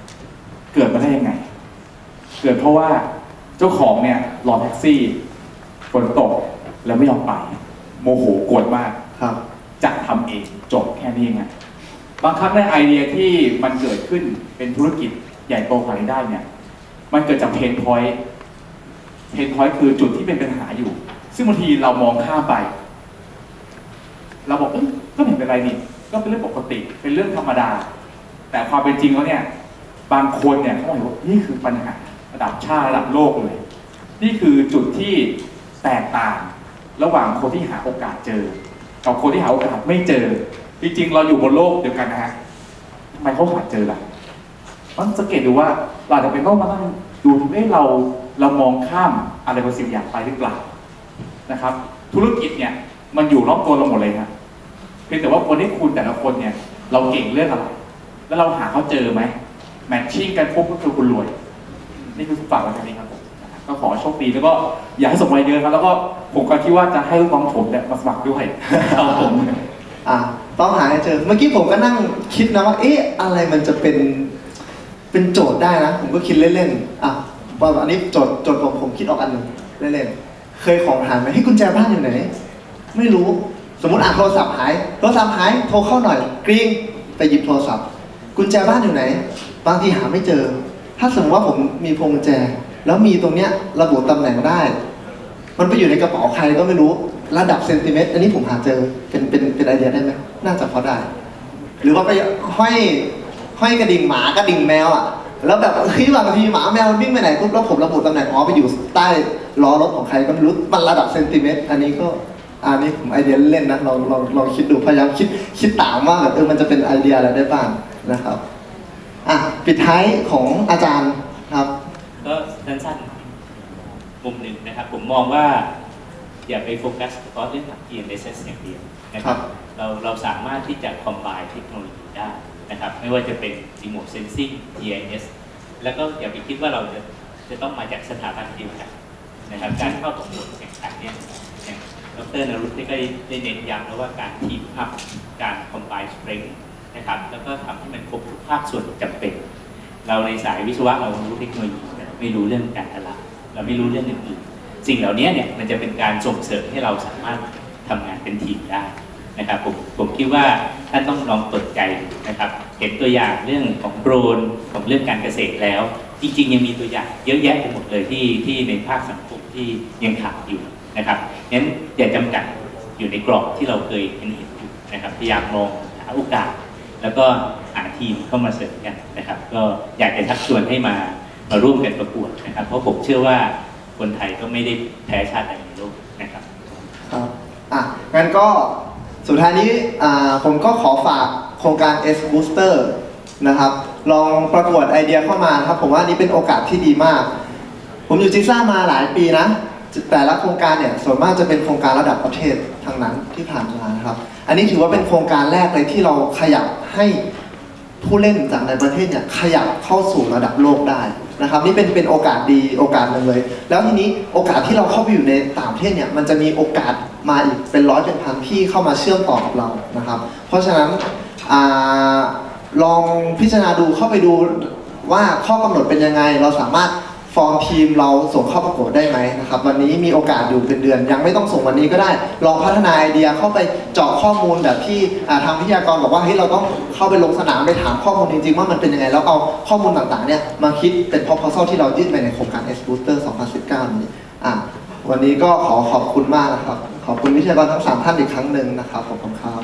เกิดมาได้ยังไงเกิดเพราะว่าเจ้าของเนี่ยรอแท็กซี่ฝนตกแล้วไม่ยอมไปโมโหโกรธมากครับจะทำเองจบแค่นี้ไงบางครั้งในไอเดียที่มันเกิดขึ้นเป็นธุรกิจใหญ่โตขนาดนี้ได้เนี่ยมันเกิดจากเพนพอยต์คือจุดที่เป็นปัญหาอยู่ซึ่งบางทีเรามองข้ามไปเราบอกก็ไม่เป็นไรนี่ก็เป็นเรื่องปกติเป็นเรื่องธรรมดาแต่ความเป็นจริงแล้วเนี่ยบางคนเนี่ยเขาบอกว่านี่คือปัญหาระดับชาติระดับโลกเลยนี่คือจุดที่แตกต่างระหว่างคนที่หาโอกาสเจอกับคนที่หาโอกาสไม่เจอจริงๆเราอยู่บนโลกเดียวกันนะฮะทำไมเขาหาเจอล่ะมันสังเกตดูว่าเราจะเป็นต้องมานั่งดูที่เรามองข้ามอะไรบางสิ่งอย่างไปหรือเปล่านะครับธุรกิจเนี่ยมันอยู่รอบตัวเราหมดเลยครับเพียงแต่ว่าคนที่คุณแต่ละคนเนี่ยเราเก่งเรื่องอะไรแล้วเราหาเขาเจอไหมแมทชิ่งกันปุ๊บก็คือคุณรวยนี่คือฝากไว้แค่นี้ครับผมก็ขอโชคดีแล้วก็อยากให้ส่งมาเยอะครับแล้วก็ผมก็คิดว่าจะให้ลูกน้องผมเนี่ยมาสมัครด้วยเอาผมต้องหาให้เจอเมื่อกี้ผมก็นั่งคิดนะว่าอะไรมันจะเป็นโจทย์ได้นะผมก็คิดเล่นๆว่าอันนี้โจทย์ผมคิดออกอันหนึ่งเล่นๆเคยของหายไหมให้กุญแจบ้านอยู่ไหนไม่รู้สมมติโทรศัพท์หายโทรเข้าหน่อยกริ๊งไปหยิบโทรศัพท์กุญแจบ้านอยู่ไหนบางทีหาไม่เจอถ้าสมมติว่าผมมีพวงกุญแจแล้วมีตรงเนี้ยระบุตำแหน่งได้มันไปอยู่ในกระเป๋าใครก็ไม่รู้ระดับเซนติเมตรอันนี้ผมหาเจอเป็นไอเดียได้ไหมน่าจะพอได้หรือว่าไปห้อยกระดิ่งหมากระดิ่งแมวแล้วแบบบางทีหมาแมววิ่งไปไหนปุ๊บแล้วผมระบุตำแหน่งไปอยู่ใต้ล้อรถของใครก็ไม่รู้มันระดับเซนติเมตรอันนี้ผมไอเดียเล่นนะลองคิดดูพยายามคิดตามว่าแบบมันจะเป็นไอเดียอะไรได้บ้างนะครับปิดท้ายของอาจารย์ครับก็สั้นๆมุมหนึ่งนะครับผมมองว่าอย่าไปโฟกัสเฉพาะเรื่องของ GNSS อย่างเดียวนะครับเราสามารถที่จะ combine เทคโนโลยีได้นะครับไม่ว่าจะเป็น remote sensing GIS แล้วก็อย่าไปคิดว่าเราจะต้องมาจากสถาบันเดียวกันนะครับการเข้าประกวดแข่งขันเนี่ยอย่างดร.นรุตนี่ก็ได้เน้นย้ำแล้วว่าการทีมอัพการ combine strength นะครับแล้วก็ทำให้มันครบทุกภาคส่วนจำเป็นเราในสายวิศวะเรารู้เทคโนโลยีไม่รู้เรื่องการตลาดเราไม่รู้เรื่องอื่นๆสิ่งเหล่านี้เนี่ยมันจะเป็นการส่งเสริมให้เราสามารถทำงานเป็นทีมได้นะครับผมคิดว่าท่านต้องลองเปิดใจนะครับเห็นตัวอย่างเรื่องของโดรนของเรื่องการเกษตรแล้วจริงๆยังมีตัวอย่างเยอะแยะไปหมดเลยที่ในภาคสังคมที่ยังขาดอยู่นะครับงั้นอย่าจำกัดอยู่ในกรอบที่เราเคยเห็นอยู่นะครับพยายามมองหาโอกาสแล้วก็หาทีมเข้ามาเสริมกันนะครับก็อยากจะชักชวนให้มาร่วมกันประกวดนะครับเพราะผมเชื่อว่าคนไทยก็ไม่ได้แพ้ชาติใดในโลกนะครับครับงั้นก็สุดท้ายนี้ผมก็ขอฝากโครงการ S Booster นะครับลองประกวดไอเดียเข้ามาครับผมว่านี้เป็นโอกาสที่ดีมากผมอยู่จิซ่ามาหลายปีนะแต่ละโครงการเนี่ยส่วนมากจะเป็นโครงการระดับประเทศทางนั้นที่ผ่านมานะครับอันนี้ถือว่าเป็นโครงการแรกเลยที่เราขยับให้ผู้เล่นจากในประเทศเนี่ยขยับเข้าสู่ระดับโลกได้นะครับนี่เป็นโอกาสดีโอกาสหนึ่งเลยแล้วทีนี้โอกาสที่เราเข้าไปอยู่ในต่างประเทศเนี่ยมันจะมีโอกาสมาอีกเป็นร้อยเป็นพันที่เข้ามาเชื่อมต่อกับเรานะครับเพราะฉะนั้นลองพิจารณาดูเข้าไปดูว่าข้อกำหนดเป็นยังไงเราสามารถฟอร์มทีมเราส่งเข้าประกวดได้ไหมนะครับวันนี้มีโอกาสอยู่เป็นเดือนยังไม่ต้องส่งวันนี้ก็ได้ลองพัฒนาไอเดียเข้าไปเจาะข้อมูลแบบที่ทางวิทยากรบอกว่าเฮ้ยเราต้องเข้าไปลงสนามไปถามข้อมูลจริงๆว่ามันเป็นยังไงแล้วเอาข้อมูลต่างๆเนี่ยมาคิดเป็น proposal ที่เรายื่นไปในโครงการ S Booster 2019 นี้วันนี้ก็ขอบคุณมากนะครับขอบคุณวิทยากรทั้ง3ท่านอีกครั้งหนึ่งนะครับขอบคุณครับ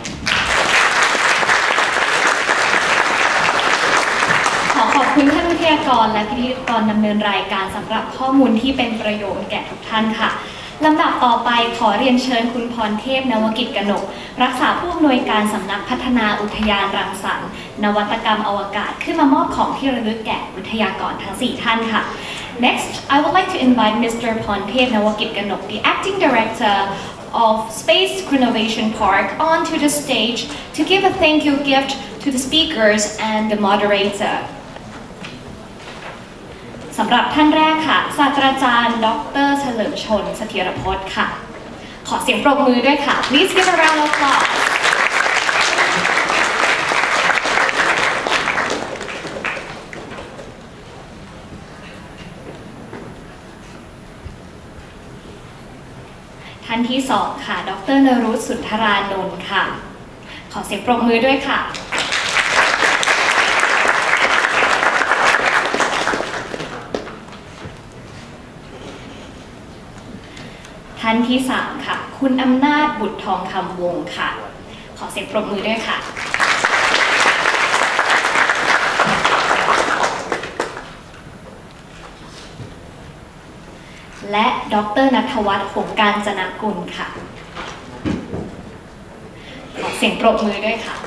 ขอบคุณท่านวิทยากรและพิธีกรดำเนินรายการสำหรับข้อมูลที่เป็นประโยชน์แก่ทุกท่านค่ะลำดับต่อไปขอเรียนเชิญคุณพรเทพนวกิจกนกรักษาผู้อำนวยการสำนักพัฒนาอุทยานรังสรรค์นวัตกรรมอวกาศขึ้นมามอบของที่ระลึกแก่วิทยากรทั้ง4ท่านค่ะ Next, I would like to invite Mr. Pontev Nawakit Ganok, the Acting Director of Space Innovation Park, onto the stage to give a thank you gift to the speakers and the moderator. สำหรับท่านแรกค่ะศาสตราจารย์ดร.เฉลิมชลเสถียรพจน์ค่ะขอเสียงปรบมือด้วยค่ะ Please give a round of applause. ท่านที่2ค่ะดร.นรุตสุนทรานนท์ค่ะขอเสียงปรบมือด้วยค่ะท่านที่3ค่ะคุณอำนาจบุตรทองคำวงศ์ค่ะขอเสียงปรบมือด้วยค่ะและดร.ณัฐวัฒน์หงส์กาญจนกุลค่ะขอเสียงปรบมือด้วยค่ะ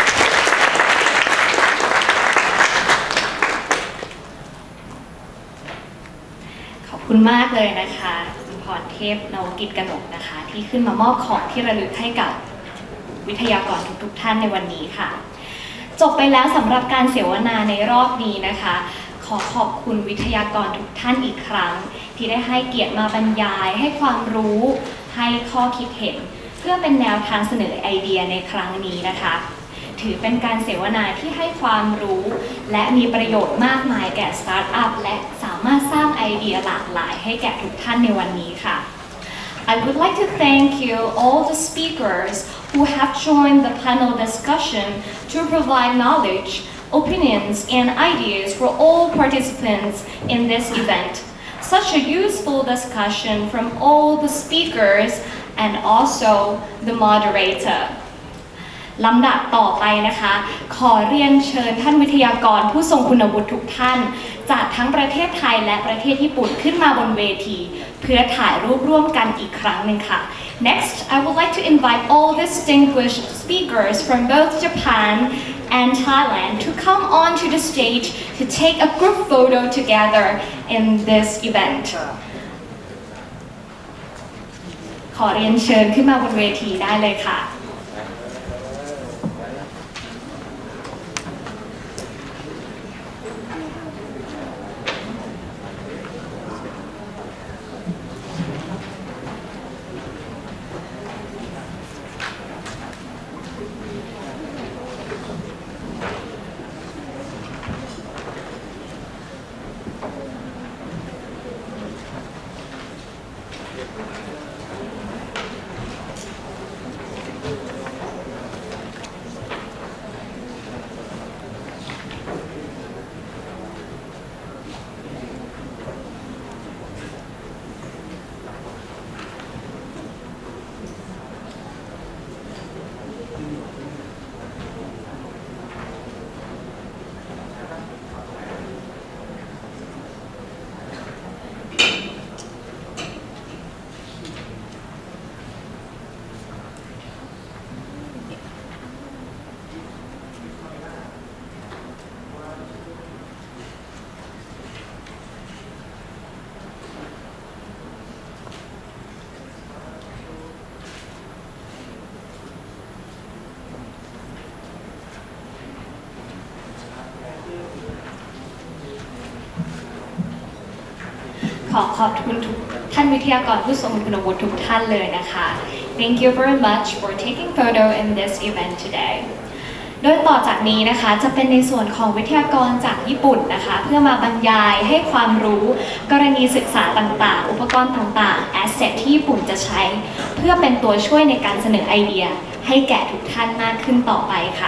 ขอบคุณมากเลยนะคะคุณพรเทพนวกิจกนกนะคะที่ขึ้นมามอบของที่ระลึกให้กับวิทยากรทุกท่านในวันนี้ค่ะจบไปแล้วสำหรับการเสวนาในรอบนี้นะคะขอขอบคุณวิทยากรทุกท่านอีกครั้งที่ได้ให้เกียรติมาบรรยายให้ความรู้ให้ข้อคิดเห็นเพื่อเป็นแนวทางเสนอไอเดียในครั้งนี้นะคะถือเป็นการเสวนาที่ให้ความรู้และมีประโยชน์มากมายแก่สตาร์ทอัพและสามารถสร้างไอเดียหลากหลายให้แก่ทุกท่านในวันนี้ค่ะ I would like to thank you all the speakers who have joined the panel discussion to provide knowledge, opinions and ideas for all participants in this event. Such a useful discussion from all the speakers and also the moderator. ลำดับต่อไปนะคะขอเรียนเชิญท่านวิทยากรผู้ทรงคุณวุฒิทุกท่านจากทั้งประเทศไทยและประเทศญี่ปุ่นขึ้นมาบนเวทีเพื่อถ่ายรูปร่วมกันอีกครั้งหนึ่งค่ะ Next, I would like to invite all distinguished speakers from both Japan and Thailand to come onto the stage to take a group photo together in this event. ขอเรียนเชิญขึ้นมาบนเวทีได้เลยค่ะขอขอบคุณทุกท่านวิทยากรผู้ทรงคุณวุฒิทุกท่านเลยนะคะ Thank you very much for taking photo in this event today. โดยต่อจากนี้นะคะจะเป็นในส่วนของวิทยากรจากญี่ปุ่นนะคะเพื่อมาบรรยายให้ความรู้กรณีศึกษาต่างๆอุปกรณ์ต่างๆ asset ที่ญี่ปุ่นจะใช้เพื่อเป็นตัวช่วยในการเสนอไอเดียให้แก่ทุกท่านมากขึ้นต่อไปค่ะ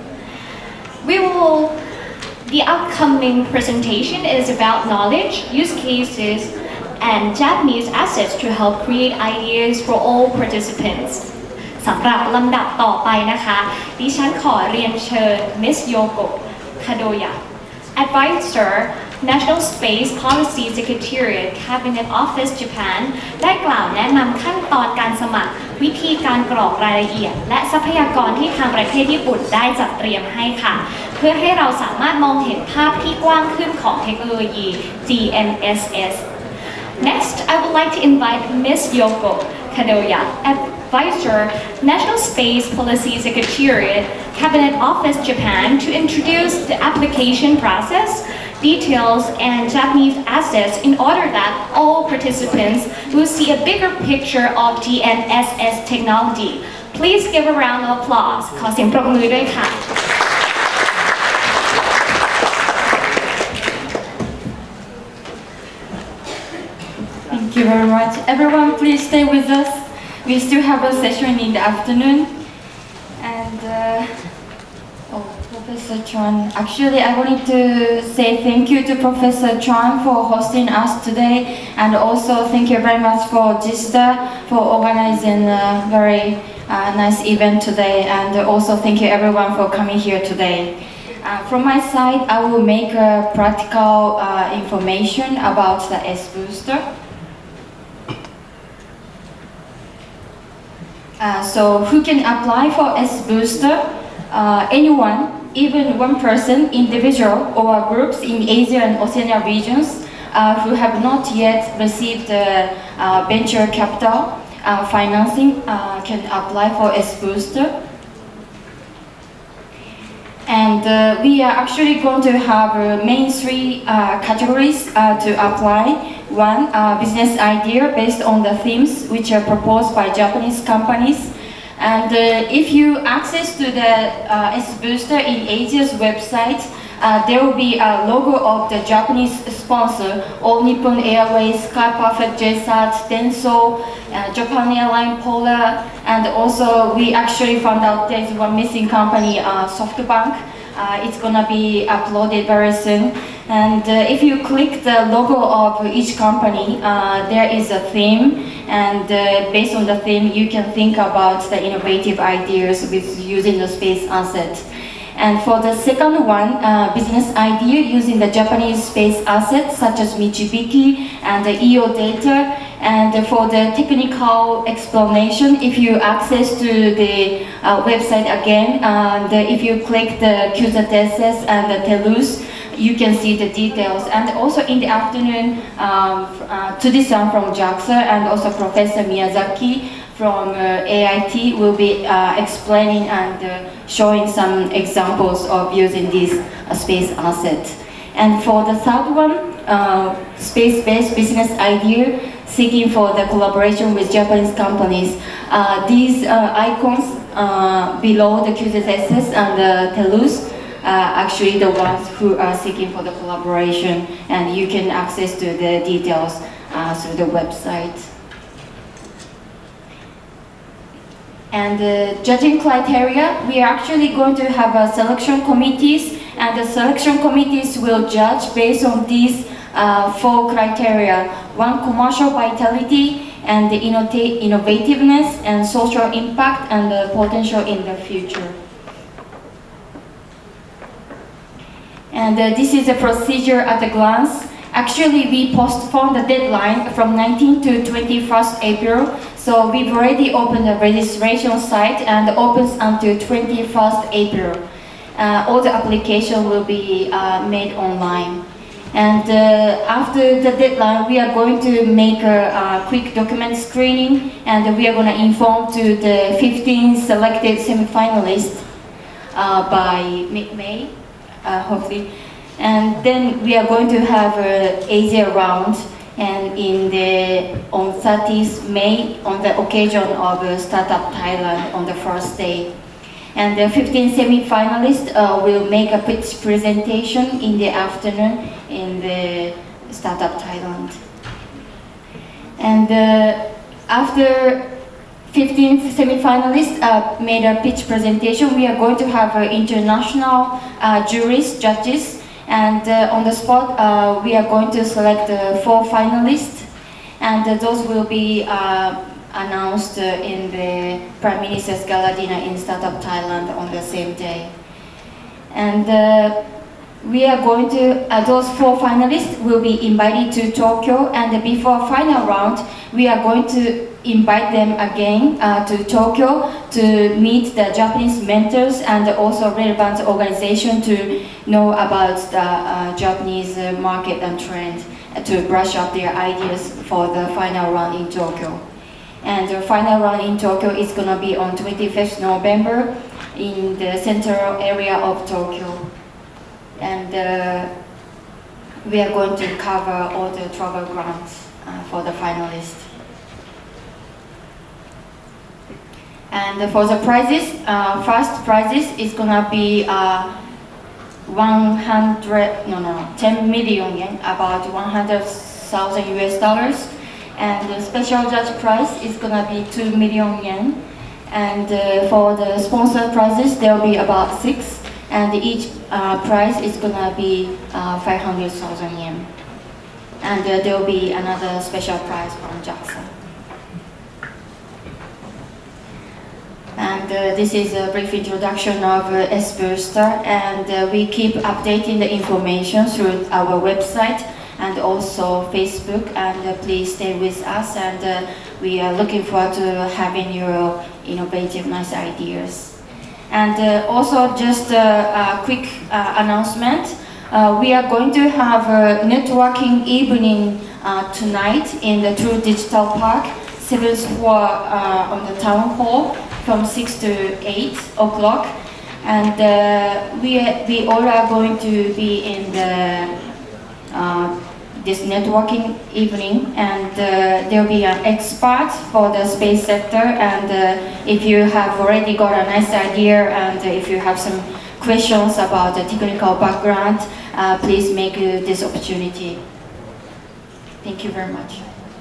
The upcoming presentation is about knowledge, use cases, and Japanese assets to help create ideas for all participants. สำหรับลำดับต่อไปนะคะดิฉันขอเรียนเชิญ Miss Yoko Kadoya, Advisor, National Space Policy Secretariat Cabinet Office Japan ได้กล่าวแนะนำขั้นตอนการสมัครวิธีการกรอกรายละเอียดและทรัพยากรที่ทางประเทศญี่ปุ่นได้จัดเตรียมให้ค่ะเพื่อให้เราสามารถมองเห็นภาพที่กว้างขึ้นของเทคโนโลยี GNSS. Next, I would like to invite Ms. Yoko Kadoya, Advisor, National Space Policy Secretariat, Cabinet Office Japan, to introduce the application process, details, and Japanese assets in order that all participants will see a bigger picture of GNSS technology. Please give a round of applause. ขอเสียงปรบมือด้วยค่ะ Thank you very much. Everyone, please stay with us. we still have a session in the afternoon. And Professor Chuan, actually I wanted to say thank you to Professor Chuan for hosting us today, and also thank you very much for GISDA for organizing a very nice event today, and also thank you everyone for coming here today. From my side, I will make a practical information about the S-Booster. So who can apply for S-Booster? Anyone, even one person, individual or groups in Asia and Oceania regions who have not yet received venture capital financing can apply for S-Booster. And we are actually going to have main three categories to apply. One, business idea based on the themes which are proposed by Japanese companies. And if you access to the S-Booster in Asia's website, there will be a logo of the Japanese sponsor, All Nippon Airways, Sky Perfect, JSAT, Denso, Japan Airline, Polar, and also we actually found out there's one missing company, SoftBank. It's gonna be uploaded very soon. And if you click the logo of each company, there is a theme, and based on the theme, you can think about the innovative ideas with using the space asset. And for the second one, business idea using the Japanese space assets such as Michibiki and the EO data. And for the technical explanation, if you access to the website again, and if you click the Kusateses and the Telus, you can see the details. And also in the afternoon, Tsuji-san from JAXA and also Professor Miyazaki from AIT will be explaining and showing some examples of using this space asset. And for the third one, space-based business idea, seeking for the collaboration with Japanese companies. These icons below the QZSS and the Telus actually the ones who are seeking for the collaboration, and you can access to the details through the website. And the judging criteria, we are actually going to have selection committees, and the selection committees will judge based on these four criteria. One, commercial vitality, and the innovativeness, and social impact, and the potential in the future. And this is a procedure at a glance. Actually, we postponed the deadline from 19th to 21st April. So we've already opened the registration site and opens until 21st April. All the application will be made online. And after the deadline, we are going to make a quick document screening, and we are going to inform to the 15 selected semifinalists by mid-May, hopefully. And then we are going to have Asia round, and on 30th May, on the occasion of Startup Thailand on the first day. And the 15 semi-finalists will make a pitch presentation in the afternoon in the Startup Thailand. And after 15 semi-finalists made a pitch presentation, we are going to have international juries, judges, and on the spot we are going to select 4 finalists, and those will be announced in the Prime Minister's Gala Dinner in Startup Thailand on the same day. And we are going to, those 4 finalists will be invited to Tokyo, and before final round, we are going to invite them again to Tokyo to meet the Japanese mentors and also relevant organization to know about the Japanese market and trend, to brush up their ideas for the final round in Tokyo. And the final round in Tokyo is going to be on 25th November in the central area of Tokyo. And we are going to cover all the travel grants for the finalists. And for the prizes, first prizes is going to be 10 million yen, about 100,000 US dollars. And the special judge prize is gonna be 2 million yen. And for the sponsor prizes, there will be about 6. And each prize is gonna be 500,000 yen. And there will be another special prize from JAXA. And this is a brief introduction of S-Booster, and we keep updating the information through our website and also Facebook, and please stay with us, and we are looking forward to having your innovative, nice ideas. And also just a quick announcement, we are going to have a networking evening tonight in the True Digital Park, 7th floor on the town hall, from 6 to 8 o'clock, and we all are going to be in the this networking evening, and there will be an expert for the space sector, and if you have already got a nice idea and if you have some questions about the technical background, please make this opportunity. Thank you very much.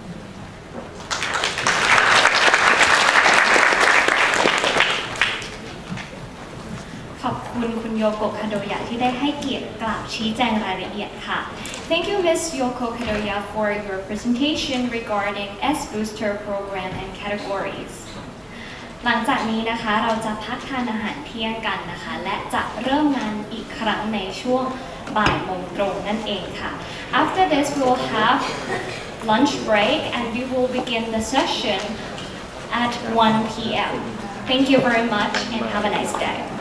ขอบคุณคุณโยโกะคาโดยะที่ได้ให้เกียรติกล่าวชี้แจงรายละเอียดค่ะ Thank you, Ms. Yoko Kadoya, for your presentation regarding S-Booster program and categories. หลังจากนี้นะคะเราจะพักทานอาหารเที่ยงกันนะคะและจะเริ่มงานอีกครั้งในช่วงบ่ายโมงตรงนั่นเองค่ะ After this, we will have lunch break and we will begin the session at 1 p.m. Thank you very much and have a nice day.